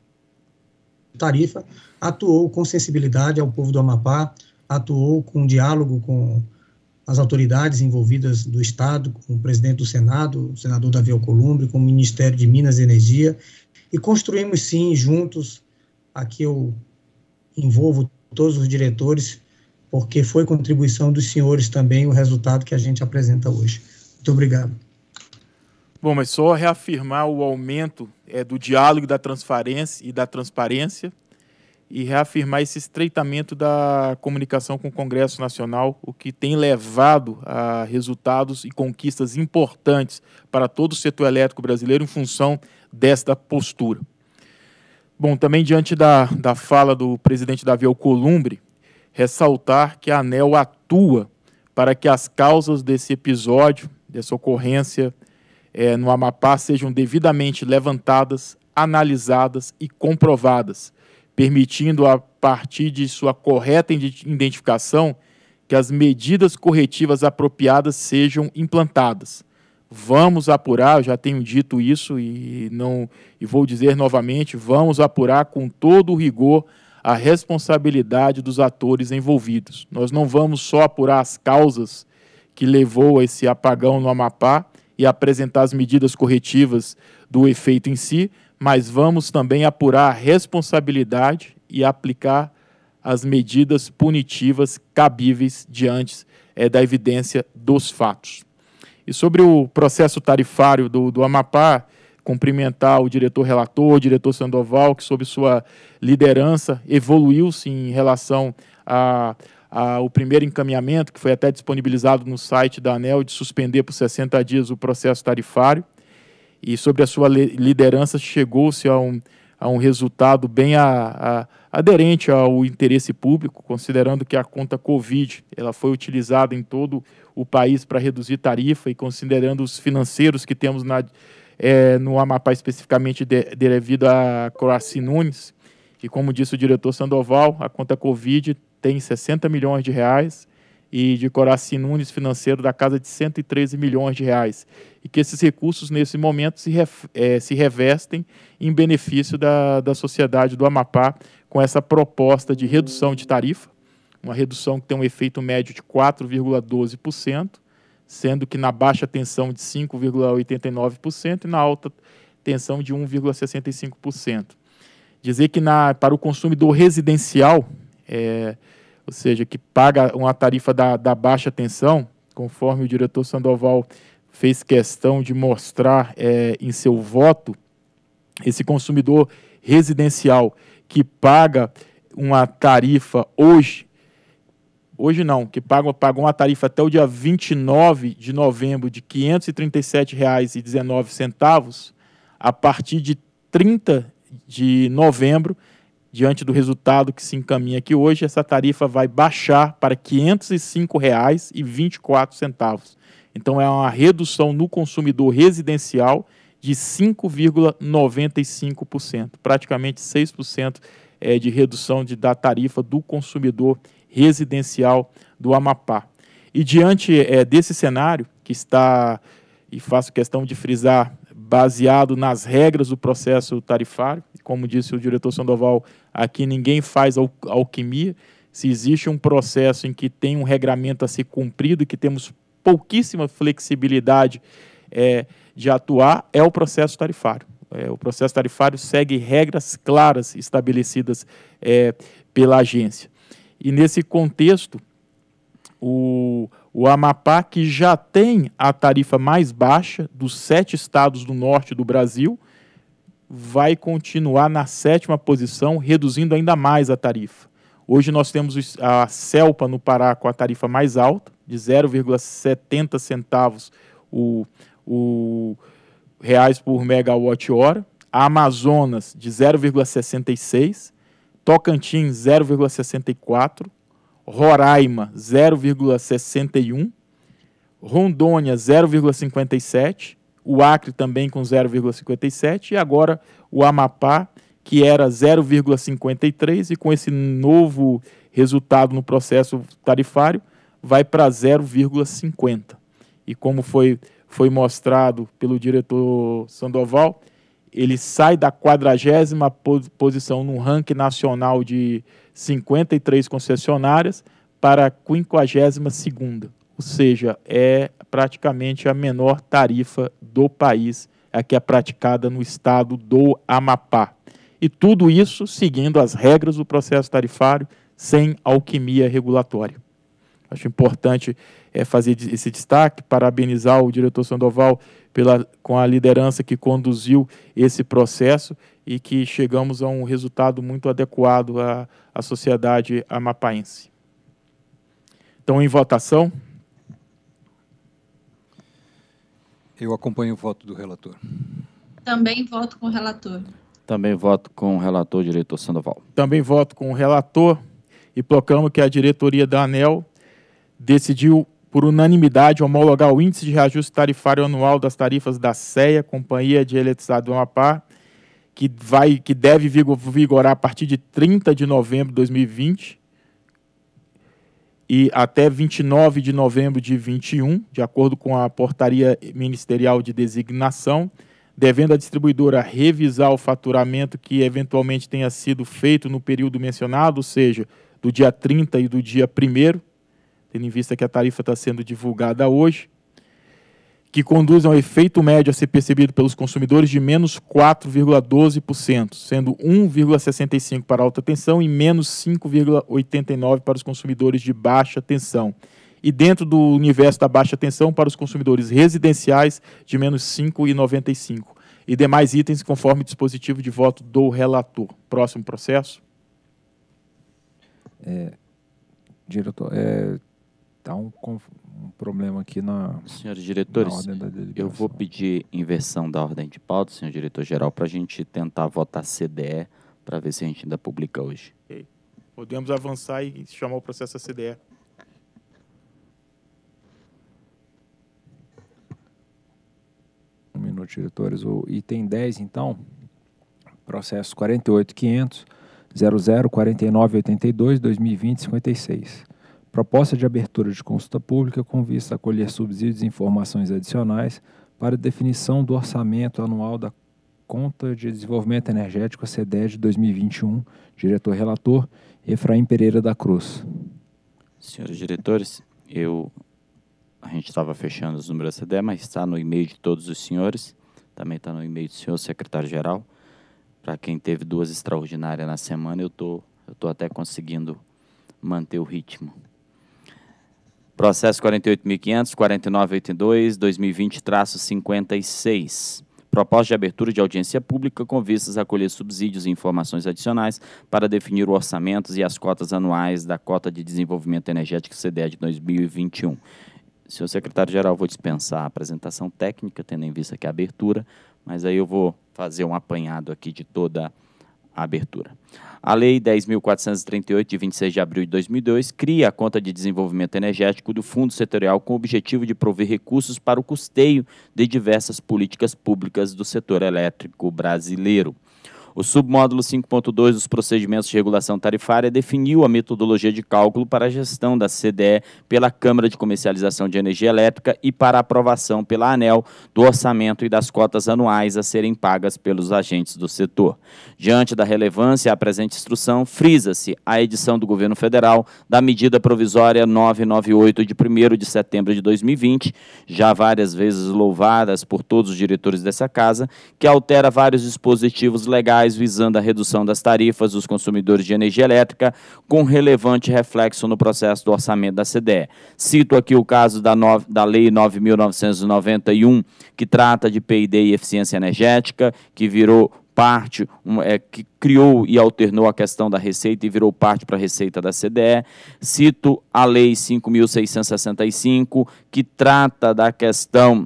tarifa, atuou com sensibilidade ao povo do Amapá, atuou com diálogo com as autoridades envolvidas do Estado, com o presidente do Senado, o senador Davi Alcolumbre, com o Ministério de Minas e Energia, e construímos, sim, juntos, aqui eu envolvo todos os diretores, porque foi contribuição dos senhores também o resultado que a gente apresenta hoje. Muito obrigado. Bom, mas só reafirmar o aumento do diálogo da transparência e reafirmar esse estreitamento da comunicação com o Congresso Nacional, o que tem levado a resultados e conquistas importantes para todo o setor elétrico brasileiro em função desta postura. Bom, também diante da fala do presidente Davi Alcolumbre, ressaltar que a ANEEL atua para que as causas desse episódio, dessa ocorrência no Amapá, sejam devidamente levantadas, analisadas e comprovadas, permitindo, a partir de sua correta identificação, que as medidas corretivas apropriadas sejam implantadas. Vamos apurar, eu já tenho dito isso e vou dizer novamente, vamos apurar com todo o rigor a responsabilidade dos atores envolvidos. Nós não vamos só apurar as causas que levou a esse apagão no Amapá e apresentar as medidas corretivas do efeito em si, mas vamos também apurar a responsabilidade e aplicar as medidas punitivas cabíveis diante da evidência dos fatos. E sobre o processo tarifário do Amapá, cumprimentar o diretor relator, o diretor Sandoval, que sob sua liderança evoluiu-se em relação ao primeiro encaminhamento, que foi até disponibilizado no site da ANEEL, de suspender por 60 dias o processo tarifário, e sobre a sua liderança chegou-se a um resultado bem aderente ao interesse público, considerando que a conta Covid ela foi utilizada em todo o país para reduzir tarifa e considerando os financeiros que temos no Amapá especificamente devido a Coraci Nunes, e como disse o diretor Sandoval, a conta Covid tem 60 milhões de reais e de Coraci Nunes financeiro da casa de 113 milhões de reais. E que esses recursos, nesse momento, se revestem em benefício da sociedade do Amapá com essa proposta de redução de tarifa, uma redução que tem um efeito médio de 4,12%, sendo que na baixa tensão de 5,89% e na alta tensão de 1,65%. Dizer que para o consumidor residencial, ou seja, que paga uma tarifa da baixa tensão, conforme o diretor Sandoval fez questão de mostrar em seu voto, esse consumidor residencial que paga uma tarifa que pagou uma tarifa até o dia 29 de novembro de R$ 537,19, a partir de 30 de novembro, diante do resultado que se encaminha aqui hoje, essa tarifa vai baixar para R$ 505,24. Então, é uma redução no consumidor residencial de 5,95%, praticamente 6% de redução da tarifa do consumidor residencial do Amapá. E diante desse cenário, que está, e faço questão de frisar, baseado nas regras do processo tarifário, como disse o diretor Sandoval, aqui ninguém faz alquimia. Se existe um processo em que tem um regramento a ser cumprido, que temos pouquíssima flexibilidade de atuar, é o processo tarifário. O processo tarifário segue regras claras estabelecidas pela agência. E nesse contexto, o Amapá, que já tem a tarifa mais baixa dos 7 estados do norte do Brasil, vai continuar na 7ª posição, reduzindo ainda mais a tarifa. Hoje nós temos a Celpa no Pará com a tarifa mais alta, de 0,70 centavos reais por megawatt-hora, Amazonas de 0,66, Tocantins 0,64, Roraima 0,61, Rondônia 0,57, o Acre também com 0,57 e agora o Amapá, que era 0,53 e com esse novo resultado no processo tarifário vai para 0,50. E como foi mostrado pelo diretor Sandoval, ele sai da 40ª posição no ranking nacional de 53 concessionárias para a 52ª, ou seja, é praticamente a menor tarifa do país, a que é praticada no estado do Amapá. E tudo isso seguindo as regras do processo tarifário, sem alquimia regulatória. Acho importante fazer esse destaque, parabenizar o diretor Sandoval com a liderança que conduziu esse processo e que chegamos a um resultado muito adequado à sociedade amapaense. Então, em votação. Eu acompanho o voto do relator. Também voto com o relator. Também voto com o relator, diretor Sandoval. Também voto com o relator e proclamo que a diretoria da ANEEL decidiu, por unanimidade, homologar o índice de reajuste tarifário anual das tarifas da CEA, Companhia de Eletricidade do Amapá, que deve vigorar a partir de 30 de novembro de 2020 e até 29 de novembro de 2021, de acordo com a portaria ministerial de designação, devendo a distribuidora revisar o faturamento que eventualmente tenha sido feito no período mencionado, ou seja, do dia 30 e do dia 1º, tendo em vista que a tarifa está sendo divulgada hoje, que conduzem ao efeito médio a ser percebido pelos consumidores de menos 4,12%, sendo 1,65% para alta tensão e menos 5,89% para os consumidores de baixa tensão. E dentro do universo da baixa tensão, para os consumidores residenciais, de menos 5,95%. E demais itens conforme o dispositivo de voto do relator. Próximo processo. Diretor, está um problema aqui na... Senhores diretores, ordem da deliberação. Eu vou pedir inversão da ordem de pauta, senhor diretor-geral, para a gente tentar votar CDE, para ver se a gente ainda publica hoje. Okay. Podemos avançar e chamar o processo a CDE. Um minuto, diretores. O item 10, então, processo 48.500, 004982, 2020, 56. Proposta de abertura de consulta pública com vista a colher subsídios e informações adicionais para definição do orçamento anual da Conta de Desenvolvimento Energético, CDE, de 2021. Diretor-relator, Efraim Pereira da Cruz. Senhores diretores, a gente estava fechando os números da CDE, mas está no e-mail de todos os senhores, também está no e-mail do senhor secretário-geral. Para quem teve 2 extraordinárias na semana, eu tô até conseguindo manter o ritmo. Processo 48.500, 4982, 2020-56. Proposta de abertura de audiência pública com vistas a colher subsídios e informações adicionais para definir o orçamento e as cotas anuais da Cota de Desenvolvimento Energético CDE de 2021. Senhor secretário-geral, vou dispensar a apresentação técnica, tendo em vista que é a abertura, mas aí eu vou fazer um apanhado aqui de toda a abertura. A Lei 10.438, de 26 de abril de 2002, cria a Conta de Desenvolvimento Energético do Fundo Setorial com o objetivo de prover recursos para o custeio de diversas políticas públicas do setor elétrico brasileiro. O submódulo 5.2 dos procedimentos de regulação tarifária definiu a metodologia de cálculo para a gestão da CDE pela Câmara de Comercialização de Energia Elétrica e para aprovação pela ANEEL do orçamento e das cotas anuais a serem pagas pelos agentes do setor. Diante da relevância, a presente instrução frisa-se a edição do Governo Federal da medida provisória 998 de 1º de setembro de 2020, já várias vezes louvadas por todos os diretores dessa casa, que altera vários dispositivos legais visando a redução das tarifas dos consumidores de energia elétrica, com relevante reflexo no processo do orçamento da CDE. Cito aqui o caso da Lei 9.991, que trata de PID e eficiência energética, que virou parte, que criou e alternou a questão da receita e virou parte para a receita da CDE. Cito a Lei 5.665, que trata da questão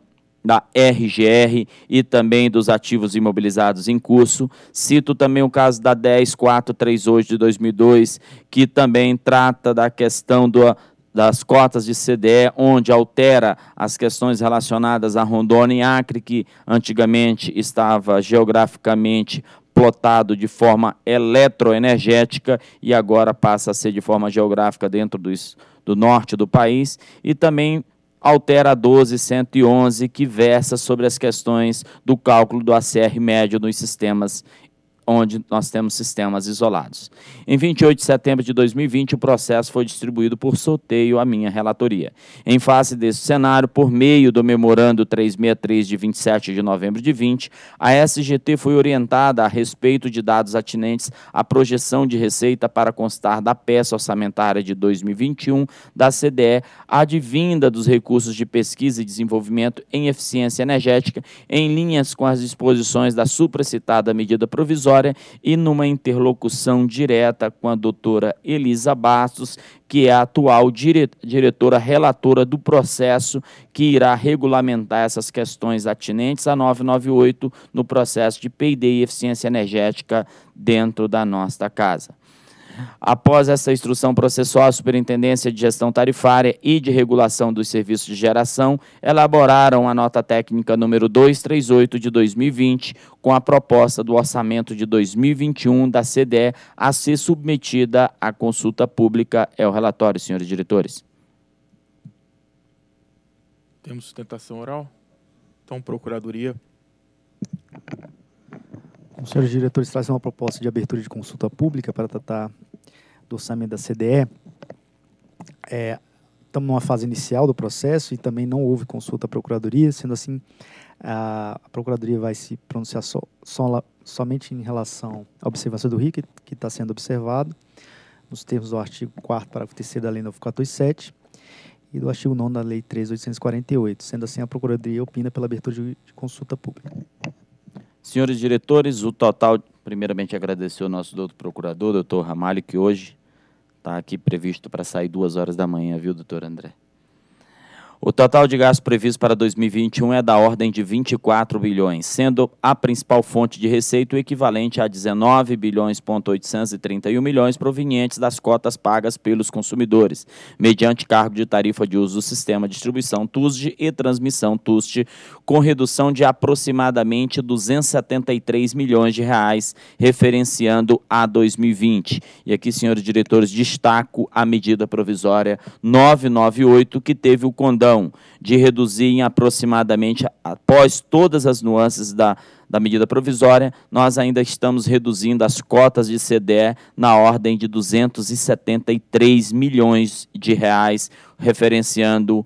da RGR e também dos ativos imobilizados em curso. Cito também o caso da 10438 de 2002, que também trata da questão das cotas de CDE, onde altera as questões relacionadas a Rondônia e Acre, que antigamente estava geograficamente plotado de forma eletroenergética e agora passa a ser de forma geográfica dentro do norte do país, e também altera a 12111, que versa sobre as questões do cálculo do ACR médio nos sistemas onde nós temos sistemas isolados. Em 28 de setembro de 2020, o processo foi distribuído por sorteio à minha relatoria. Em face desse cenário, por meio do memorando 363 de 27 de novembro de 20, a SGT foi orientada a respeito de dados atinentes à projeção de receita para constar da peça orçamentária de 2021 da CDE, advinda dos recursos de pesquisa e desenvolvimento em eficiência energética, em linhas com as disposições da supracitada medida provisória, e numa interlocução direta com a doutora Elisa Bastos, que é a atual diretora relatora do processo que irá regulamentar essas questões atinentes a 998 no processo de P&D e eficiência energética dentro da nossa casa. Após essa instrução processual, a Superintendência de Gestão Tarifária e de Regulação dos Serviços de Geração elaboraram a nota técnica número 238 de 2020, com a proposta do orçamento de 2021 da CDE a ser submetida à consulta pública. É o relatório, senhores diretores. Temos sustentação oral? Então, Procuradoria. Os senhores diretores trazem uma proposta de abertura de consulta pública para tratar do orçamento da CDE. Estamos numa fase inicial do processo e também não houve consulta à Procuradoria, sendo assim, a Procuradoria vai se pronunciar somente em relação à observação do RIC, que está sendo observado, nos termos do artigo 4º, parágrafo 3º da Lei 9427 e do artigo 9º da Lei 13.848. Sendo assim, a Procuradoria opina pela abertura de consulta pública. Senhores diretores, o total, primeiramente agradecer ao nosso doutor procurador, doutor Ramalho, que hoje está aqui previsto para sair 2 horas da manhã, viu, doutor André? O total de gastos previsto para 2021 é da ordem de 24 bilhões, sendo a principal fonte de receita o equivalente a 19,831 bilhões provenientes das cotas pagas pelos consumidores, mediante cargo de tarifa de uso do sistema de distribuição TUSD e transmissão TUST, com redução de aproximadamente 273 milhões de reais, referenciando a 2020. E aqui, senhores diretores, destaco a medida provisória 998, que teve o condão de reduzir em aproximadamente, após todas as nuances da medida provisória, nós ainda estamos reduzindo as cotas de CDE na ordem de 273 milhões de reais, referenciando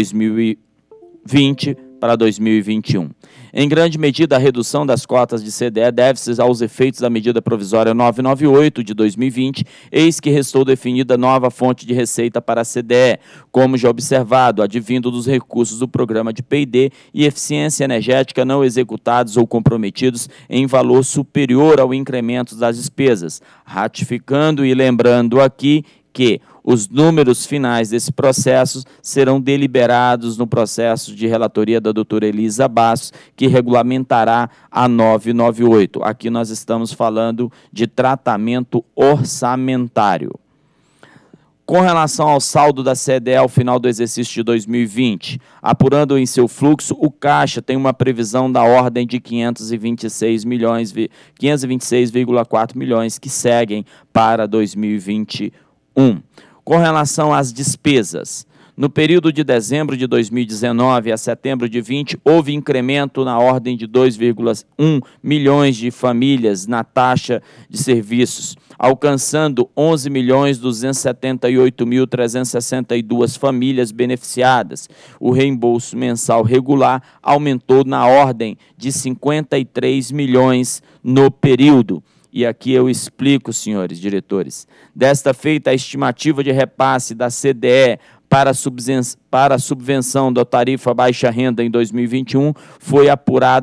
2020 para 2021. Em grande medida, a redução das cotas de CDE deve-se aos efeitos da medida provisória 998 de 2020, eis que restou definida nova fonte de receita para a CDE, como já observado, advindo dos recursos do programa de P&D e eficiência energética não executados ou comprometidos em valor superior ao incremento das despesas, ratificando e lembrando aqui que os números finais desse processo serão deliberados no processo de relatoria da doutora Elisa Bastos, que regulamentará a 998. Aqui nós estamos falando de tratamento orçamentário. Com relação ao saldo da CDE ao final do exercício de 2020, apurando em seu fluxo, o Caixa tem uma previsão da ordem de 526,4 milhões que seguem para 2021. Com relação às despesas, no período de dezembro de 2019 a setembro de 2020, houve incremento na ordem de 2,1 milhões de famílias na taxa de serviços, alcançando 11.278.362 famílias beneficiadas. O reembolso mensal regular aumentou na ordem de 53 milhões no período. E aqui eu explico, senhores diretores. Desta feita, a estimativa de repasse da CDE para a subvenção da tarifa baixa renda em 2021 foi apurada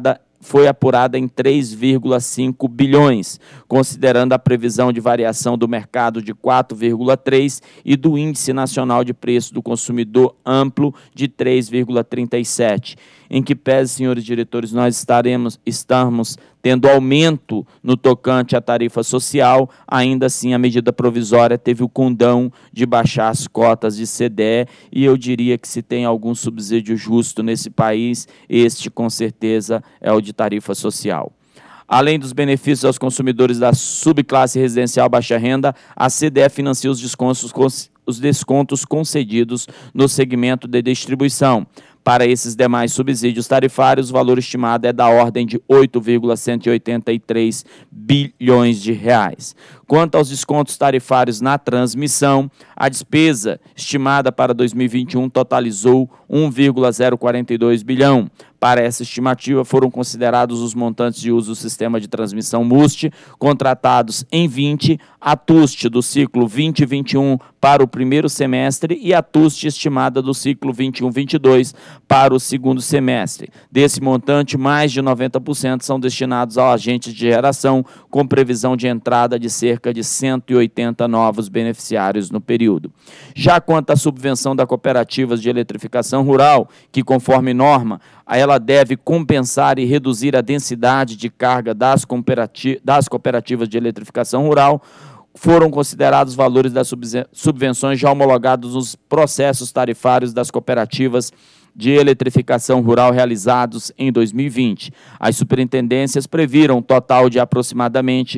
foi apurada em 3,5 bilhões, considerando a previsão de variação do mercado de 4,3 e do Índice Nacional de Preço do Consumidor Amplo de 3,37. Em que pese, senhores diretores, nós estamos tendo aumento no tocante à tarifa social, ainda assim a medida provisória teve o condão de baixar as cotas de CDE, e eu diria que se tem algum subsídio justo nesse país, este com certeza é o de tarifa social. Além dos benefícios aos consumidores da subclasse residencial baixa renda, a CDE financia os descontos concedidos no segmento de distribuição. Para esses demais subsídios tarifários, o valor estimado é da ordem de 8,183 bilhões de reais. Quanto aos descontos tarifários na transmissão, a despesa estimada para 2021 totalizou 1,042 bilhão. Para essa estimativa, foram considerados os montantes de uso do sistema de transmissão MUST, contratados em 20, a TUST do ciclo 2021 para o primeiro semestre e a TUST estimada do ciclo 21-22 para o segundo semestre. Desse montante, mais de 90% são destinados ao agente de geração, com previsão de entrada de cerca de 180 novos beneficiários no período. Já quanto à subvenção da cooperativas de eletrificação rural, que, conforme norma, ela deve compensar e reduzir a densidade de carga das cooperativas de eletrificação rural, foram considerados valores das subvenções já homologados nos processos tarifários das cooperativas de eletrificação rural realizados em 2020. As superintendências previram um total de aproximadamente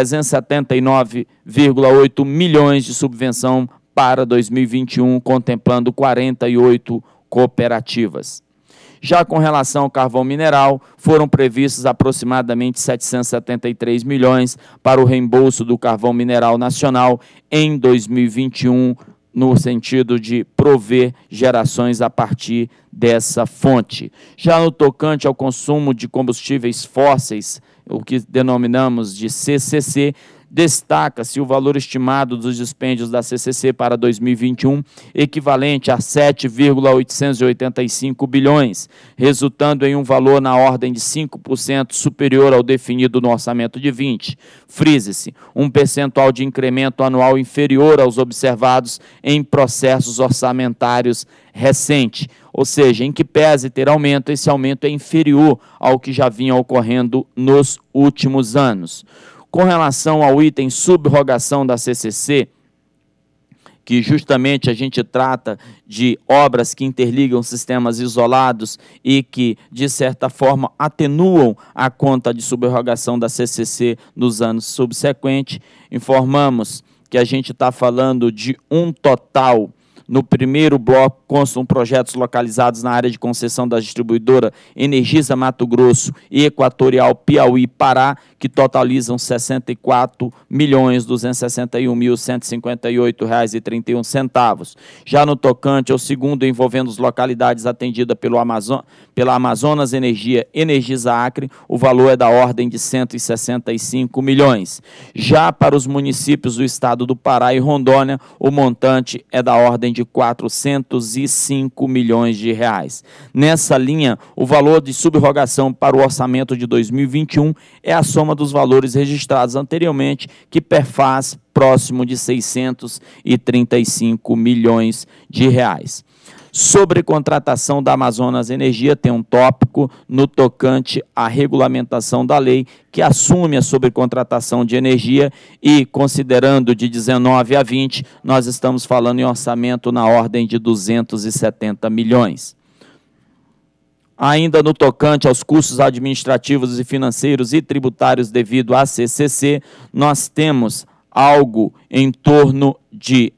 379,8 milhões de subvenção para 2021, contemplando 48 cooperativas. Já com relação ao carvão mineral, foram previstos aproximadamente 773 milhões para o reembolso do carvão mineral nacional em 2021, no sentido de prover gerações a partir dessa fonte. Já no tocante ao consumo de combustíveis fósseis, o que denominamos de CCC, destaca-se o valor estimado dos dispêndios da CCC para 2021, equivalente a 7,885 bilhões, resultando em um valor na ordem de 5% superior ao definido no orçamento de 20. Frise-se, um percentual de incremento anual inferior aos observados em processos orçamentários recentes, ou seja, em que pese ter aumento, esse aumento é inferior ao que já vinha ocorrendo nos últimos anos. Com relação ao item subrogação da CCC, que justamente a gente trata de obras que interligam sistemas isolados e que, de certa forma, atenuam a conta de subrogação da CCC nos anos subsequentes, informamos que a gente está falando de um total. No primeiro bloco, constam projetos localizados na área de concessão da distribuidora Energisa Mato Grosso e Equatorial Piauí Pará, que totalizam R$ 64.261.158,31. Já no tocante ao segundo, envolvendo as localidades atendidas pela Amazonas Energia Energisa Acre, o valor é da ordem de R$ 165 milhões. Já para os municípios do estado do Pará e Rondônia, o montante é da ordem de R$ 405 milhões de reais. Nessa linha, o valor de subrogação para o orçamento de 2021 é a soma dos valores registrados anteriormente, que perfaz próximo de 635 milhões de reais. Sobre contratação da Amazonas Energia, tem um tópico no tocante à regulamentação da lei que assume a sobrecontratação de energia e, considerando de 19 a 20, nós estamos falando em orçamento na ordem de 270 milhões. Ainda no tocante aos custos administrativos e financeiros e tributários devido à CCC, nós temos algo em torno de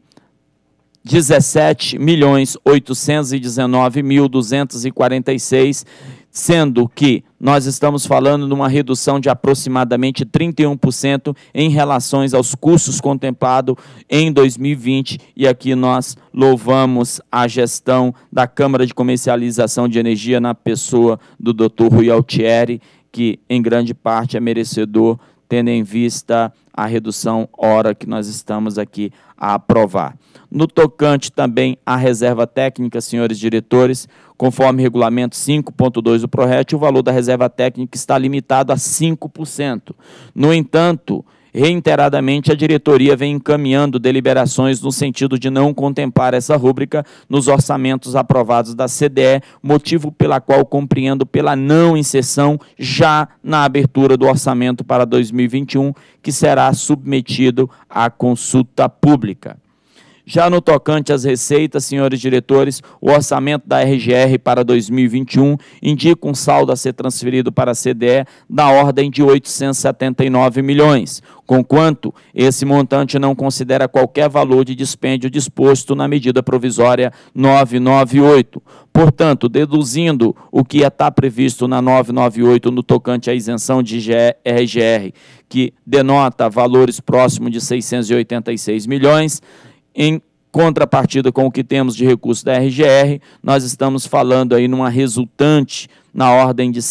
17.819.246, sendo que nós estamos falando de uma redução de aproximadamente 31% em relação aos custos contemplados em 2020, e aqui nós louvamos a gestão da Câmara de Comercialização de Energia na pessoa do Dr. Rui Altieri, que em grande parte é merecedor tendo em vista a redução hora que nós estamos aqui a aprovar. No tocante também à reserva técnica, senhores diretores, conforme regulamento 5.2 do PRORET, o valor da reserva técnica está limitado a 5%. No entanto, reiteradamente, a diretoria vem encaminhando deliberações no sentido de não contemplar essa rúbrica nos orçamentos aprovados da CDE, motivo pela qual compreendo pela não inserção já na abertura do orçamento para 2021, que será submetido à consulta pública. Já no tocante às receitas, senhores diretores, o orçamento da RGR para 2021 indica um saldo a ser transferido para a CDE da ordem de 879 milhões, conquanto esse montante não considera qualquer valor de dispêndio disposto na medida provisória 998. Portanto, deduzindo o que está previsto na 998 no tocante à isenção de RGR, que denota valores próximos de 686 milhões, em contrapartida com o que temos de recurso da RGR, nós estamos falando aí numa resultante na ordem de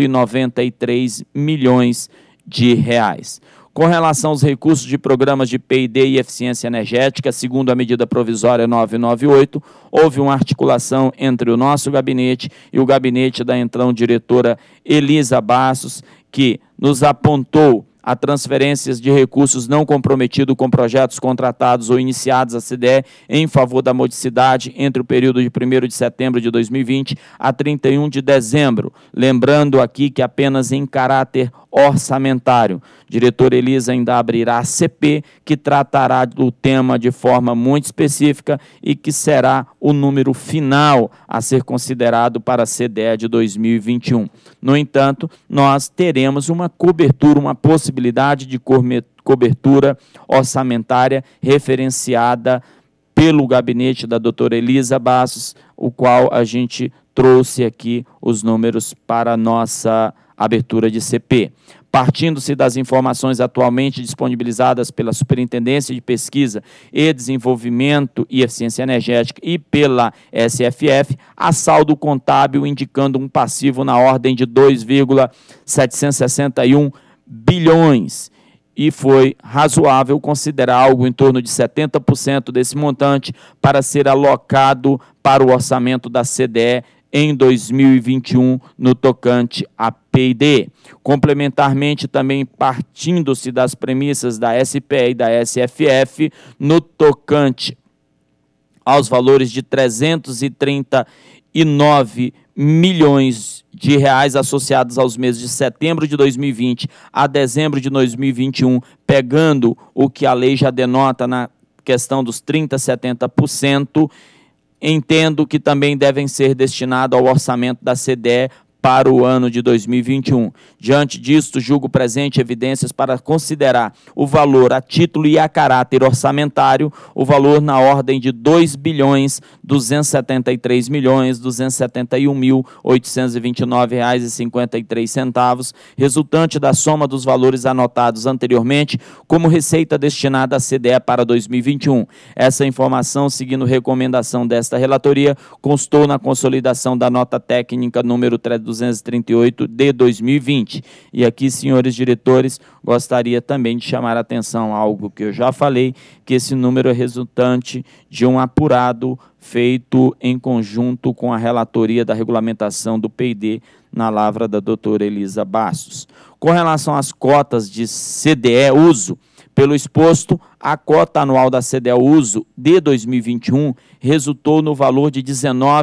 193 milhões de reais. Com relação aos recursos de programas de P&D e eficiência energética, segundo a medida provisória 998, houve uma articulação entre o nosso gabinete e o gabinete da então diretora Elisa Bastos, que nos apontou a transferências de recursos não comprometidos com projetos contratados ou iniciados à CDE em favor da modicidade entre o período de 1º de setembro de 2020 a 31 de dezembro. Lembrando aqui que apenas em caráter orçamentário. Diretora Elisa ainda abrirá a CP, que tratará do tema de forma muito específica e que será o número final a ser considerado para a CDE de 2021. No entanto, nós teremos uma cobertura, uma possibilidade de cobertura orçamentária referenciada pelo gabinete da doutora Elisa Bastos, o qual a gente trouxe aqui os números para a nossa abertura de CP. Partindo-se das informações atualmente disponibilizadas pela Superintendência de Pesquisa e Desenvolvimento e Eficiência Energética e pela SFF, há saldo contábil indicando um passivo na ordem de 2,761 bilhões. E foi razoável considerar algo em torno de 70% desse montante para ser alocado para o orçamento da CDE em 2021, no tocante a P&D. Complementarmente, também partindo-se das premissas da SPE e da SFF, no tocante aos valores de 339 milhões de reais associados aos meses de setembro de 2020 a dezembro de 2021, pegando o que a lei já denota na questão dos 30% a 70%, entendo que também devem ser destinados ao orçamento da CDE para o ano de 2021. Diante disto, julgo presente evidências para considerar o valor a título e a caráter orçamentário, o valor na ordem de R$ 2.273.271.829,53, resultante da soma dos valores anotados anteriormente como receita destinada à CDE para 2021. Essa informação, seguindo recomendação desta relatoria, constou na consolidação da nota técnica número 238 de 2020. E aqui, senhores diretores, gostaria também de chamar a atenção a algo que eu já falei, que esse número é resultante de um apurado feito em conjunto com a relatoria da regulamentação do P&D na lavra da doutora Elisa Bastos. Com relação às cotas de CDE uso, pelo exposto, a cota anual da CDE uso de 2021 resultou no valor de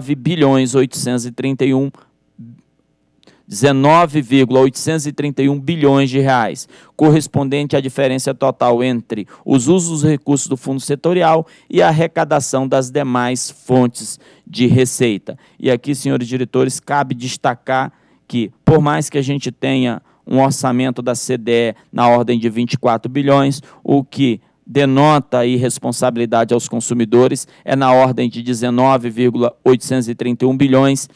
19,831 bilhões de reais, correspondente à diferença total entre os usos dos recursos do fundo setorial e a arrecadação das demais fontes de receita. E aqui, senhores diretores, cabe destacar que, por mais que a gente tenha um orçamento da CDE na ordem de 24 bilhões, o que denota aí responsabilidade aos consumidores é na ordem de 19,831 bilhões,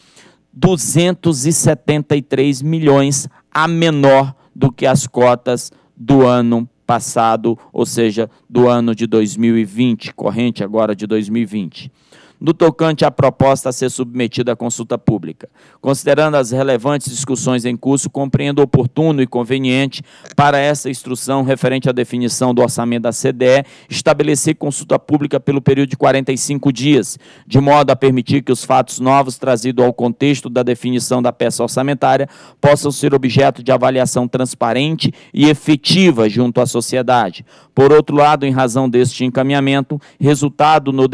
273 milhões a menor do que as cotas do ano passado, ou seja, do ano de 2020, corrente agora de 2020. no tocante à proposta a ser submetida à consulta pública. Considerando as relevantes discussões em curso, compreendo oportuno e conveniente para essa instrução referente à definição do orçamento da CDE, estabelecer consulta pública pelo período de 45 dias, de modo a permitir que os fatos novos trazidos ao contexto da definição da peça orçamentária possam ser objeto de avaliação transparente e efetiva junto à sociedade. Por outro lado, em razão deste encaminhamento, resultando no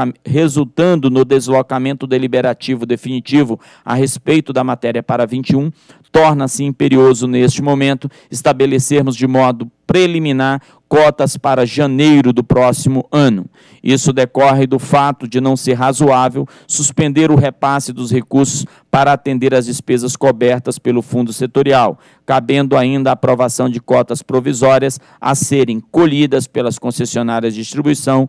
deslocamento deliberativo definitivo a respeito da matéria para 21, torna-se imperioso, neste momento, estabelecermos de modo preliminar cotas para janeiro do próximo ano. Isso decorre do fato de não ser razoável suspender o repasse dos recursos para atender às despesas cobertas pelo fundo setorial, cabendo ainda a aprovação de cotas provisórias a serem colhidas pelas concessionárias de distribuição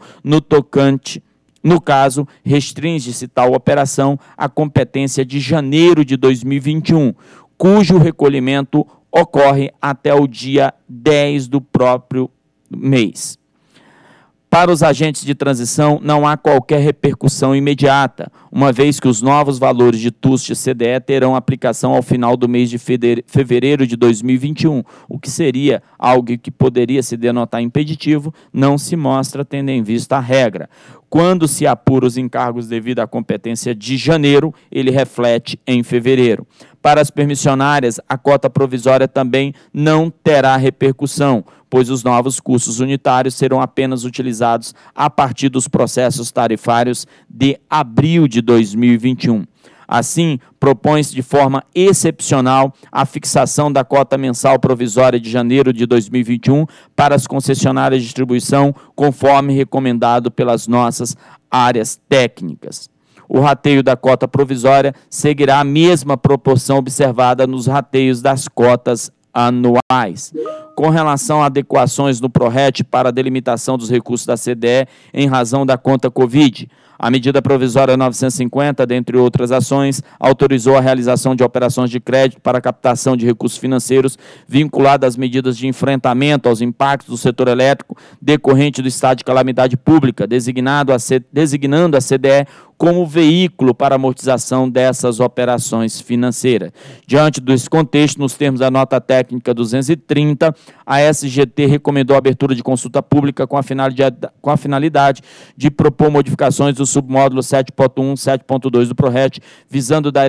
no caso, restringe-se tal operação à competência de janeiro de 2021, cujo recolhimento ocorre até o dia 10 do próprio mês. Para os agentes de transição, não há qualquer repercussão imediata, uma vez que os novos valores de TUST e CDE terão aplicação ao final do mês de fevereiro de 2021, o que seria algo que poderia se denotar impeditivo, não se mostra tendo em vista a regra. Quando se apura os encargos devido à competência de janeiro, ele reflete em fevereiro. Para as permissionárias, a cota provisória também não terá repercussão, pois os novos custos unitários serão apenas utilizados a partir dos processos tarifários de abril de 2021. Assim, propõe-se de forma excepcional a fixação da cota mensal provisória de janeiro de 2021 para as concessionárias de distribuição, conforme recomendado pelas nossas áreas técnicas. O rateio da cota provisória seguirá a mesma proporção observada nos rateios das cotas anuais. Com relação a adequações no PRORET para a delimitação dos recursos da CDE em razão da conta Covid, a medida provisória 950, dentre outras ações, autorizou a realização de operações de crédito para captação de recursos financeiros vinculadas às medidas de enfrentamento aos impactos do setor elétrico decorrente do estado de calamidade pública, designando a CDE como veículo para amortização dessas operações financeiras. Diante desse contexto, nos termos da nota técnica 230, a SGT recomendou a abertura de consulta pública com a finalidade de propor modificações do submódulo 7.1 e 7.2 do PRORET, visando dar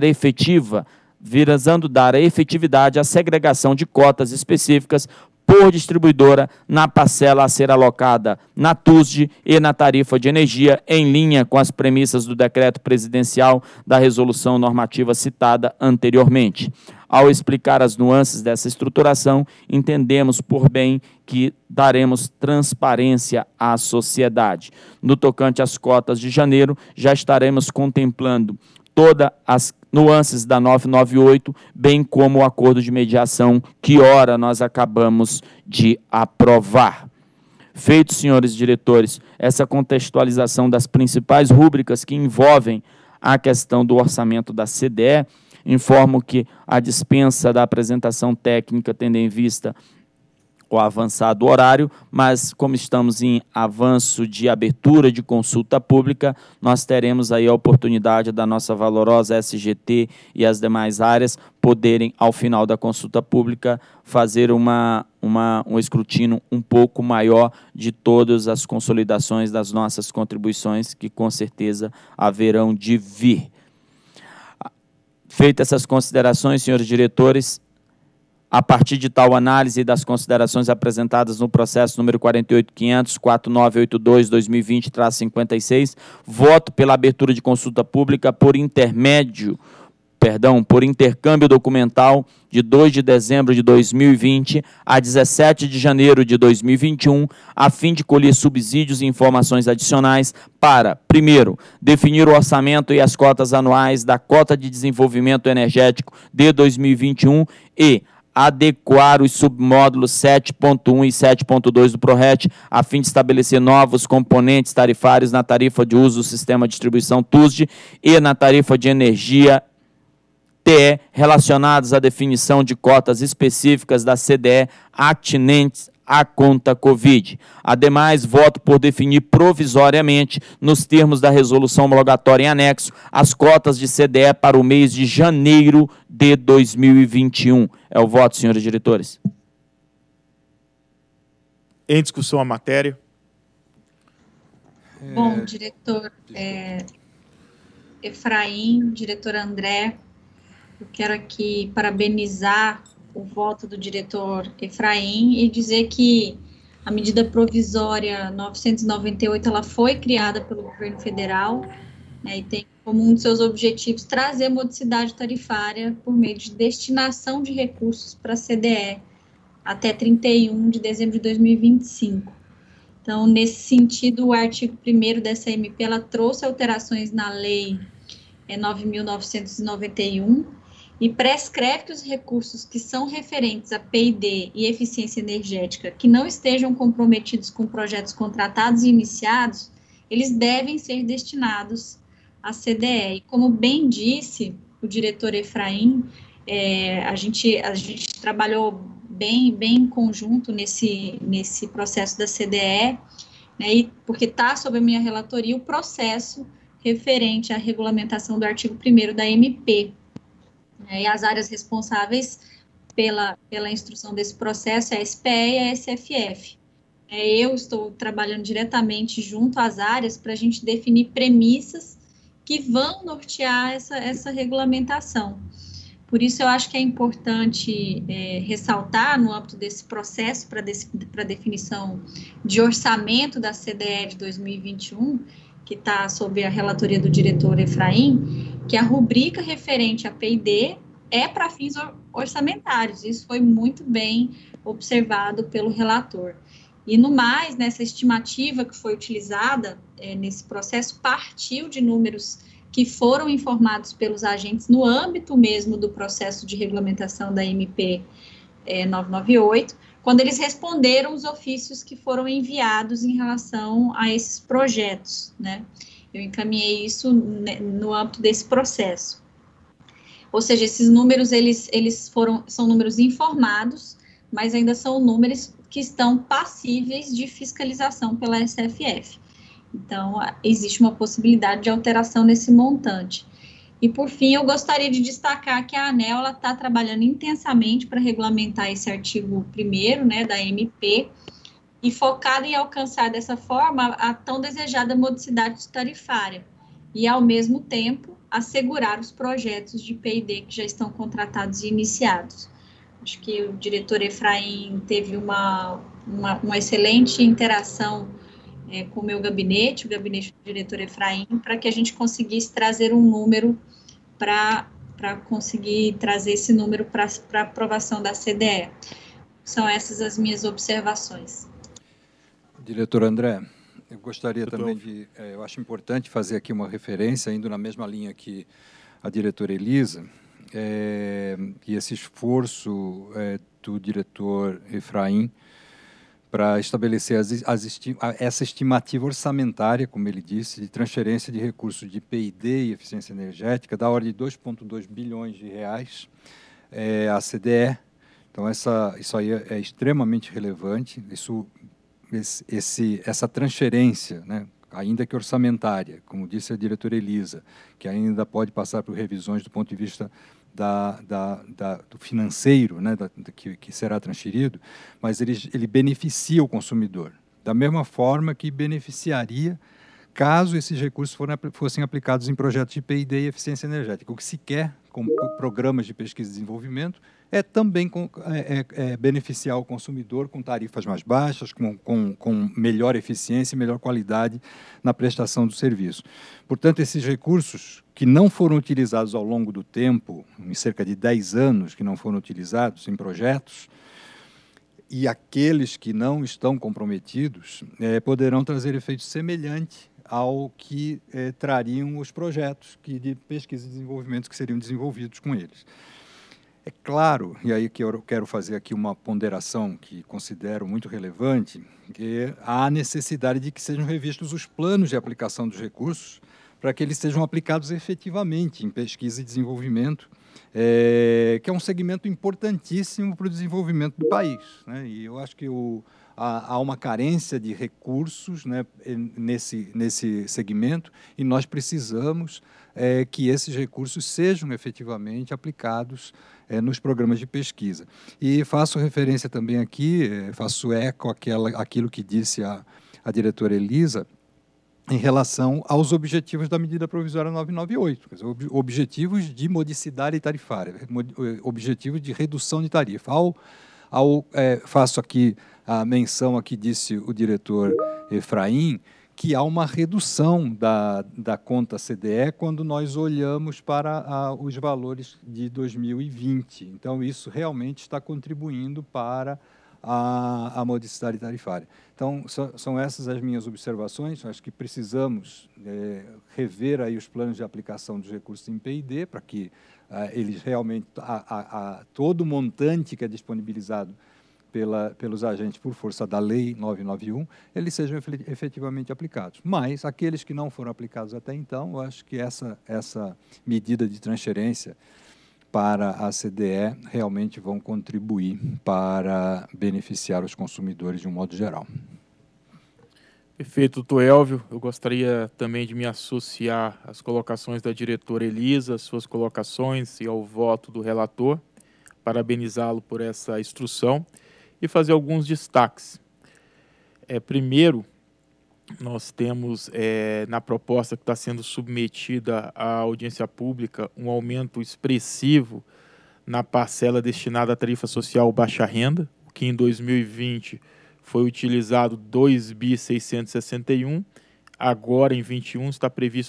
efetividade à segregação de cotas específicas por distribuidora na parcela a ser alocada na TUSD e na tarifa de energia, em linha com as premissas do decreto presidencial da resolução normativa citada anteriormente. Ao explicar as nuances dessa estruturação, entendemos por bem que daremos transparência à sociedade. No tocante às cotas de janeiro, já estaremos contemplando todas as nuances da 998, bem como o acordo de mediação que ora nós acabamos de aprovar. Feito, senhores diretores, essa contextualização das principais rúbricas que envolvem a questão do orçamento da CDE, informo que a dispensa da apresentação técnica, tendo em vista o avançado horário, mas como estamos em avanço de abertura de consulta pública, nós teremos aí a oportunidade da nossa valorosa SGT e as demais áreas poderem, ao final da consulta pública, fazer um escrutínio um pouco maior de todas as consolidações das nossas contribuições, que com certeza haverão de vir. Feitas essas considerações, senhores diretores, a partir de tal análise das considerações apresentadas no processo número 48.500.4982/2020-56, voto pela abertura de consulta pública por intercâmbio documental de 2 de dezembro de 2020 a 17 de janeiro de 2021, a fim de colher subsídios e informações adicionais para, primeiro, definir o orçamento e as cotas anuais da Cota de Desenvolvimento Energético de 2021 e adequar os submódulos 7.1 e 7.2 do PRORET, a fim de estabelecer novos componentes tarifários na tarifa de uso do sistema de distribuição TUSD e na tarifa de energia TE, relacionados à definição de cotas específicas da CDE atinentes à conta Covid. Ademais, voto por definir provisoriamente, nos termos da resolução homologatória em anexo, as cotas de CDE para o mês de janeiro de 2021. É o voto, senhores diretores. Em discussão a matéria. Bom, diretor Efraim, diretor André, eu quero aqui parabenizar o voto do diretor Efraim e dizer que a medida provisória 998 ela foi criada pelo governo federal, né, e tem como um de seus objetivos trazer modicidade tarifária por meio de destinação de recursos para a CDE até 31 de dezembro de 2025. Então, nesse sentido, o artigo 1º dessa MP, ela trouxe alterações na lei 9.991 e prescreve que os recursos que são referentes a P&D e eficiência energética que não estejam comprometidos com projetos contratados e iniciados, eles devem ser destinados à CDE. E como bem disse o diretor Efraim, a gente trabalhou bem em conjunto nesse processo da CDE, né, porque está sob a minha relatoria o processo referente à regulamentação do artigo 1º da MP. E as áreas responsáveis pela instrução desse processo é a SPE e a SFF. Eu estou trabalhando diretamente junto às áreas para a gente definir premissas que vão nortear essa regulamentação. Por isso, eu acho que é importante ressaltar, no âmbito desse processo para definição de orçamento da CDE de 2021, que está sob a relatoria do diretor Efraim, que a rubrica referente a P&D é para fins orçamentários. Isso foi muito bem observado pelo relator. E, no mais, nessa estimativa que foi utilizada nesse processo, partiu de números que foram informados pelos agentes no âmbito mesmo do processo de regulamentação da MP 998, quando eles responderam os ofícios que foram enviados em relação a esses projetos, né? Eu encaminhei isso no âmbito desse processo. Ou seja, esses números, são números informados, mas ainda são números que estão passíveis de fiscalização pela SFF. Então, existe uma possibilidade de alteração nesse montante. E, por fim, eu gostaria de destacar que a ANEEL está trabalhando intensamente para regulamentar esse artigo 1º, né, da MP, e focada em alcançar dessa forma a tão desejada modicidade tarifária, e, ao mesmo tempo, assegurar os projetos de P&D que já estão contratados e iniciados. Acho que o diretor Efraim teve uma excelente interação com o meu gabinete, o gabinete do diretor Efraim, para que a gente conseguisse trazer um número para conseguir trazer esse número para aprovação da CDE. São essas as minhas observações. Diretor André, eu gostaria também eu acho importante fazer aqui uma referência, indo na mesma linha que a diretora Elisa, e esse esforço do diretor Efraim para estabelecer essa estimativa orçamentária, como ele disse, de transferência de recursos de P&D e eficiência energética, da ordem de 2,2 bilhões de reais à CDE. Então, isso aí é extremamente relevante. Essa transferência, né, ainda que orçamentária, como disse a diretora Elisa, que ainda pode passar por revisões do ponto de vista do financeiro, né, que será transferido, mas ele beneficia o consumidor, da mesma forma que beneficiaria caso esses recursos fossem aplicados em projetos de P&D e eficiência energética. O que se quer com programas de pesquisa e desenvolvimento é também beneficiar o consumidor com tarifas mais baixas, com melhor eficiência e melhor qualidade na prestação do serviço. Portanto, esses recursos que não foram utilizados ao longo do tempo, em cerca de 10 anos que não foram utilizados em projetos, e aqueles que não estão comprometidos, poderão trazer efeito semelhante ao que trariam os projetos de pesquisa e desenvolvimento que seriam desenvolvidos com eles. É claro, e aí que eu quero fazer aqui uma ponderação que considero muito relevante, que há a necessidade de que sejam revistos os planos de aplicação dos recursos para que eles sejam aplicados efetivamente em pesquisa e desenvolvimento que é um segmento importantíssimo para o desenvolvimento do país, né? E eu acho que há uma carência de recursos, né, nesse segmento, e nós precisamos que esses recursos sejam efetivamente aplicados nos programas de pesquisa. E faço referência também aqui, faço eco àquilo que disse a diretora Elisa, em relação aos objetivos da medida provisória 998, quer dizer, objetivos de modicidade tarifária, objetivos de redução de tarifa. Faço aqui a menção, aqui disse o diretor Efraim, que há uma redução da conta CDE quando nós olhamos para os valores de 2020. Então, isso realmente está contribuindo para a modicidade tarifária. Então, são essas as minhas observações. Acho que precisamos rever aí os planos de aplicação dos recursos em PID, para que eles realmente, todo o montante que é disponibilizado pelos agentes por força da Lei 991, eles sejam efetivamente aplicados. Mas aqueles que não foram aplicados até então, eu acho que essa medida de transferência para a CDE realmente vão contribuir para beneficiar os consumidores de um modo geral. Perfeito, doutor Elvio. Eu gostaria também de me associar às colocações da diretora Elisa, às suas colocações e ao voto do relator, parabenizá-lo por essa instrução e fazer alguns destaques. Primeiro, nós temos na proposta que está sendo submetida à audiência pública um aumento expressivo na parcela destinada à tarifa social baixa renda, que em 2020 foi utilizado 2.661, agora em 21 está previsto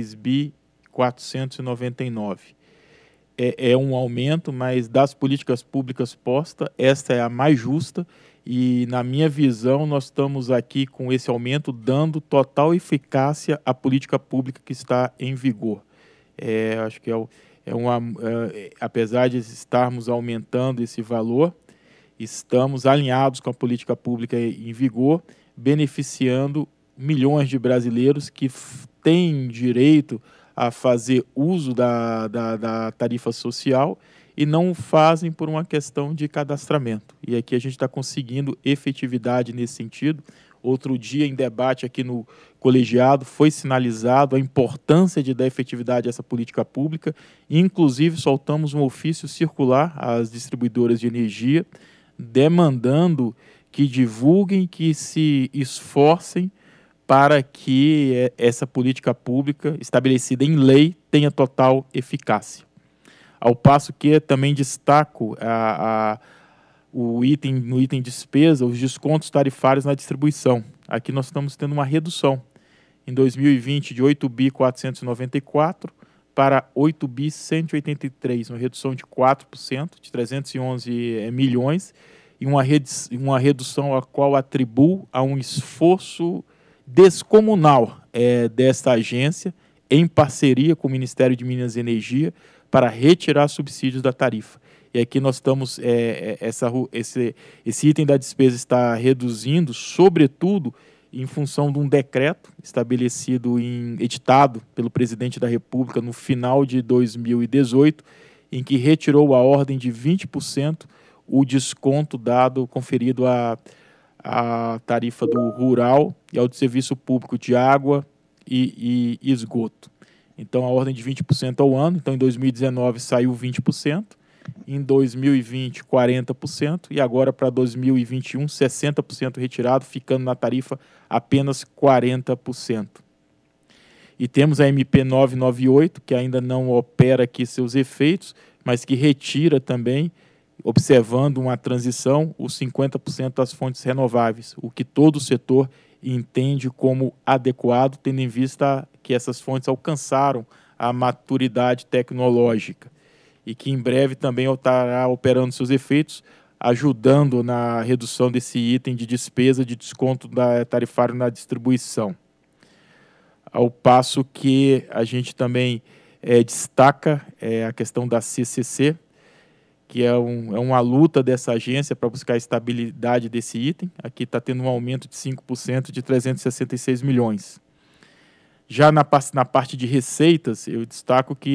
3.499. É um aumento, mas das políticas públicas postas, esta é a mais justa e, na minha visão, nós estamos aqui com esse aumento dando total eficácia à política pública que está em vigor. Acho que apesar de estarmos aumentando esse valor, estamos alinhados com a política pública em vigor, beneficiando milhões de brasileiros que têm direito a fazer uso da tarifa social e não fazem por uma questão de cadastramento. E aqui a gente está conseguindo efetividade nesse sentido. Outro dia, em debate aqui no colegiado, foi sinalizado a importância de dar efetividade a essa política pública. Inclusive, soltamos um ofício circular às distribuidoras de energia, demandando que divulguem, que se esforcem para que essa política pública estabelecida em lei tenha total eficácia. Ao passo que também destaco no item despesa, os descontos tarifários na distribuição. Aqui nós estamos tendo uma redução, em 2020, de 8.494 para 8.183, uma redução de 4%, de 311 milhões, e uma redução a qual atribuo a um esforço descomunal desta agência, em parceria com o Ministério de Minas e Energia, para retirar subsídios da tarifa. E aqui nós estamos, esse item da despesa está reduzindo, sobretudo, em função de um decreto estabelecido, editado pelo presidente da República no final de 2018, em que retirou a ordem de 20% o desconto conferido à tarifa do rural e ao de serviço público de água e esgoto. Então, a ordem de 20% ao ano. Então, em 2019 saiu 20%, em 2020 40% e agora para 2021 60% retirado, ficando na tarifa apenas 40%. E temos a MP 998, que ainda não opera aqui seus efeitos, mas que retira também, observando uma transição, os 50% das fontes renováveis, o que todo o setor entende como adequado, tendo em vista que essas fontes alcançaram a maturidade tecnológica e que em breve também estará operando seus efeitos, ajudando na redução desse item de despesa de desconto tarifário na distribuição. Ao passo que a gente também destaca a questão da CCC, que é uma luta dessa agência para buscar a estabilidade desse item. Aqui está tendo um aumento de 5% de 366 milhões. Já na parte de receitas, eu destaco que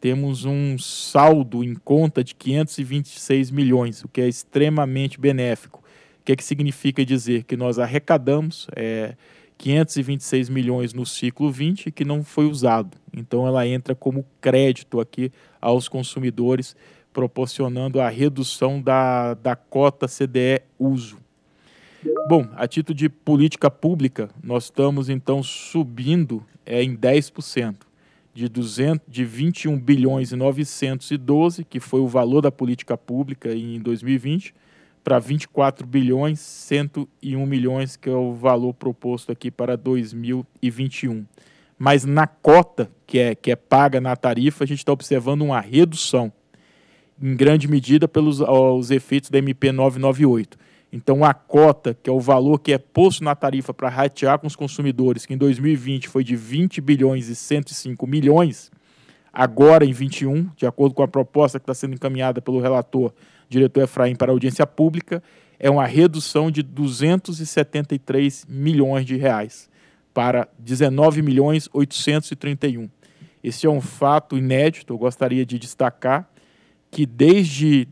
temos um saldo em conta de 526 milhões, o que é extremamente benéfico. O que significa dizer? Que nós arrecadamos 526 milhões no ciclo 20 que não foi usado. Então, ela entra como crédito aqui aos consumidores, proporcionando a redução da cota CDE uso. Bom, a título de política pública, nós estamos, então, subindo em 10%. De 21 bilhões e 912, que foi o valor da política pública em 2020, para 24 bilhões e 101 milhões, que é o valor proposto aqui para 2021. Mas na cota, que é paga na tarifa, a gente está observando uma redução, em grande medida pelos os efeitos da MP 998. Então, a cota, que é o valor que é posto na tarifa para ratear com os consumidores, que em 2020 foi de 20 bilhões e 105 milhões, agora em 21, de acordo com a proposta que está sendo encaminhada pelo relator, diretor Efraim, para a audiência pública, é uma redução de 273 milhões de reais para 19 milhões 831. Esse é um fato inédito, eu gostaria de destacar, que desde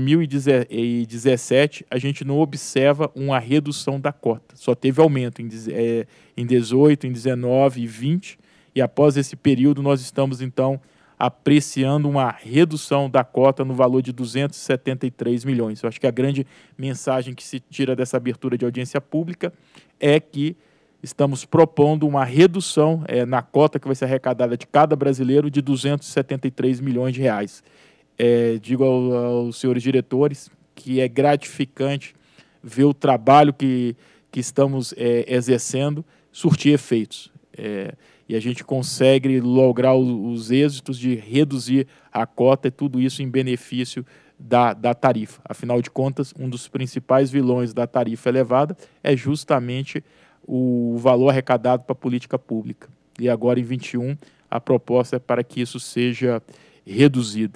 2017 a gente não observa uma redução da cota. Só teve aumento em 18, em 19 e 20, e após esse período nós estamos, então, apreciando uma redução da cota no valor de 273 milhões. Eu acho que a grande mensagem que se tira dessa abertura de audiência pública é que estamos propondo uma redução na cota que vai ser arrecadada de cada brasileiro de 273 milhões de reais. Digo aos senhores diretores que é gratificante ver o trabalho que estamos exercendo surtir efeitos. E a gente consegue lograr os êxitos de reduzir a cota e tudo isso em benefício da tarifa. Afinal de contas, um dos principais vilões da tarifa elevada é justamente o valor arrecadado para a política pública. E agora, em 21, a proposta é para que isso seja reduzido.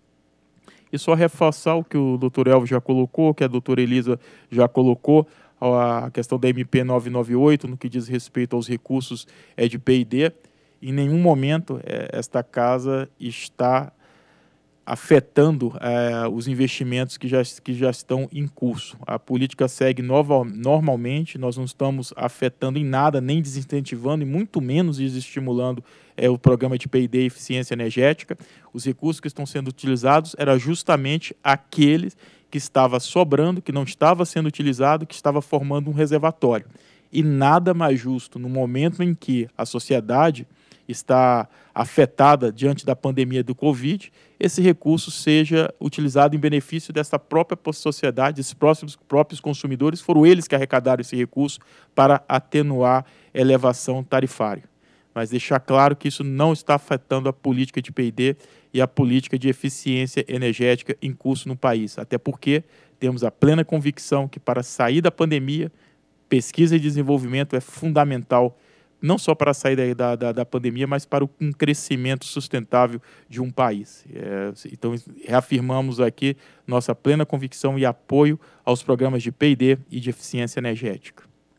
E só reforçar o que o doutor Elvio já colocou, que a doutora Elisa já colocou, a questão da MP 998, no que diz respeito aos recursos de P&D. Em nenhum momento esta casa está afetando os investimentos que já estão em curso. A política segue normalmente, nós não estamos afetando em nada, nem desincentivando e muito menos desestimulando o programa de P&D e eficiência energética. Os recursos que estão sendo utilizados eram justamente aqueles que estava sobrando, que não estava sendo utilizado, que estava formando um reservatório. E nada mais justo, no momento em que a sociedade está afetada diante da pandemia do Covid, esse recurso seja utilizado em benefício dessa própria sociedade, esses próprios consumidores, foram eles que arrecadaram esse recurso para atenuar a elevação tarifária. Mas deixar claro que isso não está afetando a política de P&D e a política de eficiência energética em curso no país. Até porque temos a plena convicção que para sair da pandemia, pesquisa e desenvolvimento é fundamental, não só para a saída da pandemia, mas para um crescimento sustentável de um país. Então, reafirmamos aqui nossa plena convicção e apoio aos programas de P&D e de eficiência energética.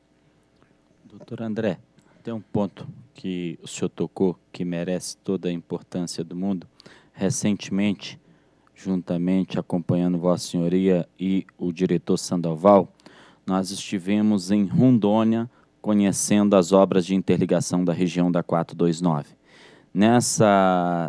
Doutor André, tem um ponto que o senhor tocou que merece toda a importância do mundo. Recentemente, juntamente acompanhando Vossa Senhoria e o diretor Sandoval, nós estivemos em Rondônia conhecendo as obras de interligação da região da 429. Nessa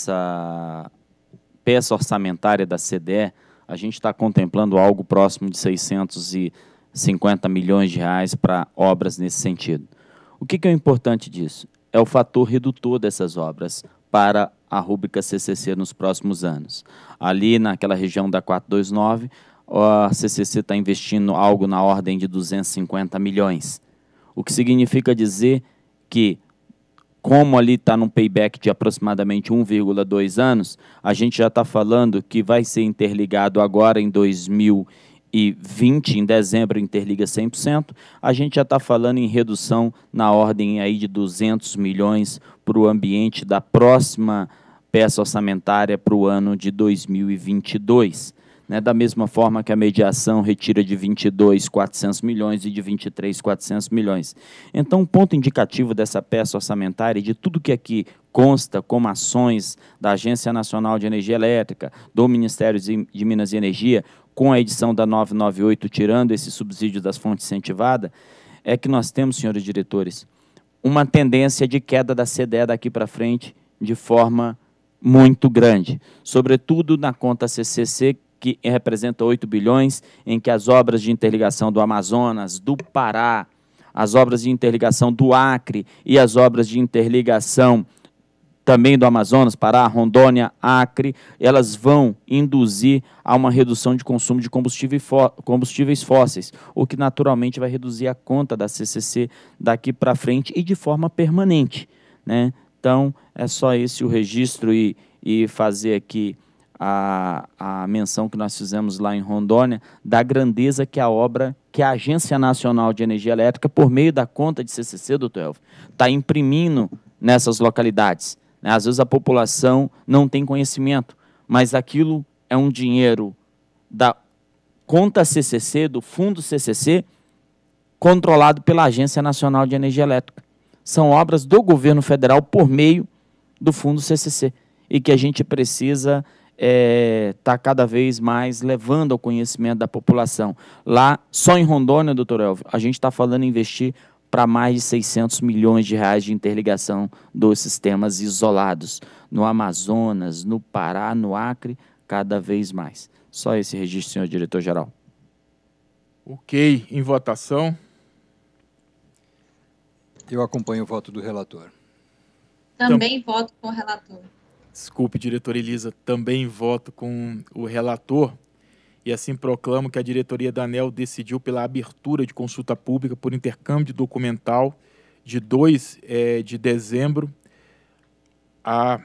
peça orçamentária da CDE, a gente está contemplando algo próximo de 650 milhões de reais para obras nesse sentido. O que é o importante disso? É o fator redutor dessas obras para a rúbrica CCC nos próximos anos. Ali, naquela região da 429, a CCC está investindo algo na ordem de 250 milhões. O que significa dizer que, como ali está num payback de aproximadamente 1,2 anos, a gente já está falando que vai ser interligado agora em 2020, em dezembro, interliga 100%, a gente já está falando em redução na ordem aí de 200 milhões para o ambiente da próxima peça orçamentária para o ano de 2022. Da mesma forma que a mediação retira de 22, 400 milhões e de 23, 400 milhões. Então, um ponto indicativo dessa peça orçamentária e de tudo que aqui consta como ações da Agência Nacional de Energia Elétrica, do Ministério de Minas e Energia, com a edição da 998, tirando esse subsídio das fontes incentivadas, é que nós temos, senhores diretores, uma tendência de queda da CDE daqui para frente de forma muito grande, sobretudo na conta CCC, que representa 8 bilhões, em que as obras de interligação do Amazonas, do Pará, as obras de interligação do Acre e as obras de interligação também do Amazonas, Pará, Rondônia, Acre, elas vão induzir a uma redução de consumo de combustíveis fósseis, o que naturalmente vai reduzir a conta da CCC daqui para frente e de forma permanente, né? Então, é só esse o registro e fazer aqui a menção que nós fizemos lá em Rondônia, da grandeza que a obra, que a Agência Nacional de Energia Elétrica, por meio da conta de CCC, doutor Elvio, está imprimindo nessas localidades. Às vezes a população não tem conhecimento, mas aquilo é um dinheiro da conta CCC, do fundo CCC, controlado pela Agência Nacional de Energia Elétrica. São obras do governo federal por meio do fundo CCC, e que a gente precisa está cada vez mais levando ao conhecimento da população. Lá, só em Rondônia, doutor Elvio, a gente está falando em investir para mais de 600 milhões de reais de interligação dos sistemas isolados. No Amazonas, no Pará, no Acre, cada vez mais. Só esse registro, senhor diretor-geral. Ok, em votação. Eu acompanho o voto do relator. Também voto com o relator. Desculpe, diretora Elisa, também voto com o relator e assim proclamo que a diretoria da ANEEL decidiu pela abertura de consulta pública por intercâmbio documental de 2 de dezembro a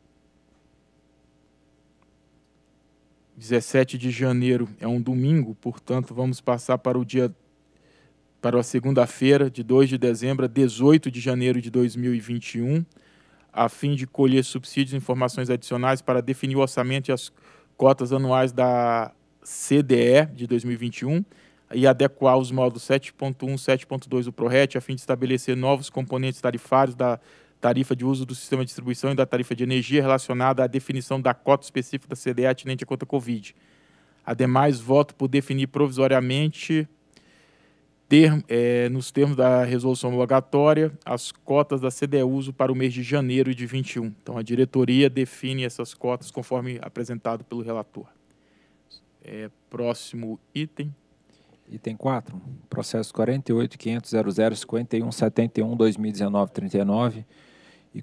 17 de janeiro. É um domingo, portanto, vamos passar para a segunda-feira, de 2 de dezembro a 18 de janeiro de 2021, a fim de colher subsídios e informações adicionais para definir o orçamento e as cotas anuais da CDE de 2021 e adequar os módulos 7.1 e 7.2 do PRORET, a fim de estabelecer novos componentes tarifários da tarifa de uso do sistema de distribuição e da tarifa de energia relacionada à definição da cota específica da CDE atinente à conta Covid. Ademais, voto por definir provisoriamente nos termos da resolução homologatória, as cotas da CDE uso para o mês de janeiro de 21. Então, a diretoria define essas cotas conforme apresentado pelo relator. Próximo item. Item 4, processo 48.500.0051.71.2019.39 e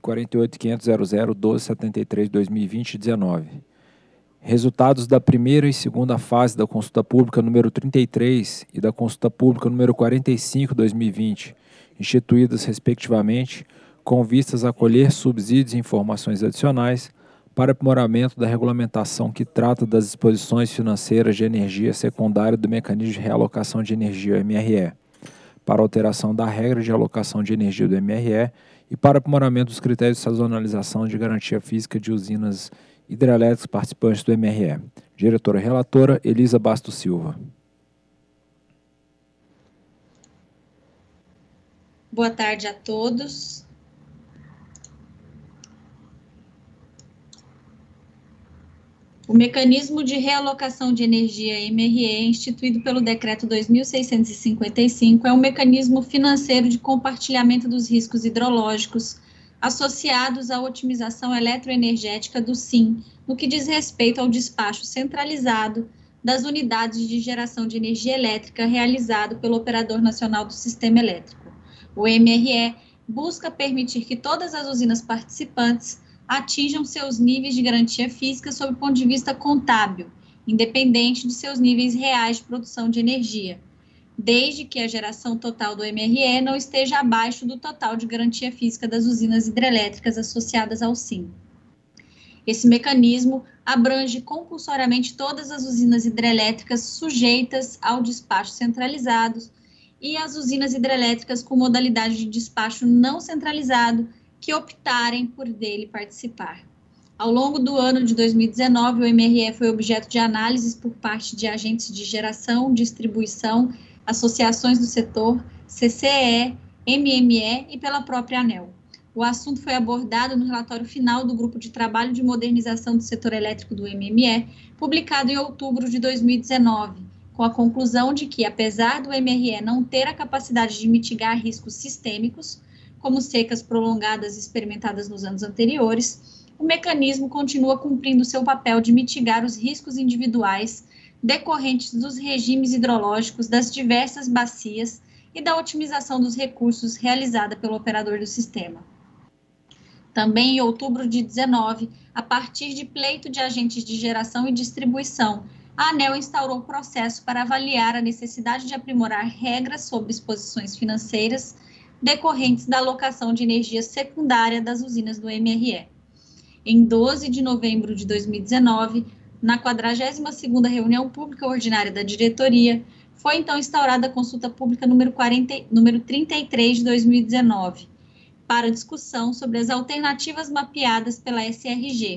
48.500.0012.73.2020.19. Resultados da primeira e segunda fase da consulta pública número 33 e da consulta pública número 45/2020, instituídas respectivamente, com vistas a colher subsídios e informações adicionais para aprimoramento da regulamentação que trata das disposições financeiras de energia secundária do mecanismo de realocação de energia, o MRE, para alteração da regra de alocação de energia do MRE e para aprimoramento dos critérios de sazonalização de garantia física de usinas hidrelétricas participantes do MRE. Diretora relatora, Elisa Bastos Silva. Boa tarde a todos. O mecanismo de realocação de energia MRE, instituído pelo Decreto 2.655, é um mecanismo financeiro de compartilhamento dos riscos hidrológicos associados à otimização eletroenergética do SIM, no que diz respeito ao despacho centralizado das unidades de geração de energia elétrica realizado pelo Operador Nacional do Sistema Elétrico. O MRE busca permitir que todas as usinas participantes atinjam seus níveis de garantia física sob o ponto de vista contábil, independente de seus níveis reais de produção de energia, desde que a geração total do MRE não esteja abaixo do total de garantia física das usinas hidrelétricas associadas ao SIM. Esse mecanismo abrange compulsoriamente todas as usinas hidrelétricas sujeitas ao despacho centralizado e as usinas hidrelétricas com modalidade de despacho não centralizado que optarem por dele participar. Ao longo do ano de 2019, o MRE foi objeto de análises por parte de agentes de geração, distribuição, associações do setor, CCE, MME e pela própria ANEEL. o assunto foi abordado no relatório final do Grupo de Trabalho de Modernização do Setor Elétrico do MME, publicado em outubro de 2019, com a conclusão de que, apesar do MRE não ter a capacidade de mitigar riscos sistêmicos, como secas prolongadas experimentadas nos anos anteriores, o mecanismo continua cumprindo seu papel de mitigar os riscos individuais decorrentes dos regimes hidrológicos das diversas bacias e da otimização dos recursos realizada pelo operador do sistema. Também em outubro de 2019, a partir de pleito de agentes de geração e distribuição, a ANEEL instaurou o processo para avaliar a necessidade de aprimorar regras sobre exposições financeiras decorrentes da alocação de energia secundária das usinas do MRE. Em 12 de novembro de 2019, na 42ª reunião pública ordinária da diretoria, foi então instaurada a consulta pública número 33 de 2019, para discussão sobre as alternativas mapeadas pela SRG,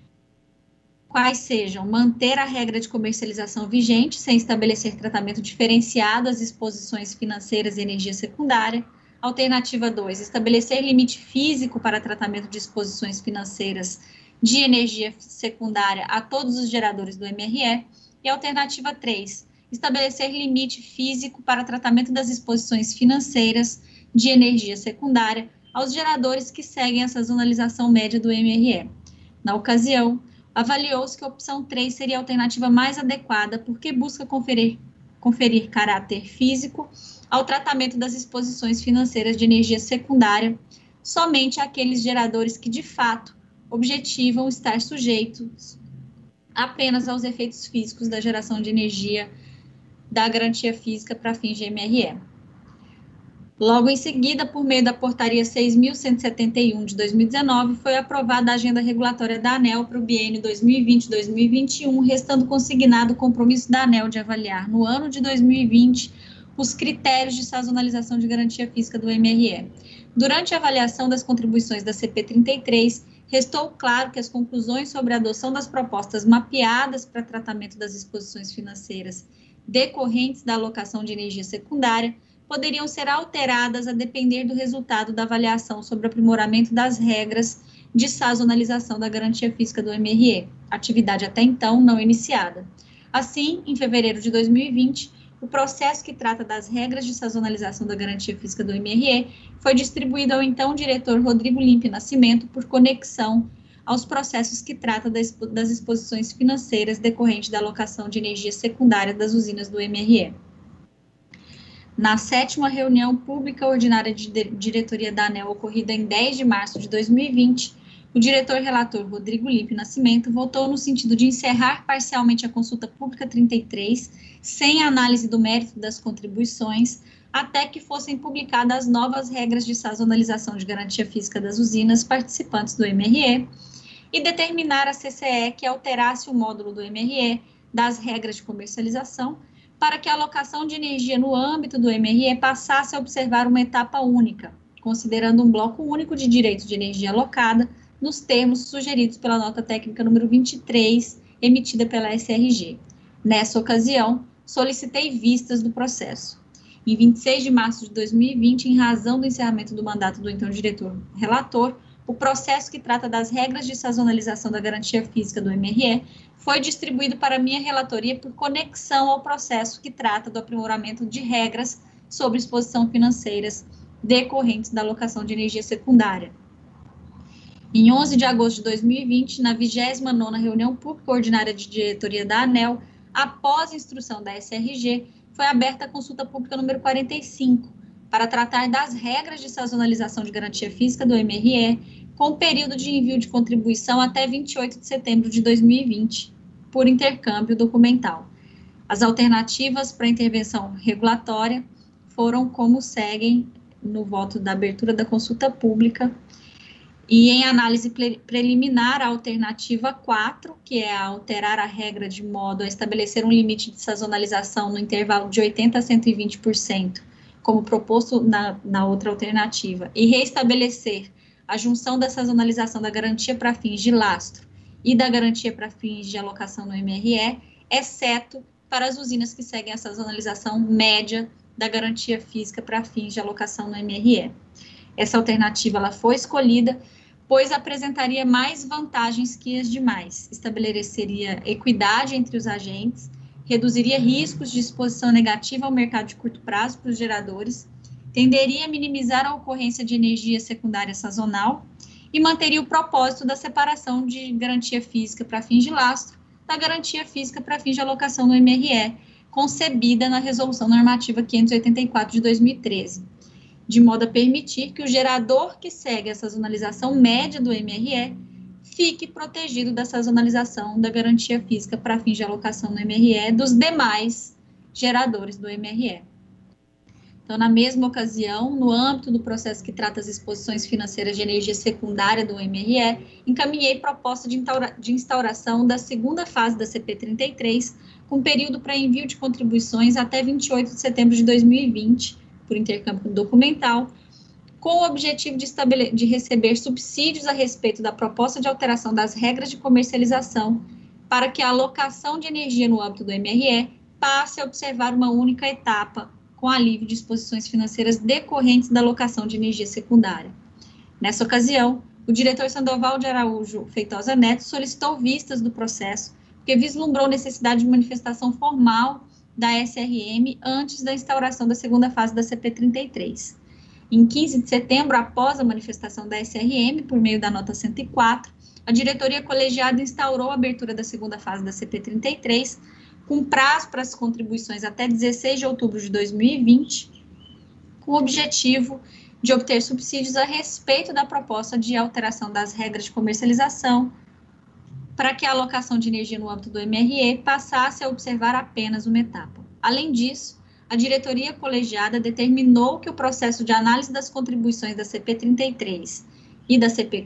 quais sejam manter a regra de comercialização vigente, sem estabelecer tratamento diferenciado às exposições financeiras e energia secundária. Alternativa 2, estabelecer limite físico para tratamento de exposições financeiras de energia secundária a todos os geradores do MRE. E alternativa 3, estabelecer limite físico para tratamento das exposições financeiras de energia secundária aos geradores que seguem a sazonalização média do MRE. Na ocasião, avaliou-se que a opção 3 seria a alternativa mais adequada, porque busca conferir caráter físico ao tratamento das exposições financeiras de energia secundária somente àqueles geradores que, de fato, objetivam estar sujeitos apenas aos efeitos físicos da geração de energia da garantia física para fins de MRE. Logo em seguida, por meio da portaria 6.171 de 2019, foi aprovada a agenda regulatória da ANEEL para o biênio 2020-2021, restando consignado o compromisso da ANEEL de avaliar no ano de 2020 os critérios de sazonalização de garantia física do MRE. Durante a avaliação das contribuições da CP33, restou claro que as conclusões sobre a adoção das propostas mapeadas para tratamento das exposições financeiras decorrentes da alocação de energia secundária poderiam ser alteradas a depender do resultado da avaliação sobre o aprimoramento das regras de sazonalização da garantia física do MRE, atividade até então não iniciada. Assim, em fevereiro de 2020, o processo que trata das regras de sazonalização da garantia física do MRE foi distribuído ao então diretor Rodrigo Limpe Nascimento por conexão aos processos que trata das exposições financeiras decorrentes da alocação de energia secundária das usinas do MRE. Na 7ª reunião pública ordinária de diretoria da ANEEL, ocorrida em 10 de março de 2020, o diretor-relator Rodrigo Limpe Nascimento votou no sentido de encerrar parcialmente a consulta pública 33, sem análise do mérito das contribuições, até que fossem publicadas as novas regras de sazonalização de garantia física das usinas participantes do MRE, e determinar a CCE que alterasse o módulo do MRE das regras de comercialização, para que a alocação de energia no âmbito do MRE passasse a observar uma etapa única, considerando um bloco único de direitos de energia alocada, nos termos sugeridos pela nota técnica número 23, emitida pela SRG. Nessa ocasião, solicitei vistas do processo. Em 26 de março de 2020, em razão do encerramento do mandato do então diretor-relator, o processo que trata das regras de sazonalização da garantia física do MRE foi distribuído para minha relatoria por conexão ao processo que trata do aprimoramento de regras sobre exposição financeiras decorrentes da alocação de energia secundária. Em 11 de agosto de 2020, na 29ª reunião pública ordinária de diretoria da ANEEL, após instrução da SRG, foi aberta a consulta pública número 45, para tratar das regras de sazonalização de garantia física do MRE, com período de envio de contribuição até 28 de setembro de 2020, por intercâmbio documental. As alternativas para intervenção regulatória foram como seguem no voto da abertura da consulta pública, e em análise preliminar, a alternativa 4, que é alterar a regra de modo a estabelecer um limite de sazonalização no intervalo de 80% a 120%, como proposto na outra alternativa, e reestabelecer a junção da sazonalização da garantia para fins de lastro e da garantia para fins de alocação no MRE, exceto para as usinas que seguem a sazonalização média da garantia física para fins de alocação no MRE. essa alternativa ela foi escolhida, pois apresentaria mais vantagens que as demais, estabeleceria equidade entre os agentes, reduziria riscos de exposição negativa ao mercado de curto prazo para os geradores, tenderia a minimizar a ocorrência de energia secundária sazonal e manteria o propósito da separação de garantia física para fins de lastro da garantia física para fins de alocação no MRE, concebida na Resolução Normativa 584 de 2013, de modo a permitir que o gerador que segue a sazonalização média do MRE fique protegido da sazonalização da garantia física para fins de alocação no MRE dos demais geradores do MRE. Então, na mesma ocasião, no âmbito do processo que trata as exposições financeiras de energia secundária do MRE, encaminhei proposta de instauração da segunda fase da CP33, com período para envio de contribuições até 28 de setembro de 2020, por intercâmbio documental, com o objetivo de receber subsídios a respeito da proposta de alteração das regras de comercialização, para que a alocação de energia no âmbito do MRE passe a observar uma única etapa, com alívio de exposições financeiras decorrentes da alocação de energia secundária. Nessa ocasião, o diretor Sandoval de Araújo Feitosa Neto solicitou vistas do processo, porque vislumbrou necessidade de manifestação formal da SRM antes da instauração da segunda fase da CP33. Em 15 de setembro, após a manifestação da SRM, por meio da nota 104, a diretoria colegiada instaurou a abertura da segunda fase da CP33, com prazo para as contribuições até 16 de outubro de 2020, com o objetivo de obter subsídios a respeito da proposta de alteração das regras de comercialização, para que a alocação de energia no âmbito do MRE passasse a observar apenas uma etapa. Além disso, a diretoria colegiada determinou que o processo de análise das contribuições da CP33 e da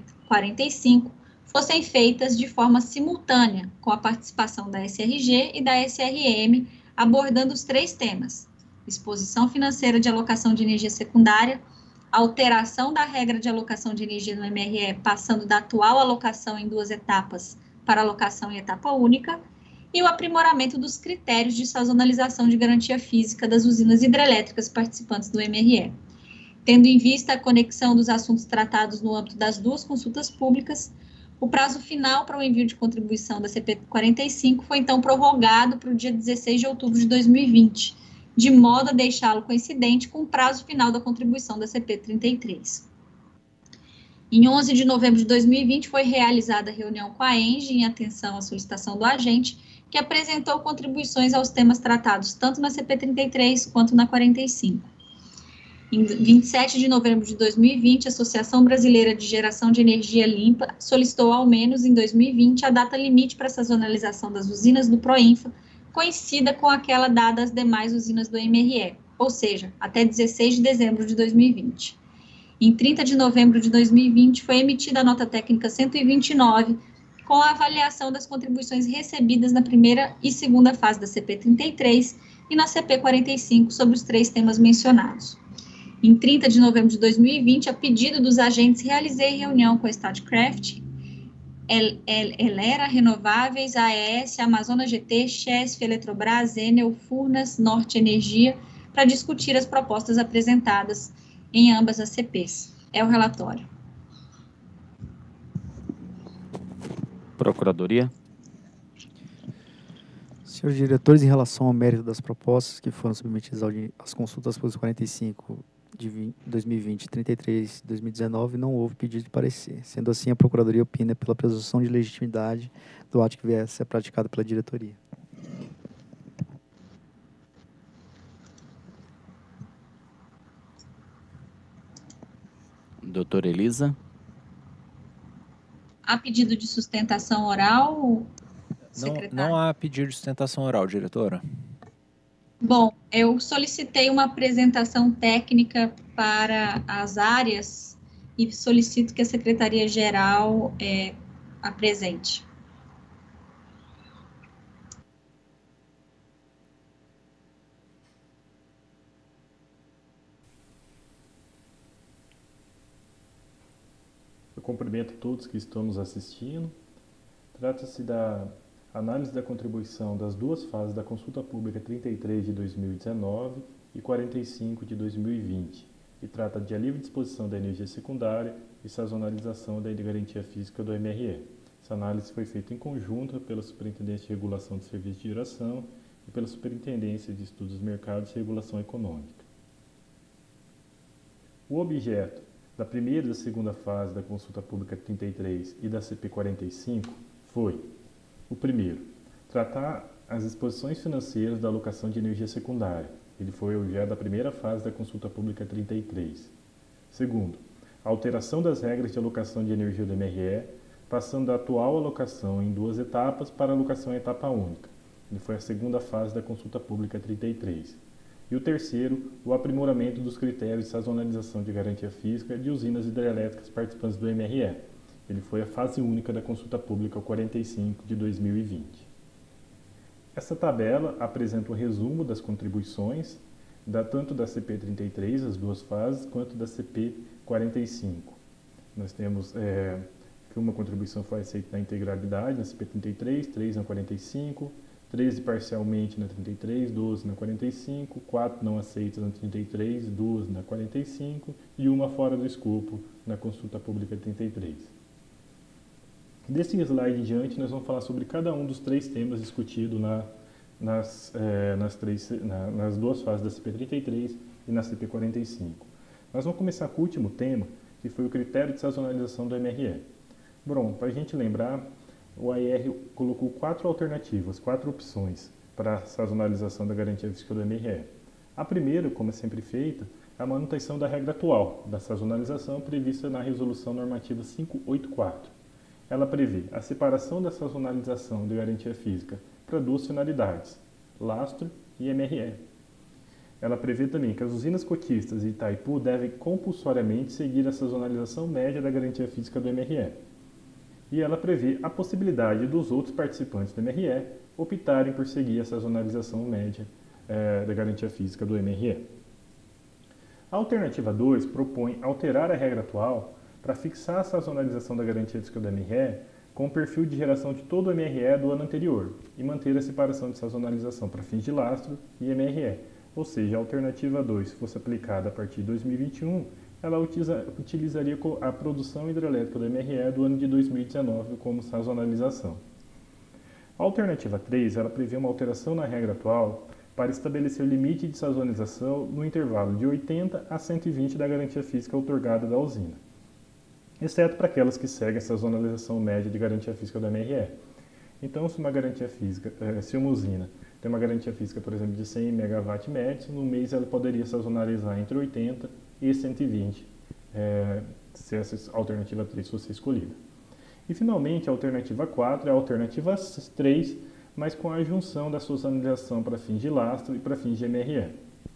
CP45 fossem feitas de forma simultânea, com a participação da SRG e da SRM, abordando os 3 temas: exposição financeira de alocação de energia secundária, alteração da regra de alocação de energia no MRE, passando da atual alocação em 2 etapas para alocação em etapa única, e o aprimoramento dos critérios de sazonalização de garantia física das usinas hidrelétricas participantes do MRE. Tendo em vista a conexão dos assuntos tratados no âmbito das 2 consultas públicas, o prazo final para o envio de contribuição da CP45 foi, então, prorrogado para o dia 16 de outubro de 2020, de modo a deixá-lo coincidente com o prazo final da contribuição da CP33. Em 11 de novembro de 2020, foi realizada a reunião com a ENGIE, em atenção à solicitação do agente, que apresentou contribuições aos temas tratados tanto na CP33 quanto na 45. Em 27 de novembro de 2020, a Associação Brasileira de Geração de Energia Limpa solicitou, ao menos em 2020, a data limite para a sazonalização das usinas do Proinfa, coincida com aquela dada às demais usinas do MRE, ou seja, até 16 de dezembro de 2020. Em 30 de novembro de 2020, foi emitida a nota técnica 129, com a avaliação das contribuições recebidas na primeira e segunda fase da CP33 e na CP45 sobre os 3 temas mencionados. Em 30 de novembro de 2020, a pedido dos agentes, realizei reunião com a Statkraft, Elera Renováveis, AES, Amazonas GT, Chesf, Eletrobras, Enel, Furnas, Norte Energia, para discutir as propostas apresentadas em ambas as CPs. É o relatório. Procuradoria. Senhores diretores, em relação ao mérito das propostas que foram submetidas às consultas públicas 45 de 2020 e 33 de 2019, não houve pedido de parecer. Sendo assim, a Procuradoria opina pela presunção de legitimidade do ato que vier a ser praticado pela diretoria. Doutora Elisa. Há pedido de sustentação oral, secretário? Não há pedido de sustentação oral, diretora. Bom, eu solicitei uma apresentação técnica para as áreas e solicito que a Secretaria-Geral apresente. Eu cumprimento todos que estão nos assistindo. Trata-se da análise da contribuição das 2 fases da consulta pública 33 de 2019 e 45 de 2020, e trata de a livre disposição da energia secundária e sazonalização da garantia física do MRE. Essa análise foi feita em conjunto pela Superintendência de Regulação de Serviços de Geração e pela Superintendência de Estudos de Mercados e Regulação Econômica. O objeto da primeira e da segunda fase da Consulta Pública 33 e da CP 45 foi: o primeiro, tratar as disposições financeiras da alocação de energia secundária. Ele foi objeto da primeira fase da Consulta Pública 33. Segundo, a alteração das regras de alocação de energia do MRE, passando da atual alocação em 2 etapas para a alocação em etapa única. Ele foi a segunda fase da Consulta Pública 33. E o terceiro, o aprimoramento dos critérios de sazonalização de garantia física de usinas hidrelétricas participantes do MRE. Ele foi a fase única da Consulta Pública 45 de 2020. Essa tabela apresenta um resumo das contribuições, tanto da CP 33, as 2 fases, quanto da CP 45. Nós temos que uma contribuição foi aceita na integralidade, na CP 33, 3 na 45, 13 parcialmente na 33, 12 na 45, 4 não aceitas na 33, 2 na 45 e uma fora do escopo na Consulta Pública 33. Desse slide em diante, nós vamos falar sobre cada um dos 3 temas discutidos nas 2 fases da CP33 e na CP45. Nós vamos começar com o último tema, que foi o critério de sazonalização do MRE. Bom, para a gente lembrar, o AER colocou 4 alternativas, 4 opções para a sazonalização da garantia física do MRE. A primeira, como é sempre feita, é a manutenção da regra atual da sazonalização prevista na Resolução Normativa 584. Ela prevê a separação da sazonalização de garantia física para 2 finalidades, lastro e MRE. Ela prevê também que as usinas cotistas de Itaipu devem compulsoriamente seguir a sazonalização média da garantia física do MRE. E ela prevê a possibilidade dos outros participantes do MRE optarem por seguir a sazonalização média da garantia física do MRE. A alternativa 2 propõe alterar a regra atual para fixar a sazonalização da garantia física do MRE com o perfil de geração de todo o MRE do ano anterior e manter a separação de sazonalização para fins de lastro e MRE. Ou seja, a alternativa 2, se fosse aplicada a partir de 2021, ela utilizaria a produção hidrelétrica do MRE do ano de 2019 como sazonalização. A alternativa 3, ela prevê uma alteração na regra atual para estabelecer o limite de sazonalização no intervalo de 80 a 120 da garantia física outorgada da usina, exceto para aquelas que seguem a sazonalização média de garantia física do MRE. Então, se uma usina tem uma garantia física, por exemplo, de 100 MW médios, no mês ela poderia sazonalizar entre 80 e 120, se essa alternativa 3 fosse escolhida. E, finalmente, a alternativa 4 é a alternativa 3, mas com a junção da sazonalização para fins de lastro e para fins de MRE.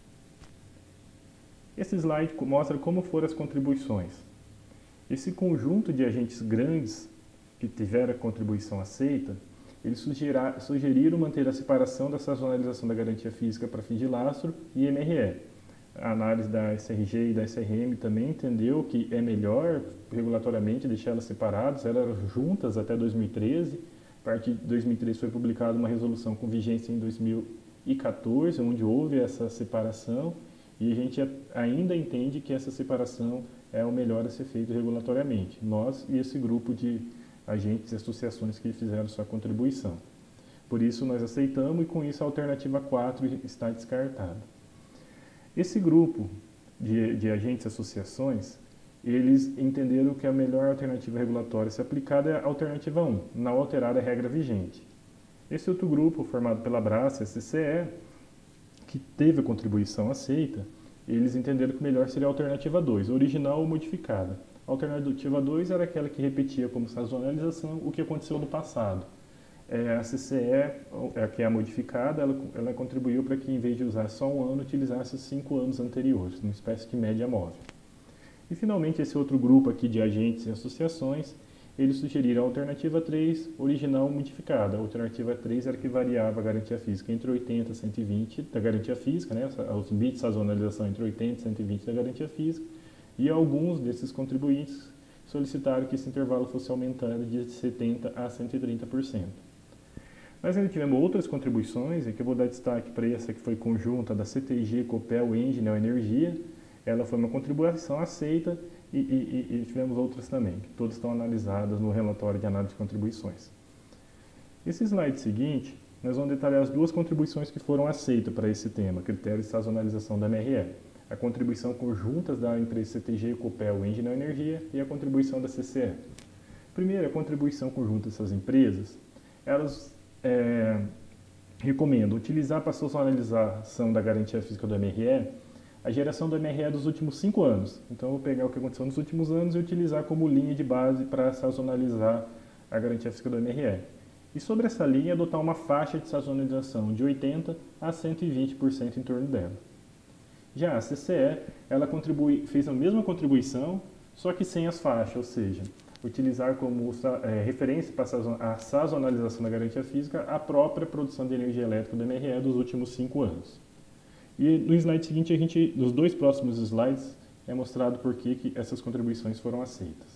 Esse slide mostra como foram as contribuições. Esse conjunto de agentes grandes que tiveram a contribuição aceita, eles sugeriram manter a separação da sazonalização da garantia física para fins de lastro e MRE. A análise da SRG e da SRM também entendeu que é melhor regulatoriamente deixar elas separadas, elas eram juntas até 2013. A partir de 2013 foi publicada uma resolução com vigência em 2014, onde houve essa separação, e a gente ainda entende que essa separação é o melhor a ser feito regulatoriamente. Nós e esse grupo de agentes e associações que fizeram sua contribuição. Por isso nós aceitamos e com isso a alternativa 4 está descartada. Esse grupo de agentes e associações, eles entenderam que a melhor alternativa regulatória a ser aplicada é a alternativa 1, não alterar a regra vigente. Esse outro grupo, formado pela Brasa e a CCE, que teve a contribuição aceita, eles entenderam que melhor seria a alternativa 2, original ou modificada. A alternativa 2 era aquela que repetia como sazonalização o que aconteceu no passado. A CCE, que é a modificada, ela contribuiu para que, em vez de usar só um ano, utilizasse 5 anos anteriores, uma espécie de média móvel. E, finalmente, esse outro grupo aqui de agentes e associações, eles sugeriram a alternativa 3, original ou modificada. A alternativa 3 era que variava a garantia física entre 80 e 120 da garantia física, né, os bits de sazonalização entre 80 e 120 da garantia física, e alguns desses contribuintes solicitaram que esse intervalo fosse aumentado de 70% a 130%. Nós ainda tivemos outras contribuições, e que eu vou dar destaque para essa que foi conjunta da CTG, Copel, Engie, Neoenergia. ela foi uma contribuição aceita e tivemos outras também, que todas estão analisadas no relatório de análise de contribuições. Esse slide seguinte, nós vamos detalhar as duas contribuições que foram aceitas para esse tema, critério de sazonalização da MRE. A contribuição conjuntas da empresa CTG e Copel Engie Neoenergia e a contribuição da CCE. Primeiro, a contribuição conjunta dessas empresas, elas recomendam utilizar para a sazonalização da garantia física do MRE a geração do MRE dos últimos 5 anos. Então, eu vou pegar o que aconteceu nos últimos anos e utilizar como linha de base para sazonalizar a garantia física do MRE. E sobre essa linha, adotar uma faixa de sazonalização de 80% a 120% em torno dela. Já a CCE, ela fez a mesma contribuição, só que sem as faixas, ou seja, utilizar como referência para a sazonalização da garantia física a própria produção de energia elétrica do MRE dos últimos 5 anos. E no slide seguinte, nos 2 próximos slides, é mostrado por que essas contribuições foram aceitas.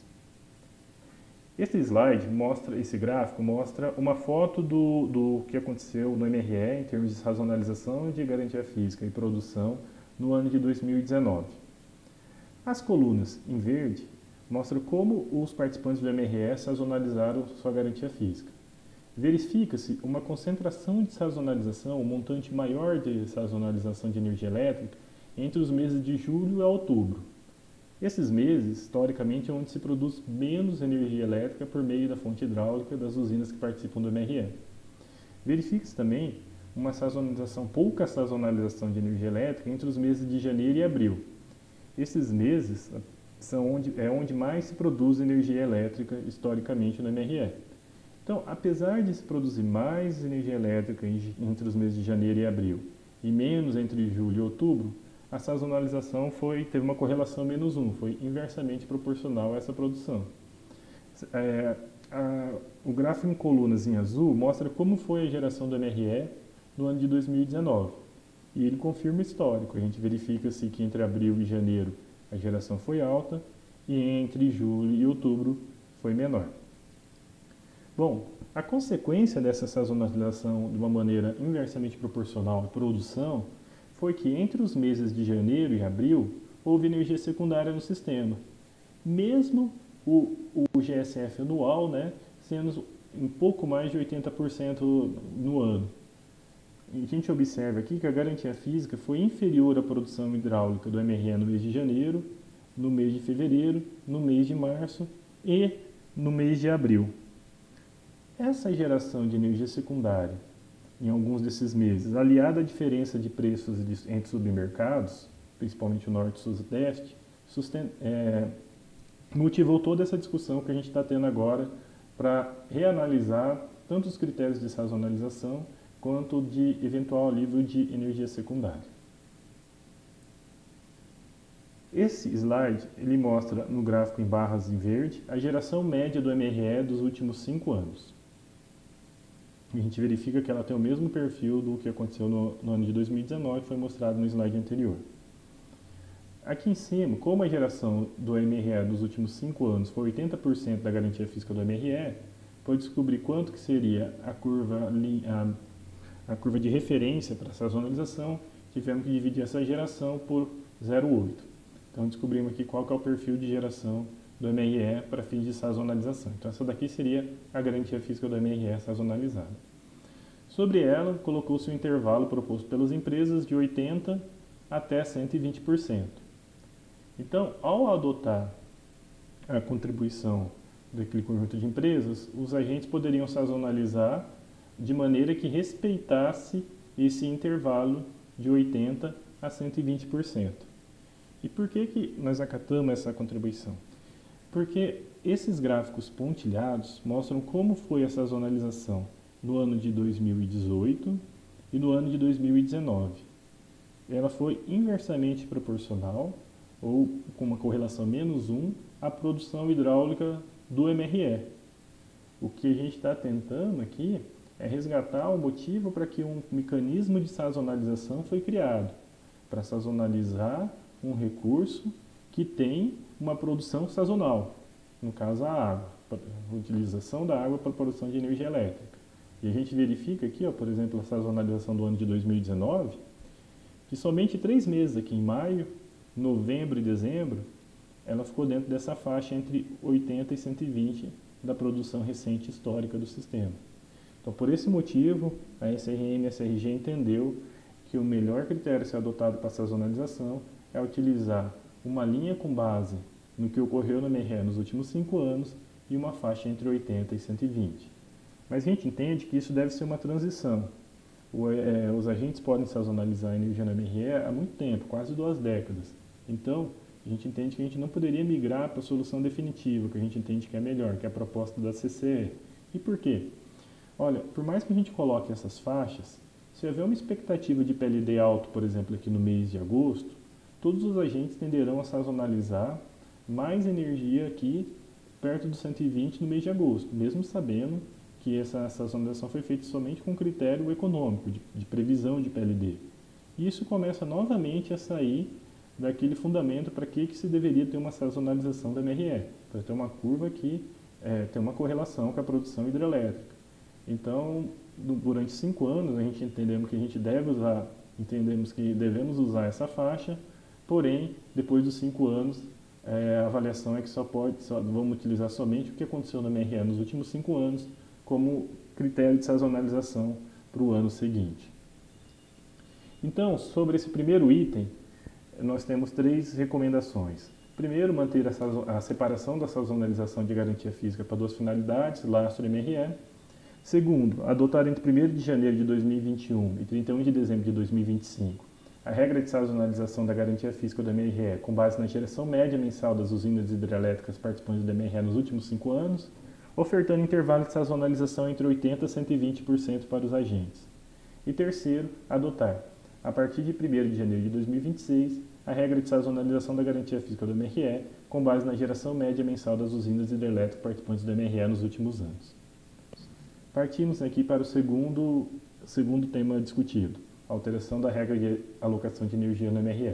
Esse gráfico mostra uma foto do que aconteceu no MRE em termos de sazonalização de garantia física e produção no ano de 2019. As colunas em verde mostram como os participantes do MRE sazonalizaram sua garantia física. Verifica-se uma concentração de sazonalização, um montante maior de sazonalização de energia elétrica entre os meses de julho a outubro. Esses meses, historicamente, é onde se produz menos energia elétrica por meio da fonte hidráulica das usinas que participam do MRE. Verifica-se também uma pouca sazonalização de energia elétrica entre os meses de janeiro e abril. Esses meses são onde mais se produz energia elétrica historicamente no MRE. Então, apesar de se produzir mais energia elétrica entre os meses de janeiro e abril e menos entre julho e outubro, a sazonalização teve uma correlação -1, foi inversamente proporcional a essa produção. O gráfico em colunas em azul mostra como foi a geração do MRE no ano de 2019. E ele confirma o histórico. A gente verifica-se que entre abril e janeiro a geração foi alta e entre julho e outubro foi menor. Bom, a consequência dessa sazonalização de uma maneira inversamente proporcional à produção foi que entre os meses de janeiro e abril houve energia secundária no sistema. Mesmo o GSF anual, sendo um pouco mais de 80% no ano. A gente observa aqui que a garantia física foi inferior à produção hidráulica do MRE no mês de janeiro, no mês de fevereiro, no mês de março e no mês de abril. Essa geração de energia secundária em alguns desses meses, aliada à diferença de preços entre submercados, principalmente o Norte e o Sudeste, motivou toda essa discussão que a gente está tendo agora para reanalisar tanto os critérios de sazonalização quanto de eventual alívio de energia secundária. Esse slide ele mostra no gráfico em barras em verde a geração média do MRE dos últimos 5 anos. A gente verifica que ela tem o mesmo perfil do que aconteceu no ano de 2019, que foi mostrado no slide anterior. Aqui em cima, como a geração do MRE dos últimos 5 anos foi 80% da garantia física do MRE, pode descobrir quanto que seria a curva de referência para a sazonalização. Tivemos que dividir essa geração por 0,8. Então, descobrimos aqui qual que é o perfil de geração do MRE para fins de sazonalização. Então, essa daqui seria a garantia física do MRE sazonalizada. Sobre ela, colocou-se o intervalo proposto pelas empresas de 80% até 120%. Então, ao adotar a contribuição daquele conjunto de empresas, os agentes poderiam sazonalizar de maneira que respeitasse esse intervalo de 80% a 120%. E por que nós acatamos essa contribuição? Porque esses gráficos pontilhados mostram como foi a sazonalização no ano de 2018 e no ano de 2019. Ela foi inversamente proporcional, ou com uma correlação -1, à produção hidráulica do MRE. O que a gente está tentando aqui é resgatar o motivo para que um mecanismo de sazonalização foi criado, para sazonalizar um recurso que tem uma produção sazonal, no caso a água, a utilização da água para a produção de energia elétrica. E a gente verifica aqui, por exemplo, a sazonalização do ano de 2019, que somente 3 meses aqui em maio novembro e dezembro, ela ficou dentro dessa faixa entre 80 e 120 da produção recente histórica do sistema. Então, por esse motivo, a SRM e a SRG entendeu que o melhor critério a ser adotado para a sazonalização é utilizar uma linha com base no que ocorreu no MRE nos últimos 5 anos e uma faixa entre 80 e 120. Mas a gente entende que isso deve ser uma transição. Os agentes podem sazonalizar a energia no MRE há muito tempo, quase 2 décadas. Então, a gente entende que a gente não poderia migrar para a solução definitiva, que a gente entende que é melhor, que é a proposta da CCE. E por quê? Olha, por mais que a gente coloque essas faixas, se houver uma expectativa de PLD alto, por exemplo, aqui no mês de agosto, todos os agentes tenderão a sazonalizar mais energia aqui perto dos 120 no mês de agosto, mesmo sabendo que essa sazonalização foi feita somente com critério econômico, de previsão de PLD. E isso começa novamente a sair daquele fundamento para que se deveria ter uma sazonalização da MRE, para ter uma curva que tem uma correlação com a produção hidrelétrica. Então, durante 5 anos, a gente entendemos que devemos usar essa faixa, porém, depois dos 5 anos, a avaliação é que vamos utilizar somente o que aconteceu na MRE nos últimos 5 anos como critério de sazonalização para o ano seguinte. Então, sobre esse primeiro item, nós temos 3 recomendações. Primeiro, manter a separação da sazonalização de garantia física para 2 finalidades, lastro e MRE. Segundo, adotar entre 1º de janeiro de 2021 e 31 de dezembro de 2025 a regra de sazonalização da garantia física do MRE com base na geração média mensal das usinas hidrelétricas participantes do MRE nos últimos 5 anos, ofertando intervalo de sazonalização entre 80% e 120% para os agentes. E terceiro, adotar, a partir de 1º de janeiro de 2026, a regra de sazonalização da garantia física do MRE com base na geração média mensal das usinas hidrelétricas participantes do MRE nos últimos anos. Partimos aqui para o segundo tema discutido, a alteração da regra de alocação de energia no MRE.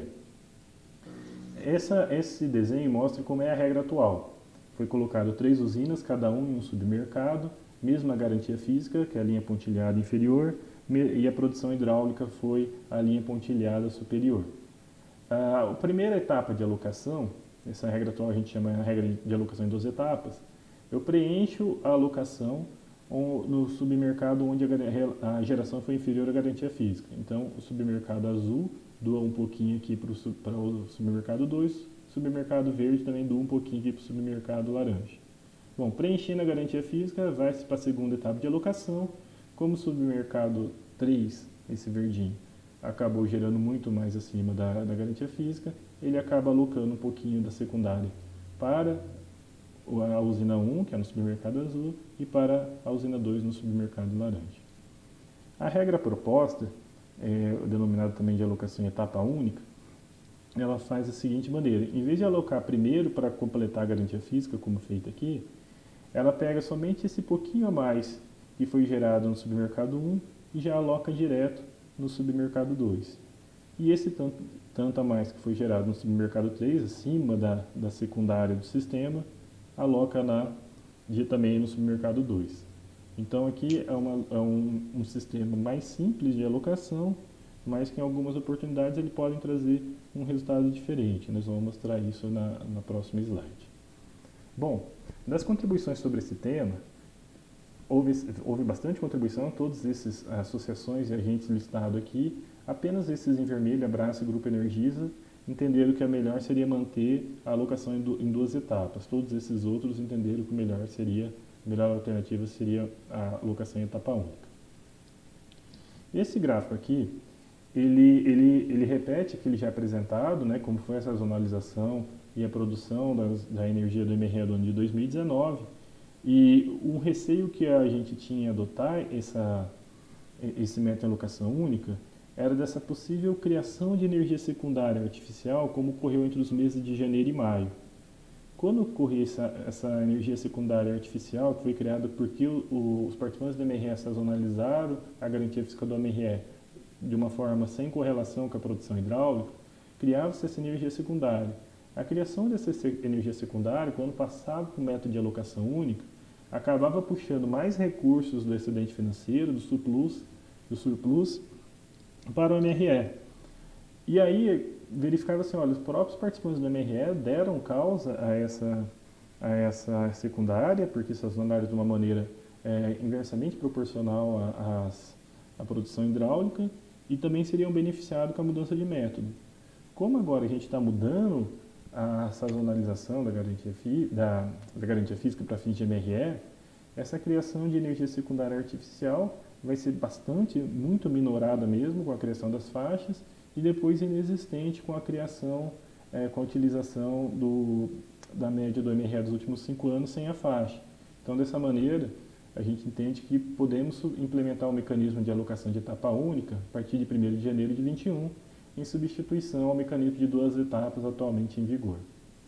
Esse desenho mostra como é a regra atual. Foi colocado 3 usinas, cada um em um submercado, mesma garantia física, que é a linha pontilhada inferior, e a produção hidráulica foi a linha pontilhada superior. A primeira etapa de alocação, essa regra atual a gente chama a regra de alocação em 2 etapas, eu preencho a alocação no submercado onde a geração foi inferior à garantia física. Então, o submercado azul doa um pouquinho aqui para o submercado 2, o submercado verde também doa um pouquinho aqui para o submercado laranja. Bom, preenchendo a garantia física, vai-se para a segunda etapa de alocação. Como o submercado 3, esse verdinho, acabou gerando muito mais acima da garantia física, ele acaba alocando um pouquinho da secundária para a usina 1, que é no submercado azul, e para a usina 2 no submercado laranja. A regra proposta, denominada também de alocação em etapa única, ela faz da seguinte maneira: em vez de alocar primeiro para completar a garantia física, como feito aqui, ela pega somente esse pouquinho a mais que foi gerado no submercado 1 e já aloca direto no submercado 2. E esse tanto a mais que foi gerado no submercado 3, acima da secundária do sistema, aloca também no submercado 2. Então aqui é um sistema mais simples de alocação, mas que em algumas oportunidades ele pode trazer um resultado diferente. Nós vamos mostrar isso na próxima slide. Bom, das contribuições sobre esse tema, houve bastante contribuição, todas essas associações e agentes listados aqui, apenas esses em vermelho, Abraço e Grupo Energisa, entenderam que a melhor seria manter a alocação em 2 etapas. Todos esses outros entenderam que a melhor alternativa seria a alocação em etapa única. Esse gráfico aqui, ele repete aquele já apresentado, né, como foi a sazonalização e a produção da energia do MRE do ano de 2019, e um receio que a gente tinha em adotar esse método de alocação única era dessa possível criação de energia secundária artificial, como ocorreu entre os meses de janeiro e maio. Quando ocorreu essa energia secundária artificial, que foi criada porque os participantes do MRE sazonalizaram a garantia física do MRE de uma forma sem correlação com a produção hidráulica, criava-se essa energia secundária. A criação dessa energia secundária, quando passava para o método de alocação única, acabava puxando mais recursos do excedente financeiro, do surplus, para o MRE. E aí, verificava assim, olha, os próprios participantes do MRE deram causa a essa secundária, porque sazonalidade de uma maneira inversamente proporcional à produção hidráulica, e também seriam beneficiados com a mudança de método. Como agora a gente está mudando a sazonalização da garantia física para fins de MRE, essa criação de energia secundária artificial vai ser muito minorada mesmo com a criação das faixas e depois inexistente com a criação, com a utilização da média do MRE dos últimos 5 anos sem a faixa. Então, dessa maneira, a gente entende que podemos implementar um mecanismo de alocação de etapa única a partir de 1º de janeiro de 2021, em substituição ao mecanismo de 2 etapas atualmente em vigor.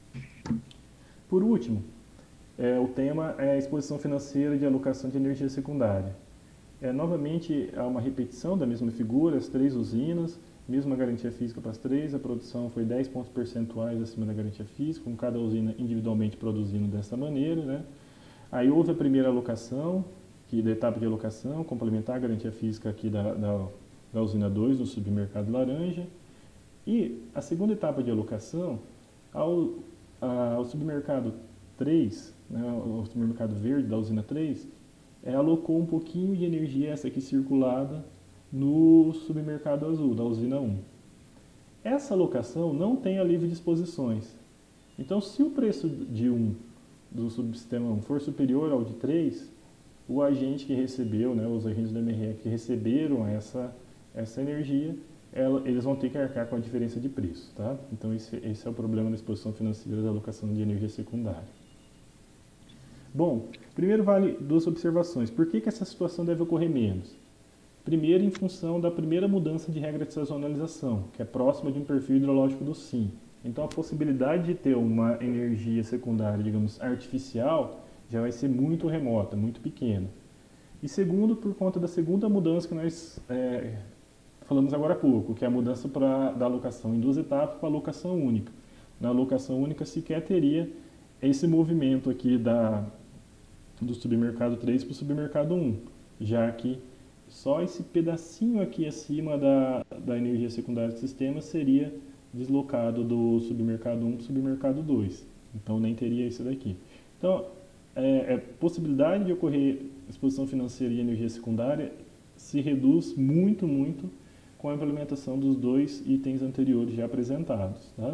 Por último, o tema é a exposição financeira de alocação de energia secundária. Novamente, há uma repetição da mesma figura, as 3 usinas, mesma garantia física para as 3, a produção foi 10 pontos percentuais acima da garantia física, com cada usina individualmente produzindo dessa maneira, né? Aí houve a primeira alocação, da etapa de alocação, complementar a garantia física aqui da usina 2, do submercado laranja, e a segunda etapa de alocação, ao submercado 3, né, o supermercado verde da usina 3, alocou um pouquinho de energia, essa aqui circulada, no submercado azul, da usina 1. Essa alocação não tem alívio de exposições. Então, se o preço do subsistema 1 for superior ao de 3, o agente que recebeu, né, os agentes do MRE que receberam essa energia, eles vão ter que arcar com a diferença de preço. Tá? Então, esse é o problema da exposição financeira da alocação de energia secundária. Bom, primeiro vale 2 observações. Por que essa situação deve ocorrer menos? Primeiro, em função da primeira mudança de regra de sazonalização, que é próxima de um perfil hidrológico do SIM. Então, a possibilidade de ter uma energia secundária, digamos, artificial, já vai ser muito remota, muito pequena. E segundo, por conta da segunda mudança que nós falamos agora há pouco, que é a mudança da alocação em 2 etapas para a alocação única. Na alocação única sequer teria esse movimento aqui do submercado 3 para o submercado 1, já que só esse pedacinho aqui acima da energia secundária do sistema seria deslocado do submercado 1 para o submercado 2. Então, nem teria isso daqui. Então, possibilidade de ocorrer exposição financeira de energia secundária se reduz muito, muito com a implementação dos 2 itens anteriores já apresentados. Tá?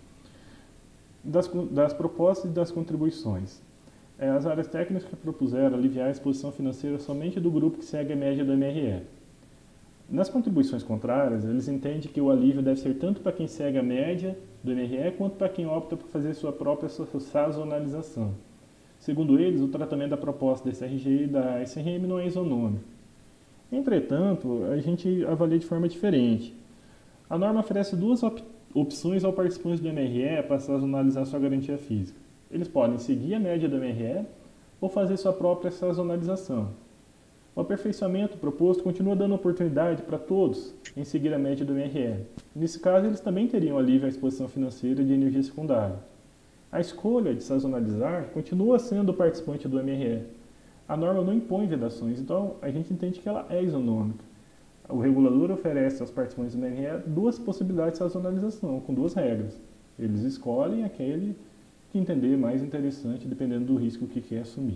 Das propostas e das contribuições. As áreas técnicas que propuseram aliviar a exposição financeira somente do grupo que segue a média do MRE. Nas contribuições contrárias, eles entendem que o alívio deve ser tanto para quem segue a média do MRE, quanto para quem opta por fazer sua própria sazonalização. Segundo eles, o tratamento da proposta da SRG e da SRM não é isonômico. Entretanto, a gente avalia de forma diferente. A norma oferece 2 opções ao participante do MRE para sazonalizar sua garantia física. Eles podem seguir a média do MRE ou fazer sua própria sazonalização. O aperfeiçoamento proposto continua dando oportunidade para todos em seguir a média do MRE. Nesse caso, eles também teriam alívio à exposição financeira de energia secundária. A escolha de sazonalizar continua sendo o participante do MRE. A norma não impõe vedações, então a gente entende que ela é isonômica. O regulador oferece aos participantes do MRE 2 possibilidades de sazonalização, com 2 regras. Eles escolhem aquele que entender mais interessante, dependendo do risco que quer assumir.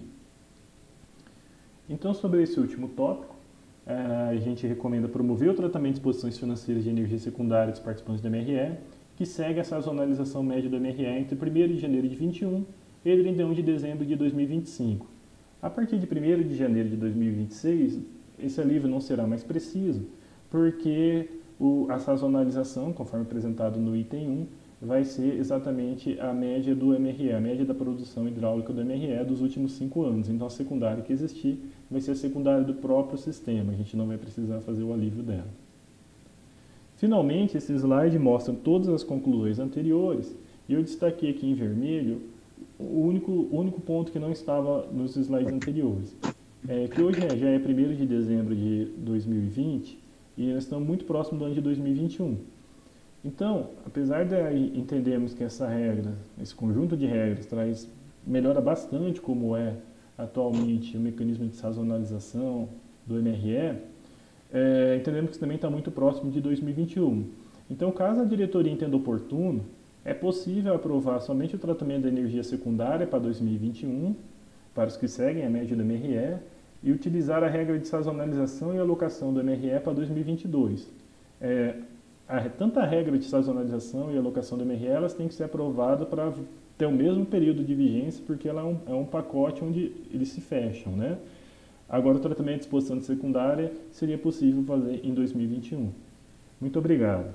Então, sobre esse último tópico, a gente recomenda promover o tratamento de exposições financeiras de energia secundária dos participantes do MRE, que segue a sazonalização média do MRE entre 1º de janeiro de 2021 e 31 de dezembro de 2025. A partir de 1º de janeiro de 2026, esse alívio não será mais preciso, porque a sazonalização, conforme apresentado no item 1, vai ser exatamente a média do MRE, a média da produção hidráulica do MRE dos últimos 5 anos. Então, a secundária que existir vai ser a secundária do próprio sistema, a gente não vai precisar fazer o alívio dela. Finalmente, esse slide mostra todas as conclusões anteriores, e eu destaquei aqui em vermelho o único ponto que não estava nos slides anteriores, que hoje já é 1º de dezembro de 2020, e nós estamos muito próximo do ano de 2021. Então, apesar de entendermos que essa regra, esse conjunto de regras, melhora bastante como é atualmente o mecanismo de sazonalização do MRE, entendemos que também está muito próximo de 2021. Então, caso a diretoria entenda oportuno, é possível aprovar somente o tratamento da energia secundária para 2021, para os que seguem a média do MRE, e utilizar a regra de sazonalização e alocação do MRE para 2022. Tanto a regra de sazonalização e alocação do MRE, elas têm que ser aprovadas para ter o mesmo período de vigência, porque ela é um pacote onde eles se fecham, né? Agora, o tratamento de exposição de secundária seria possível fazer em 2021. Muito obrigado.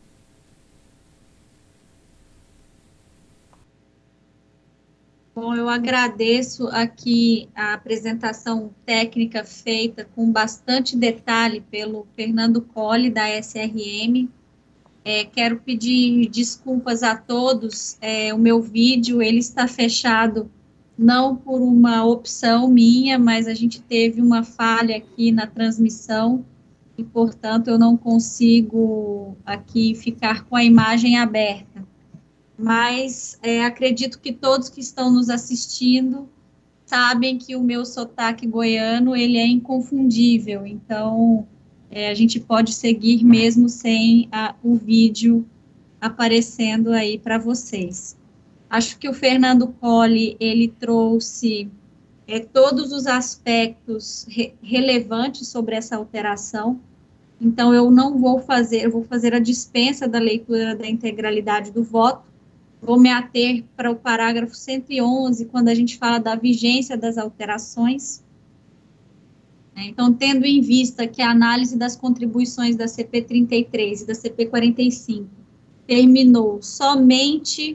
Bom, eu agradeço aqui a apresentação técnica feita com bastante detalhe pelo Fernando Colli, da SRM. Quero pedir desculpas a todos. O meu vídeo ele está fechado não por uma opção minha, mas a gente teve uma falha aqui na transmissão e, portanto, eu não consigo aqui ficar com a imagem aberta. Mas acredito que todos que estão nos assistindo sabem que o meu sotaque goiano ele é inconfundível, então a gente pode seguir mesmo sem o vídeo aparecendo aí para vocês. Acho que o Fernando Colli ele trouxe todos os aspectos relevantes sobre essa alteração, então eu vou fazer a dispensa da leitura da integralidade do voto. Vou me ater para o parágrafo 111, quando a gente fala da vigência das alterações. Então, tendo em vista que a análise das contribuições da CP 33 e da CP 45 terminou somente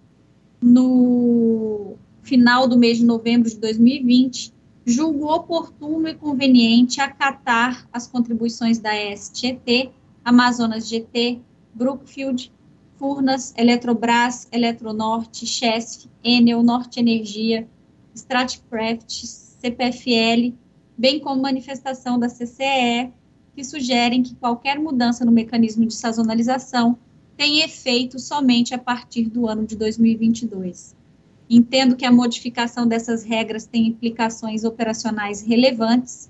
no final do mês de novembro de 2020, julgo oportuno e conveniente acatar as contribuições da ES-GT, Amazonas GT, Brookfield, Furnas, Eletrobras, Eletronorte, Chesf, Enel, Norte Energia, Statkraft, CPFL, bem como manifestação da CCE, que sugerem que qualquer mudança no mecanismo de sazonalização tem efeito somente a partir do ano de 2022. Entendo que a modificação dessas regras tem implicações operacionais relevantes.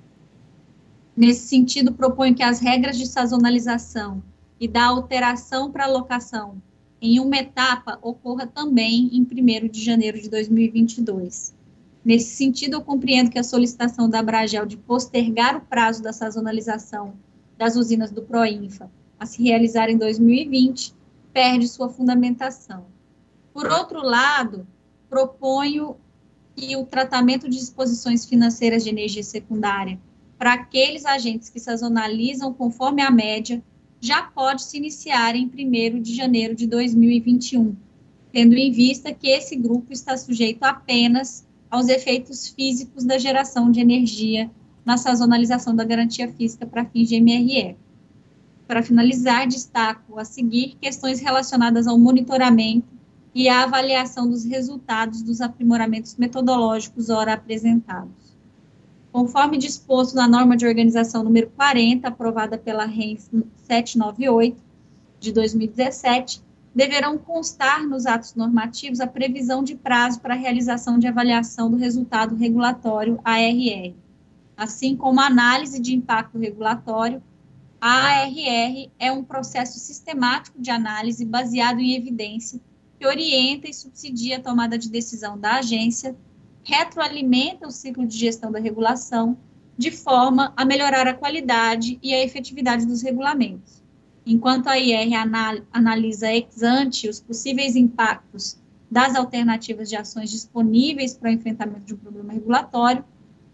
Nesse sentido, proponho que as regras de sazonalização e da alteração para alocação em uma etapa ocorra também em 1º de janeiro de 2022. Nesse sentido, eu compreendo que a solicitação da Abragel de postergar o prazo da sazonalização das usinas do Proinfa a se realizar em 2020 perde sua fundamentação. Por outro lado, proponho que o tratamento de disposições financeiras de energia secundária para aqueles agentes que sazonalizam conforme a média já pode se iniciar em 1º de janeiro de 2021, tendo em vista que esse grupo está sujeito apenas aos efeitos físicos da geração de energia na sazonalização da garantia física para fins de MRE. Para finalizar, destaco a seguir questões relacionadas ao monitoramento e à avaliação dos resultados dos aprimoramentos metodológicos ora apresentados. Conforme disposto na norma de organização número 40, aprovada pela RENS 798, de 2017, deverão constar nos atos normativos a previsão de prazo para a realização de avaliação do resultado regulatório ARR, assim como a análise de impacto regulatório. A ARR é um processo sistemático de análise baseado em evidência que orienta e subsidia a tomada de decisão da agência, retroalimenta o ciclo de gestão da regulação, de forma a melhorar a qualidade e a efetividade dos regulamentos. Enquanto a IR analisa ex ante os possíveis impactos das alternativas de ações disponíveis para o enfrentamento de um problema regulatório,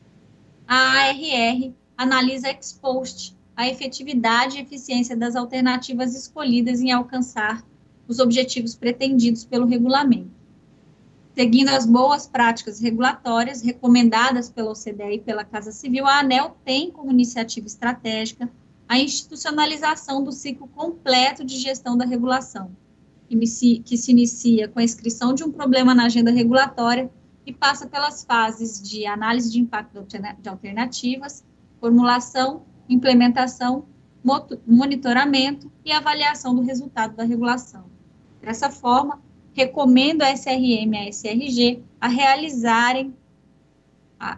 a ARR analisa ex post a efetividade e eficiência das alternativas escolhidas em alcançar os objetivos pretendidos pelo regulamento. Seguindo as boas práticas regulatórias recomendadas pela OCDE e pela Casa Civil, a ANEEL tem como iniciativa estratégica a institucionalização do ciclo completo de gestão da regulação, que se inicia com a inscrição de um problema na agenda regulatória e passa pelas fases de análise de impacto de alternativas, formulação, implementação, monitoramento e avaliação do resultado da regulação. Dessa forma, recomendo a SRM e a SRG a realizarem a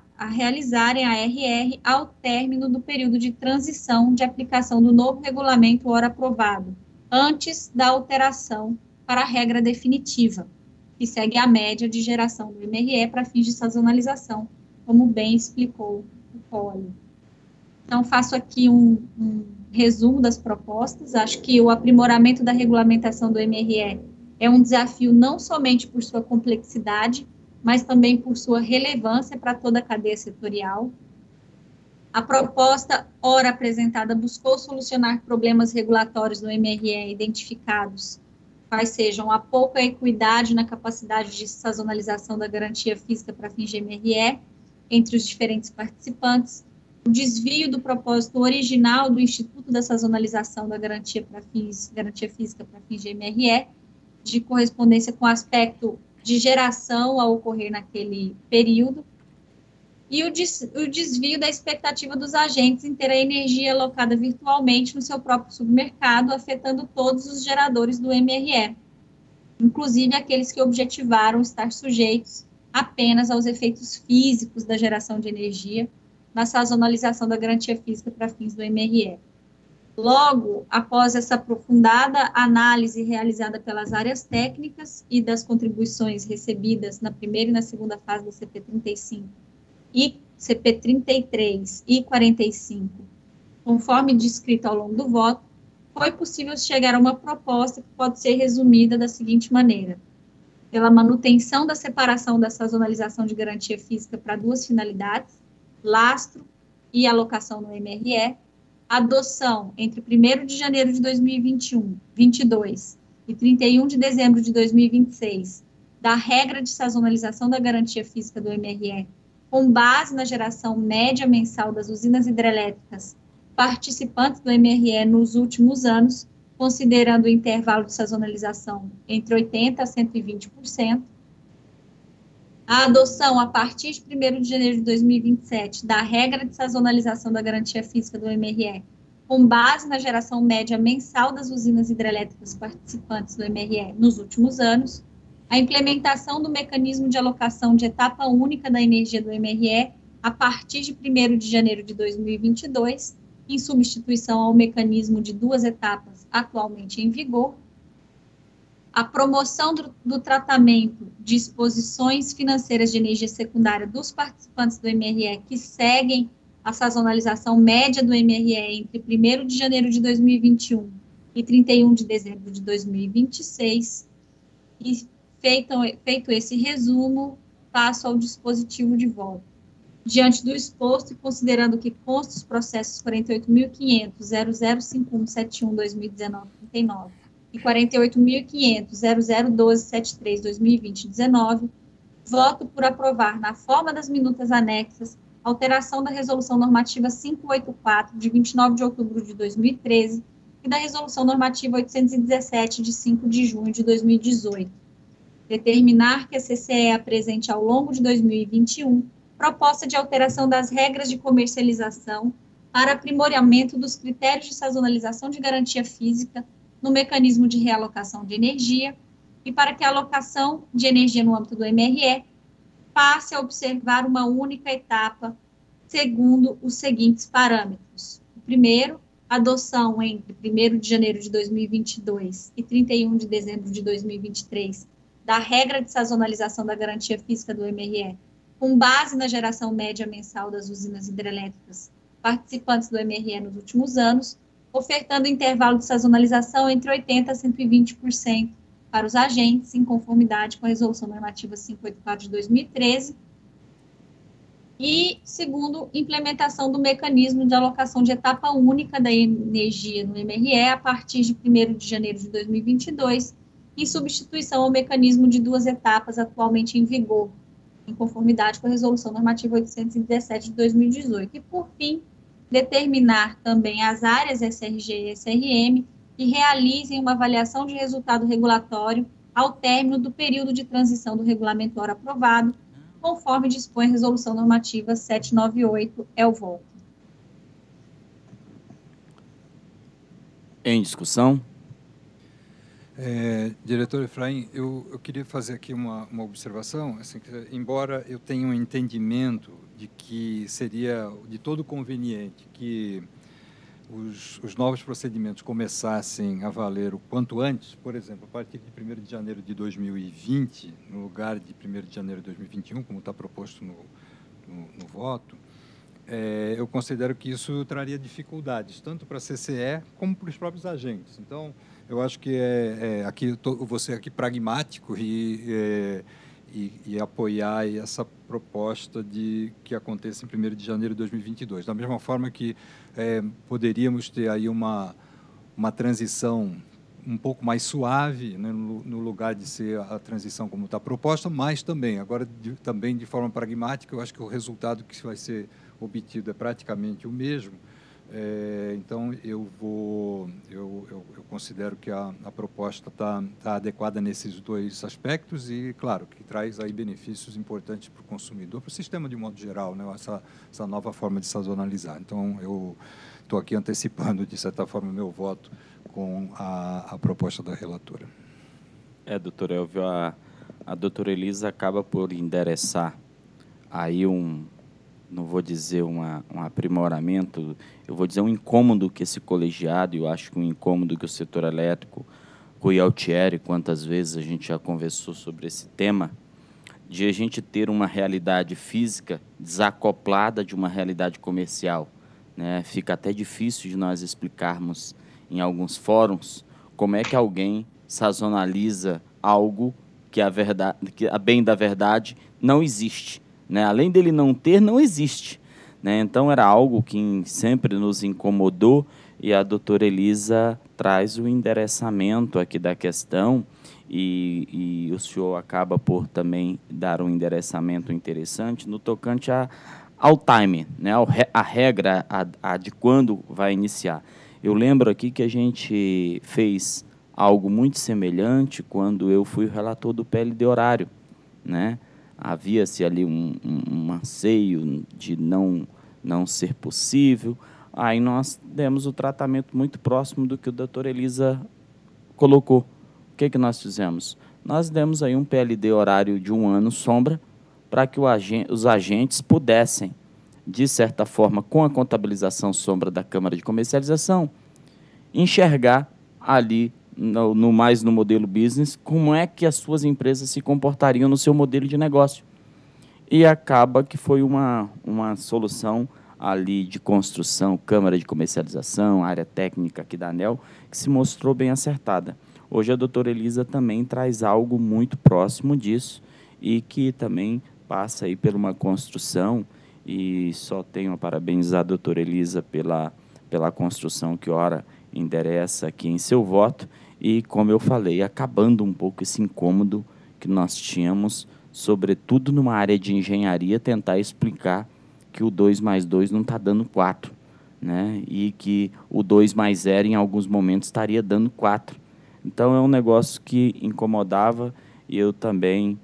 ARR ao término do período de transição de aplicação do novo regulamento ora aprovado, antes da alteração para a regra definitiva, que segue a média de geração do MRE para fins de sazonalização, como bem explicou o Poli. Então, faço aqui um resumo das propostas. Acho que o aprimoramento da regulamentação do MRE é um desafio não somente por sua complexidade, mas também por sua relevância para toda a cadeia setorial. A proposta, ora apresentada, buscou solucionar problemas regulatórios no MRE identificados, quais sejam a pouca equidade na capacidade de sazonalização da garantia física para fins de MRE entre os diferentes participantes, o desvio do propósito original do Instituto da Sazonalização da garantia física para fins de MRE, de correspondência com o aspecto de geração a ocorrer naquele período, e o desvio da expectativa dos agentes em ter a energia alocada virtualmente no seu próprio submercado, afetando todos os geradores do MRE, inclusive aqueles que objetivaram estar sujeitos apenas aos efeitos físicos da geração de energia na sazonalização da garantia física para fins do MRE. Logo, após essa aprofundada análise realizada pelas áreas técnicas e das contribuições recebidas na primeira e na segunda fase da CP35 e CP33 e 45, conforme descrito ao longo do voto, foi possível chegar a uma proposta que pode ser resumida da seguinte maneira: pela manutenção da separação da sazonalização de garantia física para duas finalidades, lastro e alocação no MRE, adoção entre 1º de janeiro de 2021, 22 e 31 de dezembro de 2026 da regra de sazonalização da garantia física do MRE, com base na geração média mensal das usinas hidrelétricas participantes do MRE nos últimos anos, considerando o intervalo de sazonalização entre 80% a 120%, a adoção, a partir de 1º de janeiro de 2027, da regra de sazonalização da garantia física do MRE, com base na geração média mensal das usinas hidrelétricas participantes do MRE nos últimos anos, a implementação do mecanismo de alocação de etapa única da energia do MRE a partir de 1º de janeiro de 2022, em substituição ao mecanismo de duas etapas atualmente em vigor, a promoção do tratamento de exposições financeiras de energia secundária dos participantes do MRE que seguem a sazonalização média do MRE entre 1º de janeiro de 2021 e 31 de dezembro de 2026. E feito esse resumo, passo ao dispositivo de voto. Diante do exposto e considerando que consta os processos 48.500.005171/2019-39 e 48.500.001273/2020-19, voto por aprovar, na forma das minutas anexas, alteração da Resolução Normativa 584, de 29 de outubro de 2013, e da Resolução Normativa 817, de 5 de junho de 2018. Determinar que a CCE apresente ao longo de 2021 proposta de alteração das regras de comercialização para aprimoramento dos critérios de sazonalização de garantia física no mecanismo de realocação de energia e para que a alocação de energia no âmbito do MRE passe a observar uma única etapa segundo os seguintes parâmetros. O primeiro, adoção entre 1º de janeiro de 2022 e 31 de dezembro de 2023 da regra de sazonalização da garantia física do MRE, com base na geração média mensal das usinas hidrelétricas participantes do MRE nos últimos anos, ofertando intervalo de sazonalização entre 80% a 120% para os agentes, em conformidade com a Resolução Normativa 584 de 2013. E, segundo, implementação do mecanismo de alocação de etapa única da energia no MRE a partir de 1º de janeiro de 2022, em substituição ao mecanismo de duas etapas atualmente em vigor, em conformidade com a Resolução Normativa 817 de 2018. E, por fim, determinar também as áreas SRG e SRM que realizem uma avaliação de resultado regulatório ao término do período de transição do regulamento ora aprovado, conforme dispõe a Resolução Normativa 798, é o voto. Em discussão? Diretor Efraim, eu queria fazer aqui uma observação, assim, que, embora eu tenha um entendimento de que seria de todo conveniente que os novos procedimentos começassem a valer o quanto antes, por exemplo, a partir de 1º de janeiro de 2020, no lugar de 1º de janeiro de 2021, como está proposto no voto, eu considero que isso traria dificuldades, tanto para a CCE como para os próprios agentes. Então, eu acho que você aqui pragmático e apoiar essa proposta de que aconteça em 1º de janeiro de 2022. Da mesma forma que poderíamos ter aí uma transição um pouco mais suave, né, no lugar de ser a transição como está proposta, mas também, agora também de forma pragmática, eu acho que o resultado que vai ser obtido é praticamente o mesmo. Então, eu considero que a proposta está adequada nesses dois aspectos e, claro, que traz aí benefícios importantes para o consumidor, para o sistema de modo geral, né, essa nova forma de sazonalizar. Então, eu estou aqui antecipando, de certa forma, o meu voto com a proposta da relatora. Doutor Elvio, a doutora Elisa acaba por endereçar aí não vou dizer um aprimoramento, eu vou dizer um incômodo que esse colegiado, e eu acho que um incômodo que o setor elétrico, Rui Altieri, quantas vezes a gente já conversou sobre esse tema, de a gente ter uma realidade física desacoplada de uma realidade comercial, né? Fica até difícil de nós explicarmos em alguns fóruns como é que alguém sazonaliza algo que a bem da verdade não existe. Né? Além dele não ter, não existe. Né? Então, era algo que sempre nos incomodou e a doutora Elisa traz o endereçamento aqui da questão e o senhor acaba por também dar um endereçamento interessante no tocante ao time, né? A regra de quando vai iniciar. Eu lembro aqui que a gente fez algo muito semelhante quando eu fui o relator do PLD horário, né? Havia-se ali um anseio de não ser possível. Aí nós demos o tratamento muito próximo do que o doutor Elisa colocou. O que nós fizemos? Nós demos aí um PLD horário de 1 ano sombra para que os agentes pudessem, de certa forma, com a contabilização sombra da Câmara de Comercialização, enxergar ali mais no modelo business, como é que as suas empresas se comportariam no seu modelo de negócio. E acaba que foi uma solução ali de construção, Câmara de Comercialização, área técnica aqui da ANEEL, que se mostrou bem acertada. Hoje a doutora Elisa também traz algo muito próximo disso e que também passa aí por uma construção, e só tenho a parabenizar a doutora Elisa pela construção que ora endereça aqui em seu voto, e, como eu falei, acabando um pouco esse incômodo que nós tínhamos, sobretudo numa área de engenharia, tentar explicar que o 2 mais 2 não está dando 4, né? E que o 2 mais 0, em alguns momentos, estaria dando 4. Então, é um negócio que incomodava, e eu também,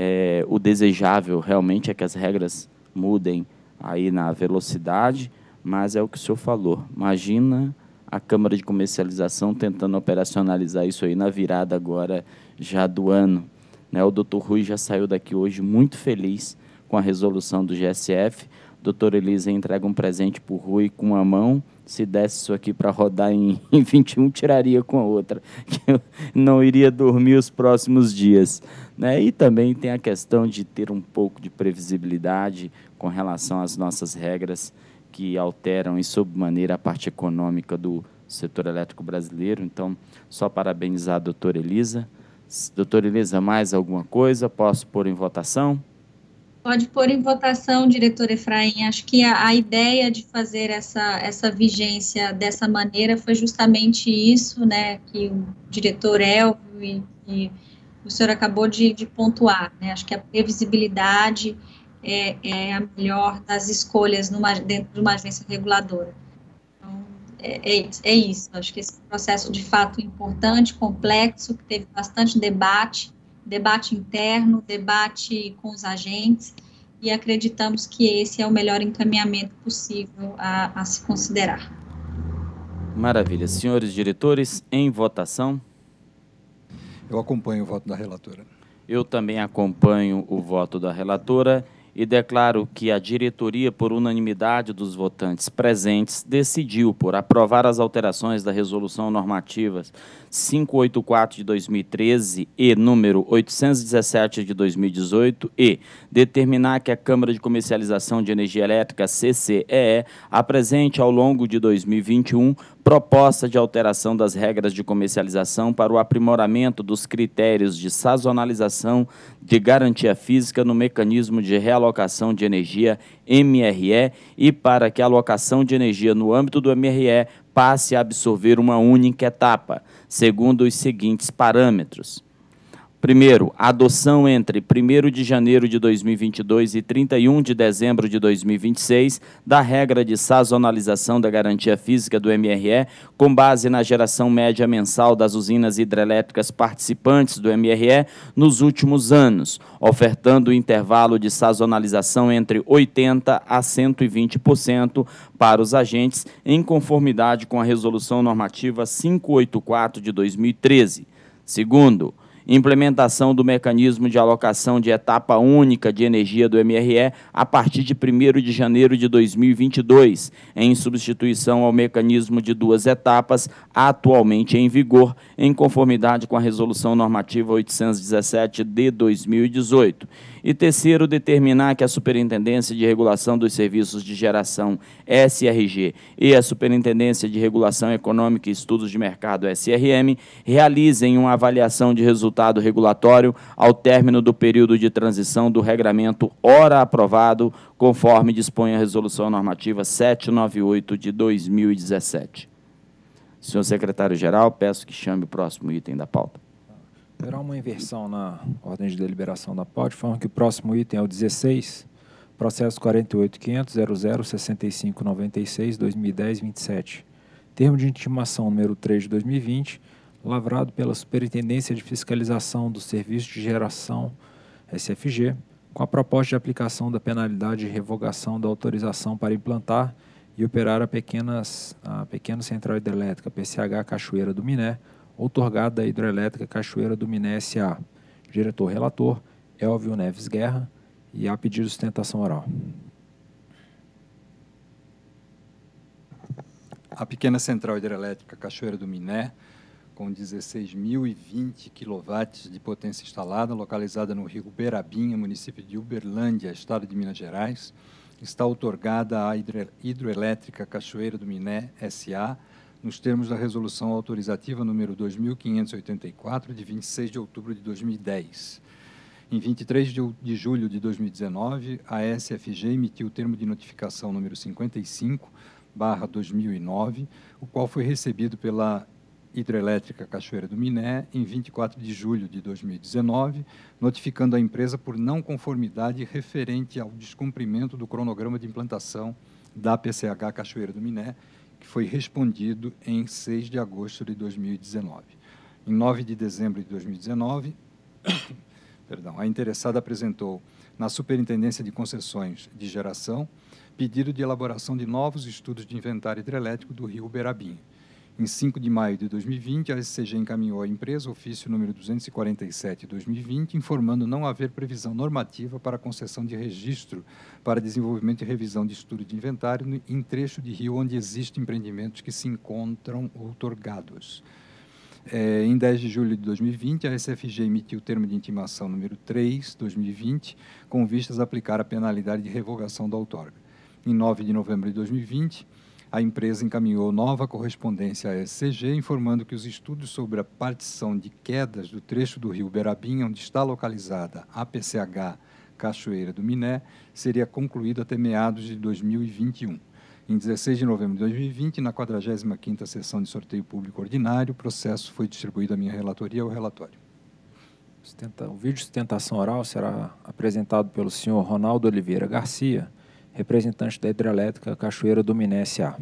o desejável realmente é que as regras mudem aí na velocidade, mas é o que o senhor falou. Imagina a Câmara de Comercialização tentando operacionalizar isso aí na virada agora já do ano. Né? O doutor Rui já saiu daqui hoje muito feliz com a resolução do GSF. Doutora Elisa entrega um presente para o Rui com uma mão. Se desse isso aqui para rodar em 21, tiraria com a outra. Que eu não iria dormir os próximos dias. Né? E também tem a questão de ter um pouco de previsibilidade com relação às nossas regras, que alteram em sobremaneira a parte econômica do setor elétrico brasileiro. Então, só parabenizar a doutora Elisa. Doutora Elisa, mais alguma coisa? Posso pôr em votação? Pode pôr em votação, diretor Efraim. Acho que a ideia de fazer essa vigência dessa maneira foi justamente isso, né, que o diretor Elvio e o senhor acabou de pontuar, né? Acho que a previsibilidade é a melhor das escolhas dentro de uma agência reguladora. Então, é isso. Acho que esse processo, de fato, importante, complexo, que teve bastante debate interno, debate com os agentes, e acreditamos que esse é o melhor encaminhamento possível a se considerar. Maravilha. Senhores diretores, em votação. Eu acompanho o voto da relatora. Eu também acompanho o voto da relatora. e declaro que a diretoria, por unanimidade dos votantes presentes, decidiu por aprovar as alterações da Resolução Normativa 584 de 2013 e número 817 de 2018 e determinar que a Câmara de Comercialização de Energia Elétrica, CCEE, apresente ao longo de 2021 proposta de alteração das regras de comercialização para o aprimoramento dos critérios de sazonalização de garantia física no mecanismo de realocação de energia MRE e para que a alocação de energia no âmbito do MRE passe a absorver uma única etapa, segundo os seguintes parâmetros. Primeiro, a adoção entre 1º de janeiro de 2022 e 31 de dezembro de 2026 da regra de sazonalização da garantia física do MRE com base na geração média mensal das usinas hidrelétricas participantes do MRE nos últimos anos, ofertando um intervalo de sazonalização entre 80% a 120% para os agentes, em conformidade com a Resolução Normativa 584 de 2013. Segundo, implementação do mecanismo de alocação de etapa única de energia do MRE a partir de 1º de janeiro de 2022, em substituição ao mecanismo de 2 etapas atualmente em vigor, em conformidade com a Resolução Normativa 817 de 2018. E terceiro, determinar que a Superintendência de Regulação dos Serviços de Geração, SRG, e a Superintendência de Regulação Econômica e Estudos de Mercado, SRM, realizem uma avaliação de resultado regulatório ao término do período de transição do regramento ora aprovado, conforme dispõe a Resolução Normativa 798 de 2017. Senhor secretário-geral, peço que chame o próximo item da pauta. Haverá uma inversão na ordem de deliberação da pauta, de forma que o próximo item é o 16, processo 48.500.006596-2010-27. Termo de intimação número 3 de 2020, lavrado pela Superintendência de Fiscalização do Serviço de Geração, SFG, com a proposta de aplicação da penalidade de revogação da autorização para implantar e operar a pequena central hidrelétrica PCH Cachoeira do Miné, outorgada da Hidrelétrica Cachoeira do Miné S.A. Diretor-relator, Elvio Neves Guerra, e há pedido de sustentação oral. A pequena central hidrelétrica Cachoeira do Miné, com 16.020 kW de potência instalada, localizada no rio Uberabinha, município de Uberlândia, estado de Minas Gerais, está outorgada à Hidrelétrica Cachoeira do Miné S.A., nos termos da Resolução Autorizativa número 2584, de 26 de outubro de 2010. Em 23 de julho de 2019, a SFG emitiu o termo de notificação número 55/2009, o qual foi recebido pela Hidrelétrica Cachoeira do Miné em 24 de julho de 2019, notificando a empresa por não conformidade referente ao descumprimento do cronograma de implantação da PCH Cachoeira do Miné, que foi respondido em 6 de agosto de 2019. Em 9 de dezembro de 2019, a interessada apresentou na Superintendência de Concessões de Geração pedido de elaboração de novos estudos de inventário hidrelétrico do rio Uberabinha. Em 5 de maio de 2020, a SCG encaminhou à empresa ofício número 247 de 2020, informando não haver previsão normativa para a concessão de registro para desenvolvimento e revisão de estudo de inventário em trecho de rio onde existem empreendimentos que se encontram outorgados. Em 10 de julho de 2020, a SFG emitiu o termo de intimação número 3, 2020, com vistas a aplicar a penalidade de revogação da outorga. Em 9 de novembro de 2020, a empresa encaminhou nova correspondência à SCG, informando que os estudos sobre a partição de quedas do trecho do rio Uberabinha, onde está localizada a PCH Cachoeira do Miné, seria concluído até meados de 2021. Em 16 de novembro de 2020, na 45ª sessão de sorteio público ordinário, o processo foi distribuído à minha relatoria ao relatório. O vídeo de sustentação oral será apresentado pelo senhor Ronaldo Oliveira Garcia, representante da Hidrelétrica Cachoeira do Miné S.A.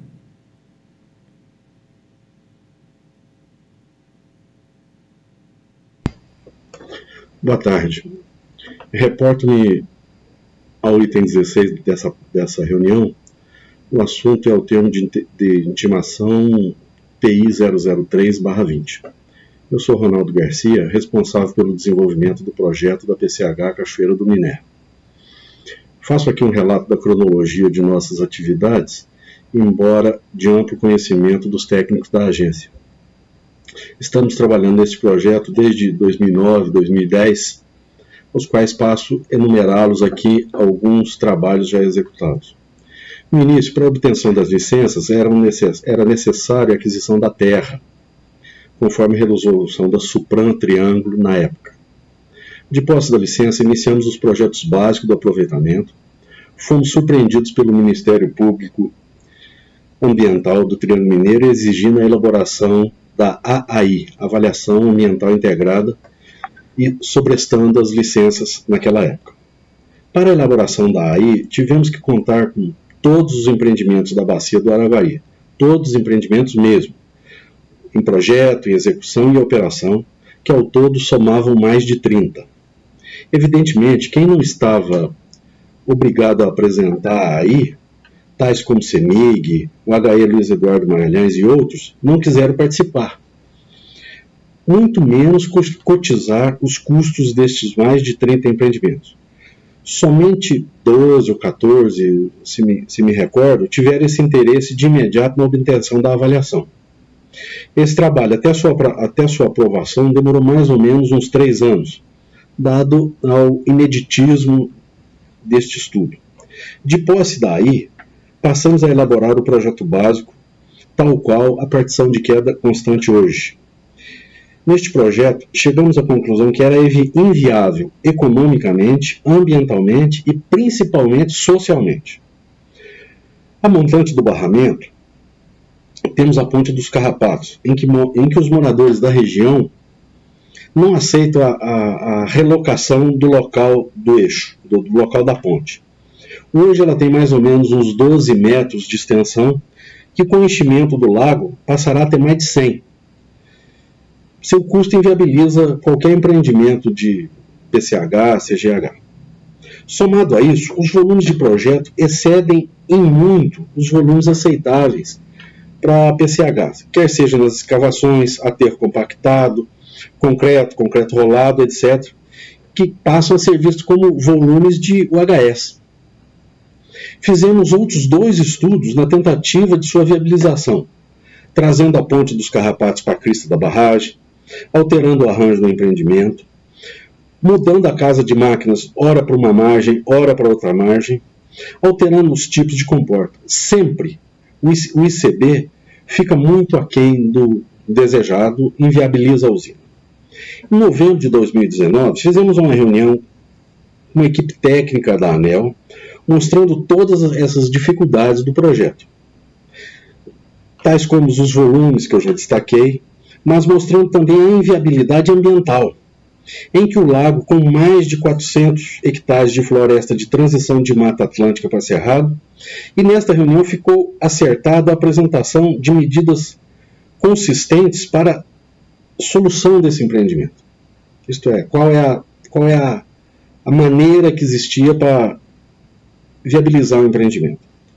Boa tarde. Reporto-me ao item 16 dessa reunião. O assunto é o termo de intimação PI 003/20. Eu sou Ronaldo Garcia, responsável pelo desenvolvimento do projeto da PCH Cachoeira do Miné. Faço aqui um relato da cronologia de nossas atividades, embora de amplo conhecimento dos técnicos da agência. Estamos trabalhando neste projeto desde 2009, 2010, os quais passo a enumerá-los aqui alguns trabalhos já executados. No início, para a obtenção das licenças, era necessária a aquisição da terra, conforme a resolução da Supran Triângulo na época. De posse da licença, iniciamos os projetos básicos do aproveitamento. Fomos surpreendidos pelo Ministério Público Ambiental do Triângulo Mineiro, exigindo a elaboração da AAI, Avaliação Ambiental Integrada, e sobrestando as licenças naquela época. Para a elaboração da AAI, tivemos que contar com todos os empreendimentos da Bacia do Araguaí, todos os empreendimentos mesmo, em projeto, em execução e operação, que ao todo somavam mais de 30. Evidentemente, quem não estava obrigado a apresentar aí, tais como CEMIG, o HE Luiz Eduardo Magalhães e outros, não quiseram participar. Muito menos cotizar os custos destes mais de 30 empreendimentos. Somente 12 ou 14, se me recordo, tiveram esse interesse de imediato na obtenção da avaliação. Esse trabalho, até sua aprovação, demorou mais ou menos uns 3 anos, dado ao ineditismo deste estudo. De posse daí, passamos a elaborar o projeto básico, tal qual a partição de queda constante hoje. Neste projeto, chegamos à conclusão que era inviável economicamente, ambientalmente e principalmente socialmente. A montante do barramento, temos a Ponte dos Carrapatos, em que os moradores da região não aceitam a relocação do local do eixo, do local da ponte. Hoje ela tem mais ou menos uns 12 metros de extensão, que com o enchimento do lago passará a ter mais de 100. Seu custo inviabiliza qualquer empreendimento de PCH, CGH. Somado a isso, os volumes de projeto excedem em muito os volumes aceitáveis para PCH, quer seja nas escavações, aterro compactado, concreto rolado, etc., que passam a ser vistos como volumes de UHS. Fizemos outros 2 estudos na tentativa de sua viabilização, trazendo a Ponte dos Carrapatos para a crista da barragem, alterando o arranjo do empreendimento, mudando a casa de máquinas, ora para uma margem, ora para outra margem, alterando os tipos de comporta. Sempre o ICB fica muito aquém do desejado, inviabiliza a usina. Em novembro de 2019, fizemos uma reunião com uma equipe técnica da ANEEL, mostrando todas essas dificuldades do projeto, tais como os volumes que eu já destaquei, mas mostrando também a inviabilidade ambiental, em que o lago, com mais de 400 hectares de floresta de transição de Mata Atlântica para Cerrado, e nesta reunião ficou acertada a apresentação de medidas consistentes para a solução desse empreendimento. Isto é, qual é a maneira que existia para viabilizar o empreendimento.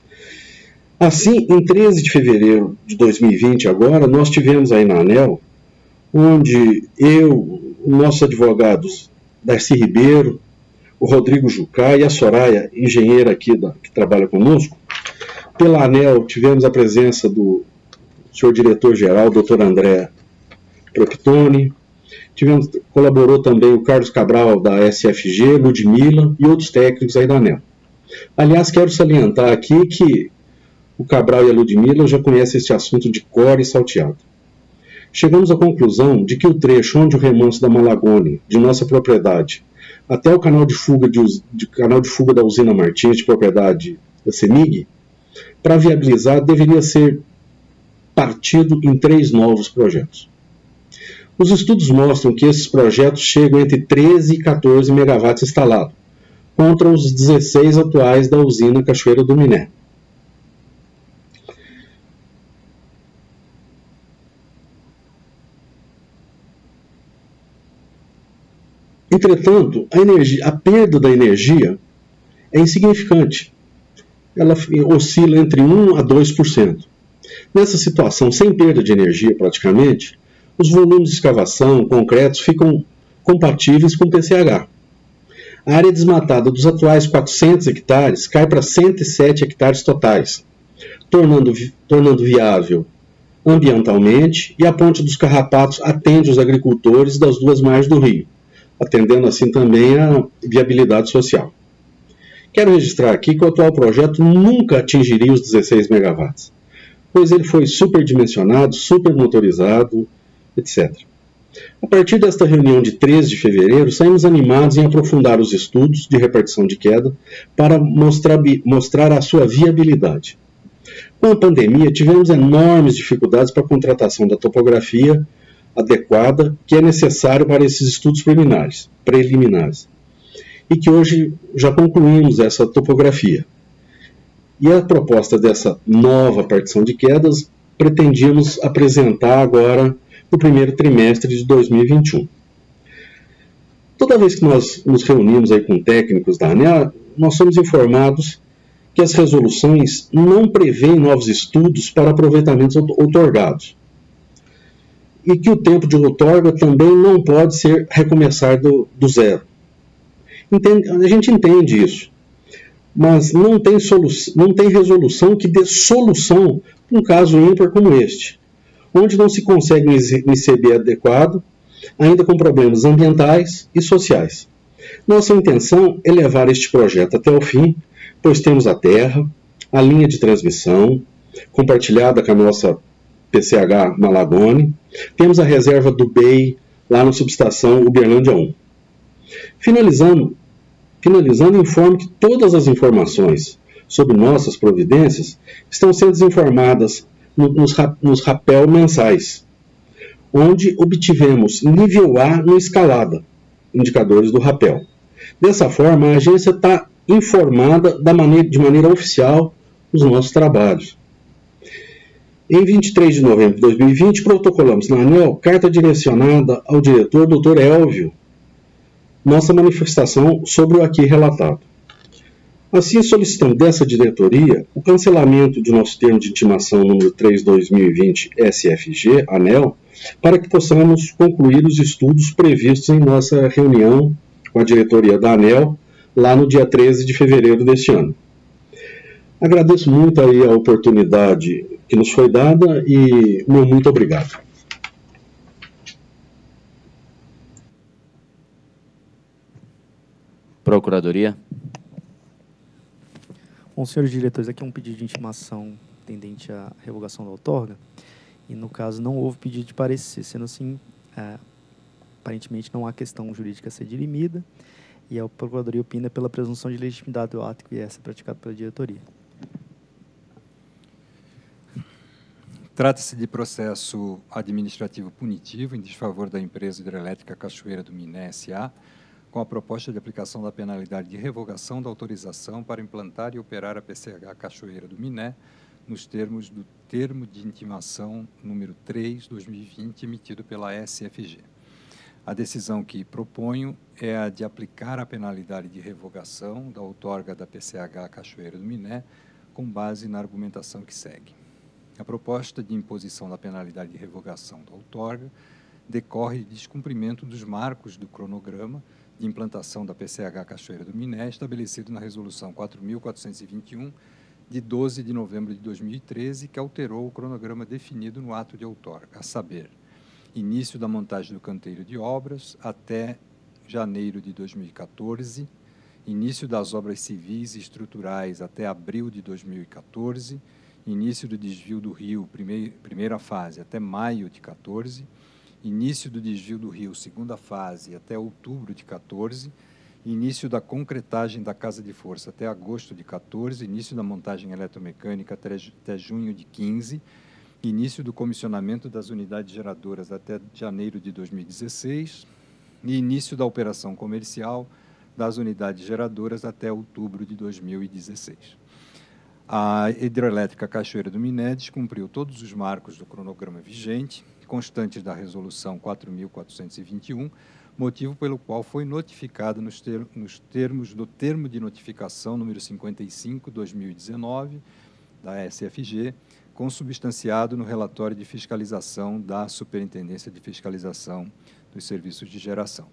Assim, em 13 de fevereiro de 2020, agora, nós tivemos aí na ANEEL, onde eu, os nossos advogados, Darcy Ribeiro, o Rodrigo Jucá e a Soraya, engenheira aqui que trabalha conosco, pela ANEEL tivemos a presença do senhor diretor-geral, Dr. André Proctoni, colaborou também o Carlos Cabral da SFG, Ludmila e outros técnicos aí da ANEEL. Aliás, quero salientar aqui que o Cabral e a Ludmila já conhecem este assunto de cor e salteado. Chegamos à conclusão de que o trecho onde o remanso da Malagone, de nossa propriedade, até o canal de fuga da usina Martins, de propriedade da CEMIG, para viabilizar, deveria ser partido em 3 novos projetos. Os estudos mostram que esses projetos chegam entre 13 e 14 megawatts instalados, contra os 16 atuais da usina Cachoeira do Miné. Entretanto, a perda da energia é insignificante. Ela oscila entre 1% a 2%. Nessa situação, sem perda de energia praticamente, os volumes de escavação concretos ficam compatíveis com o PCH. A área desmatada dos atuais 400 hectares cai para 107 hectares totais, tornando viável ambientalmente, e a Ponte dos Carrapatos atende os agricultores das duas margens do rio, atendendo assim também a viabilidade social. Quero registrar aqui que o atual projeto nunca atingiria os 16 megawatts, pois ele foi superdimensionado, supermotorizado, etc. A partir desta reunião de 13 de fevereiro, saímos animados em aprofundar os estudos de repartição de queda para mostrar a sua viabilidade. Com a pandemia, tivemos enormes dificuldades para a contratação da topografia adequada que é necessário para esses estudos preliminares. E que hoje já concluímos essa topografia. E a proposta dessa nova partição de quedas pretendíamos apresentar agora no primeiro trimestre de 2021. Toda vez que nós nos reunimos aí com técnicos da ANEEL, nós somos informados que as resoluções não prevêem novos estudos para aproveitamentos outorgados. E que o tempo de outorga também não pode ser recomeçar do zero. A gente entende isso, mas não tem resolução que dê solução para um caso ímpar como este, onde não se consegue um ICB adequado, ainda com problemas ambientais e sociais. Nossa intenção é levar este projeto até o fim, pois temos a terra, a linha de transmissão, compartilhada com a nossa PCH Malagone, temos a reserva do BEI, lá na subestação Uberlândia 1. Finalizando, informo que todas as informações sobre nossas providências estão sendo informadas nos rapel mensais, onde obtivemos nível A no escalada, indicadores do rapel. Dessa forma, a agência está informada de maneira oficial dos nossos trabalhos. Em 23 de novembro de 2020, protocolamos na ANEEL carta direcionada ao diretor Dr. Elvio, nossa manifestação sobre o aqui relatado. Assim, solicitamos dessa diretoria o cancelamento de nosso termo de intimação número 3/2020 SFG, ANEEL, para que possamos concluir os estudos previstos em nossa reunião com a diretoria da ANEEL, lá no dia 13 de fevereiro deste ano. Agradeço muito aí a oportunidade que nos foi dada e meu muito obrigado. Procuradoria. Bom, senhores diretores, aqui é um pedido de intimação tendente à revogação da outorga, e no caso não houve pedido de parecer, sendo assim, aparentemente não há questão jurídica a ser dirimida, e a Procuradoria opina pela presunção de legitimidade do ato que é praticado pela diretoria. Trata-se de processo administrativo punitivo em desfavor da empresa hidrelétrica Cachoeira do Miné S.A., com a proposta de aplicação da penalidade de revogação da autorização para implantar e operar a PCH Cachoeira do Miné, nos termos do termo de intimação número 3/2020, emitido pela SFG. A decisão que proponho é a de aplicar a penalidade de revogação da outorga da PCH Cachoeira do Miné, com base na argumentação que segue. A proposta de imposição da penalidade de revogação da outorga decorre de descumprimento dos marcos do cronograma de implantação da PCH Cachoeira do Miné, estabelecido na Resolução 4.421, de 12 de novembro de 2013, que alterou o cronograma definido no ato de outorga, a saber, início da montagem do canteiro de obras até janeiro de 2014, início das obras civis e estruturais até abril de 2014, início do desvio do rio, primeira fase, até maio de 14, início do desvio do rio, segunda fase, até outubro de 14, início da concretagem da casa de força até agosto de 14, início da montagem eletromecânica até junho de 15, início do comissionamento das unidades geradoras até janeiro de 2016 e início da operação comercial das unidades geradoras até outubro de 2016. A hidrelétrica Cachoeira do Miné descumpriu todos os marcos do cronograma vigente, constantes da Resolução 4.421, motivo pelo qual foi notificado nos termos do termo de notificação número 55/2019 da SFG, consubstanciado no relatório de fiscalização da Superintendência de Fiscalização dos Serviços de Geração.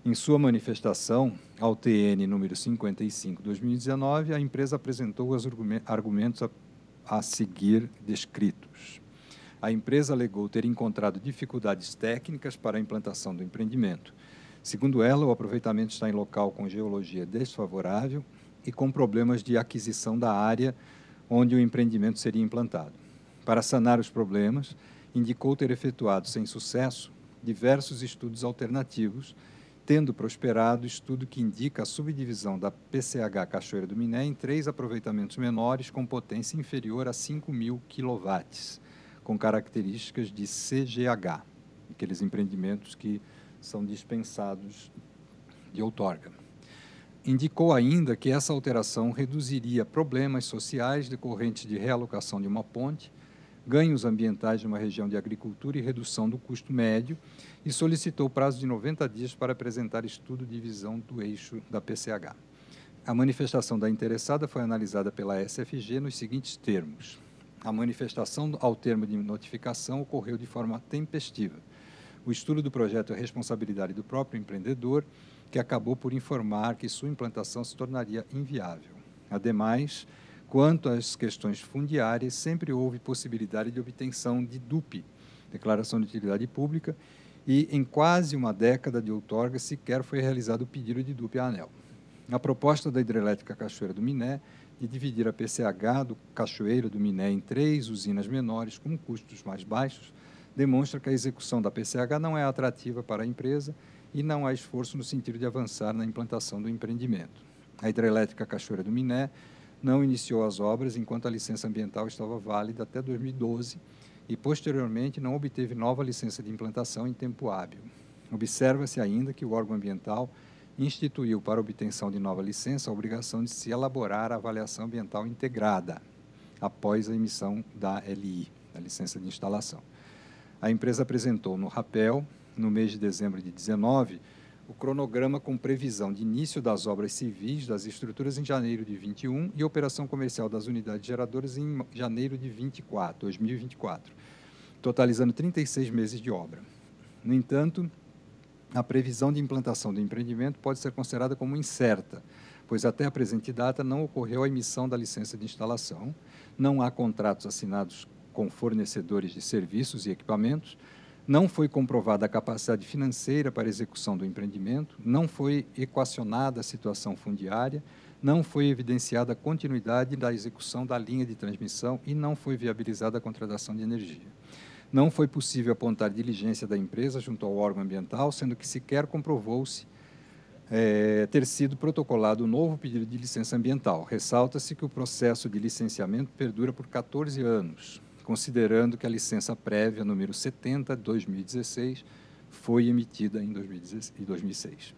Em sua manifestação ao TN número 55/2019, a empresa apresentou os argumentos a seguir descritos. A empresa alegou ter encontrado dificuldades técnicas para a implantação do empreendimento. Segundo ela, o aproveitamento está em local com geologia desfavorável e com problemas de aquisição da área onde o empreendimento seria implantado. Para sanar os problemas, indicou ter efetuado sem sucesso diversos estudos alternativos, tendo prosperado estudo que indica a subdivisão da PCH Cachoeira do Miné em 3 aproveitamentos menores com potência inferior a 5.000 kW, com características de CGH, aqueles empreendimentos que são dispensados de outorga. Indicou ainda que essa alteração reduziria problemas sociais decorrentes de realocação de uma ponte, ganhos ambientais de uma região de agricultura e redução do custo médio, e solicitou prazo de 90 dias para apresentar estudo de visão do eixo da PCH. A manifestação da interessada foi analisada pela SFG nos seguintes termos. A manifestação ao termo de notificação ocorreu de forma tempestiva. O estudo do projeto é responsabilidade do próprio empreendedor, que acabou por informar que sua implantação se tornaria inviável. Ademais, quanto às questões fundiárias, sempre houve possibilidade de obtenção de DUP, Declaração de Utilidade Pública, e em quase uma década de outorga sequer foi realizado o pedido de DUP à ANEEL. A proposta da Hidrelétrica Cachoeira do Miné de dividir a PCH do Cachoeira do Miné em 3 usinas menores com custos mais baixos demonstra que a execução da PCH não é atrativa para a empresa e não há esforço no sentido de avançar na implantação do empreendimento. A Hidrelétrica Cachoeira do Miné não iniciou as obras enquanto a licença ambiental estava válida até 2012 e, posteriormente, não obteve nova licença de implantação em tempo hábil. Observa-se ainda que o órgão ambiental instituiu para obtenção de nova licença a obrigação de se elaborar a avaliação ambiental integrada após a emissão da LI, a licença de instalação. A empresa apresentou no RAPEL, no mês de dezembro de 2019, o cronograma com previsão de início das obras civis das estruturas em janeiro de 2021 e operação comercial das unidades geradoras em janeiro de 2024, totalizando 36 meses de obra. No entanto, a previsão de implantação do empreendimento pode ser considerada como incerta, pois até a presente data não ocorreu a emissão da licença de instalação, não há contratos assinados com fornecedores de serviços e equipamentos, não foi comprovada a capacidade financeira para a execução do empreendimento, não foi equacionada a situação fundiária, não foi evidenciada a continuidade da execução da linha de transmissão e não foi viabilizada a contratação de energia. Não foi possível apontar diligência da empresa junto ao órgão ambiental, sendo que sequer comprovou-se ter sido protocolado um novo pedido de licença ambiental. Ressalta-se que o processo de licenciamento perdura por 14 anos, considerando que a licença prévia número 70 de 2016 foi emitida em 2006.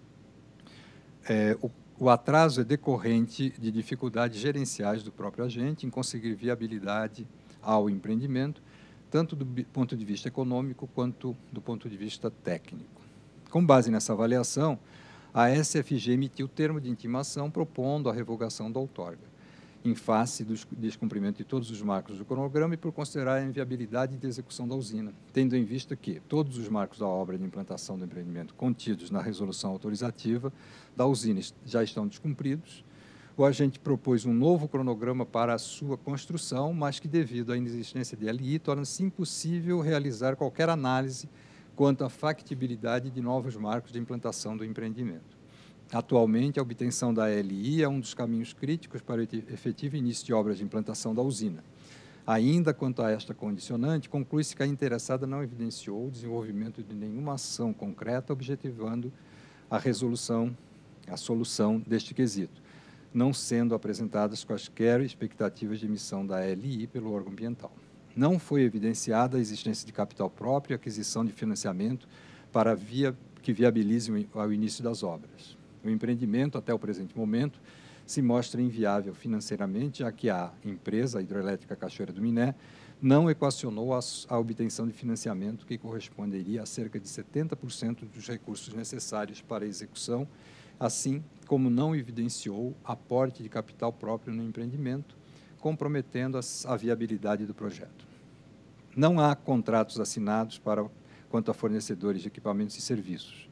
O atraso é decorrente de dificuldades gerenciais do próprio agente em conseguir viabilidade ao empreendimento, tanto do ponto de vista econômico quanto do ponto de vista técnico. Com base nessa avaliação, a SFG emitiu termo de intimação propondo a revogação da outorga, em face do descumprimento de todos os marcos do cronograma e por considerar a inviabilidade de execução da usina, tendo em vista que todos os marcos da obra de implantação do empreendimento contidos na resolução autorizativa da usina já estão descumpridos. O agente propôs um novo cronograma para a sua construção, mas que, devido à inexistência de LI, torna-se impossível realizar qualquer análise quanto à factibilidade de novos marcos de implantação do empreendimento. Atualmente, a obtenção da LI é um dos caminhos críticos para o efetivo início de obras de implantação da usina. Ainda quanto a esta condicionante, conclui-se que a interessada não evidenciou o desenvolvimento de nenhuma ação concreta objetivando a solução deste quesito, não sendo apresentadas quaisquer expectativas de emissão da LI pelo órgão ambiental. Não foi evidenciada a existência de capital próprio e aquisição de financiamento para que viabilize o início das obras. O empreendimento, até o presente momento, se mostra inviável financeiramente, já que a empresa, a Hidrelétrica Cachoeira do Miné, não equacionou a obtenção de financiamento que corresponderia a cerca de 70% dos recursos necessários para a execução, assim como não evidenciou aporte de capital próprio no empreendimento, comprometendo a viabilidade do projeto. Não há contratos assinados quanto a fornecedores de equipamentos e serviços.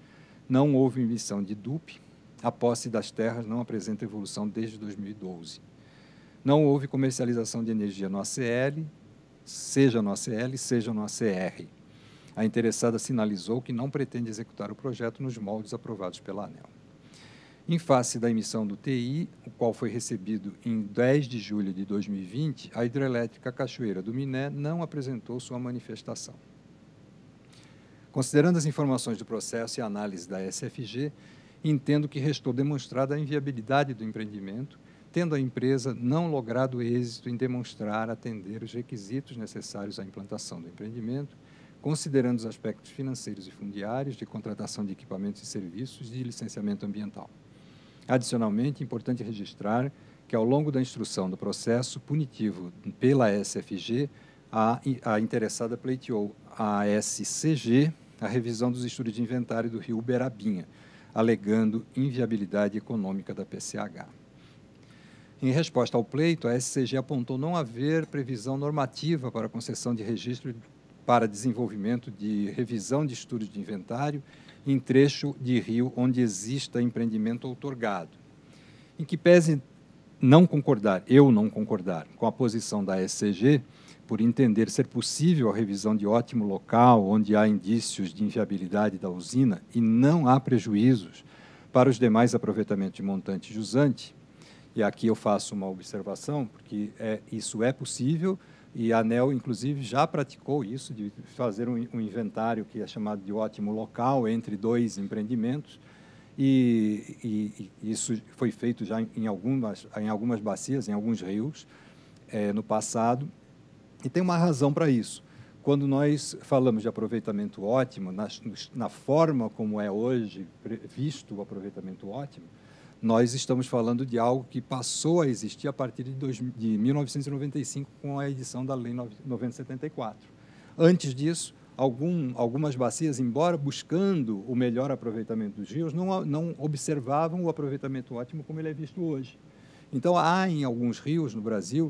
Não houve emissão de DUP. A posse das terras não apresenta evolução desde 2012. Não houve comercialização de energia no ACL, seja no ACL, seja no ACR. A interessada sinalizou que não pretende executar o projeto nos moldes aprovados pela ANEEL. Em face da emissão do TI, o qual foi recebido em 10 de julho de 2020, a hidrelétrica Cachoeira do Miné não apresentou sua manifestação. Considerando as informações do processo e a análise da SFG, entendo que restou demonstrada a inviabilidade do empreendimento, tendo a empresa não logrado êxito em demonstrar atender os requisitos necessários à implantação do empreendimento, considerando os aspectos financeiros e fundiários, de contratação de equipamentos e serviços e de licenciamento ambiental. Adicionalmente, é importante registrar que, ao longo da instrução do processo punitivo pela SFG, a interessada pleiteou à SCG a revisão dos estudos de inventário do rio Uberabinha, alegando inviabilidade econômica da PCH. Em resposta ao pleito, a SCG apontou não haver previsão normativa para a concessão de registro para desenvolvimento de revisão de estudos de inventário em trecho de rio onde exista empreendimento outorgado. Em que pese não concordar com a posição da SCG, por entender ser possível a revisão de ótimo local onde há indícios de inviabilidade da usina e não há prejuízos para os demais aproveitamentos de montante jusante, e aqui eu faço uma observação, porque isso é possível, e a ANEEL, inclusive, já praticou isso, de fazer um inventário que é chamado de ótimo local entre dois empreendimentos, e isso foi feito já em algumas bacias, em alguns rios, no passado, e tem uma razão para isso. Quando nós falamos de aproveitamento ótimo, na forma como é hoje visto o aproveitamento ótimo, nós estamos falando de algo que passou a existir a partir de 1995, com a edição da Lei 9074. Antes disso, algumas bacias, embora buscando o melhor aproveitamento dos rios, não observavam o aproveitamento ótimo como ele é visto hoje. Então, há em alguns rios no Brasil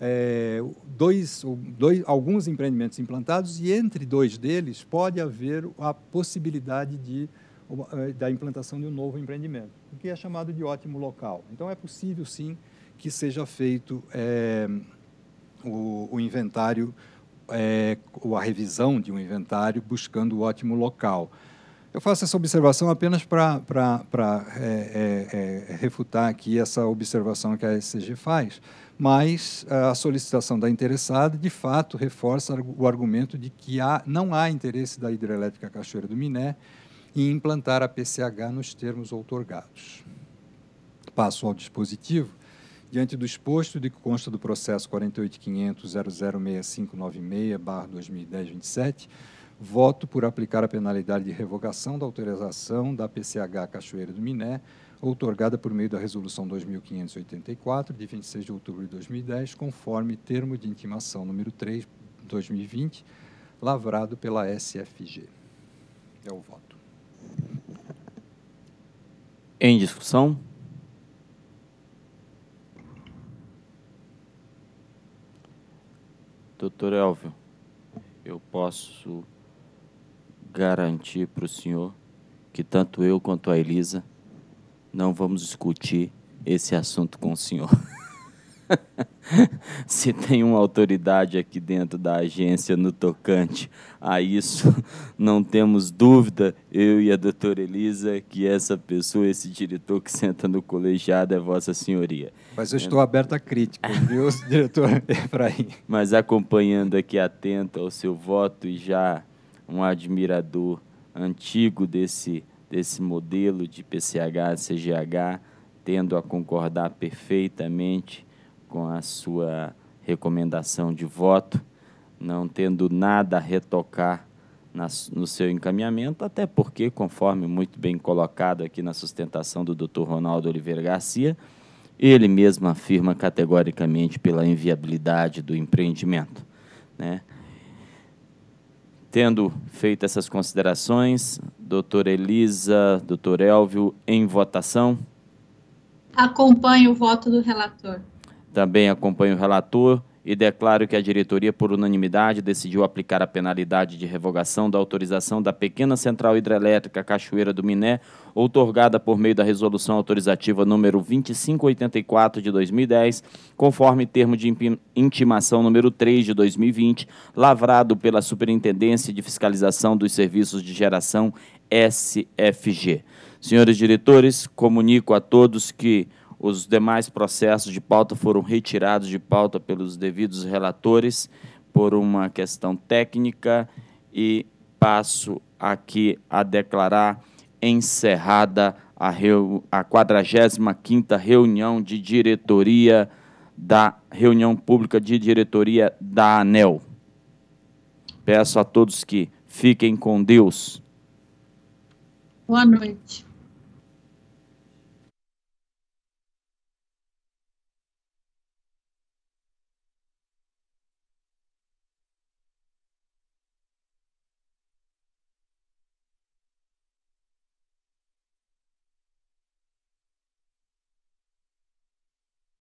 alguns empreendimentos implantados, e entre dois deles pode haver a possibilidade da implantação de um novo empreendimento, o que é chamado de ótimo local. Então, é possível, sim, que seja feito o inventário, ou a revisão de um inventário, buscando o ótimo local. Eu faço essa observação apenas para refutar aqui essa observação que a SCG faz, mas a solicitação da interessada, de fato, reforça o argumento de que não há interesse da hidrelétrica Cachoeira do Miné em implantar a PCH nos termos outorgados. Passo ao dispositivo. Diante do exposto de que consta do processo 48.500.006596/2010-27, voto por aplicar a penalidade de revogação da autorização da PCH Cachoeira do Miné, outorgada por meio da Resolução 2584, de 26 de outubro de 2010, conforme termo de intimação número 3, 2020, lavrado pela SFG. É o voto. Em discussão? Doutor Elvio, eu posso garantir para o senhor que tanto eu quanto a Elisa não vamos discutir esse assunto com o senhor. Se tem uma autoridade aqui dentro da agência no tocante a isso, não temos dúvida, eu e a doutora Elisa, que essa pessoa, esse diretor que senta no colegiado é Vossa Senhoria. Mas eu estou aberto a críticas, viu, diretor Efraim? Mas acompanhando aqui atento ao seu voto e já um admirador antigo desse modelo de PCH, CGH, tendo a concordar perfeitamente com a sua recomendação de voto, não tendo nada a retocar no seu encaminhamento, até porque, conforme muito bem colocado aqui na sustentação do Dr. Ronaldo Oliveira Garcia, ele mesmo afirma categoricamente pela inviabilidade do empreendimento, né? Tendo feito essas considerações, doutora Elisa, doutor Elvio, em votação. Acompanho o voto do relator. Também acompanho o relator e declaro que a diretoria, por unanimidade, decidiu aplicar a penalidade de revogação da autorização da pequena central hidrelétrica Cachoeira do Miné, outorgada por meio da resolução autorizativa número 2584 de 2010, conforme termo de intimação número 3 de 2020, lavrado pela Superintendência de Fiscalização dos Serviços de Geração, SFG. Senhores diretores, comunico a todos que os demais processos de pauta foram retirados de pauta pelos devidos relatores por uma questão técnica e passo aqui a declarar encerrada a 45ª reunião de diretoria da reunião pública de diretoria da ANEEL. Peço a todos que fiquem com Deus. Boa noite.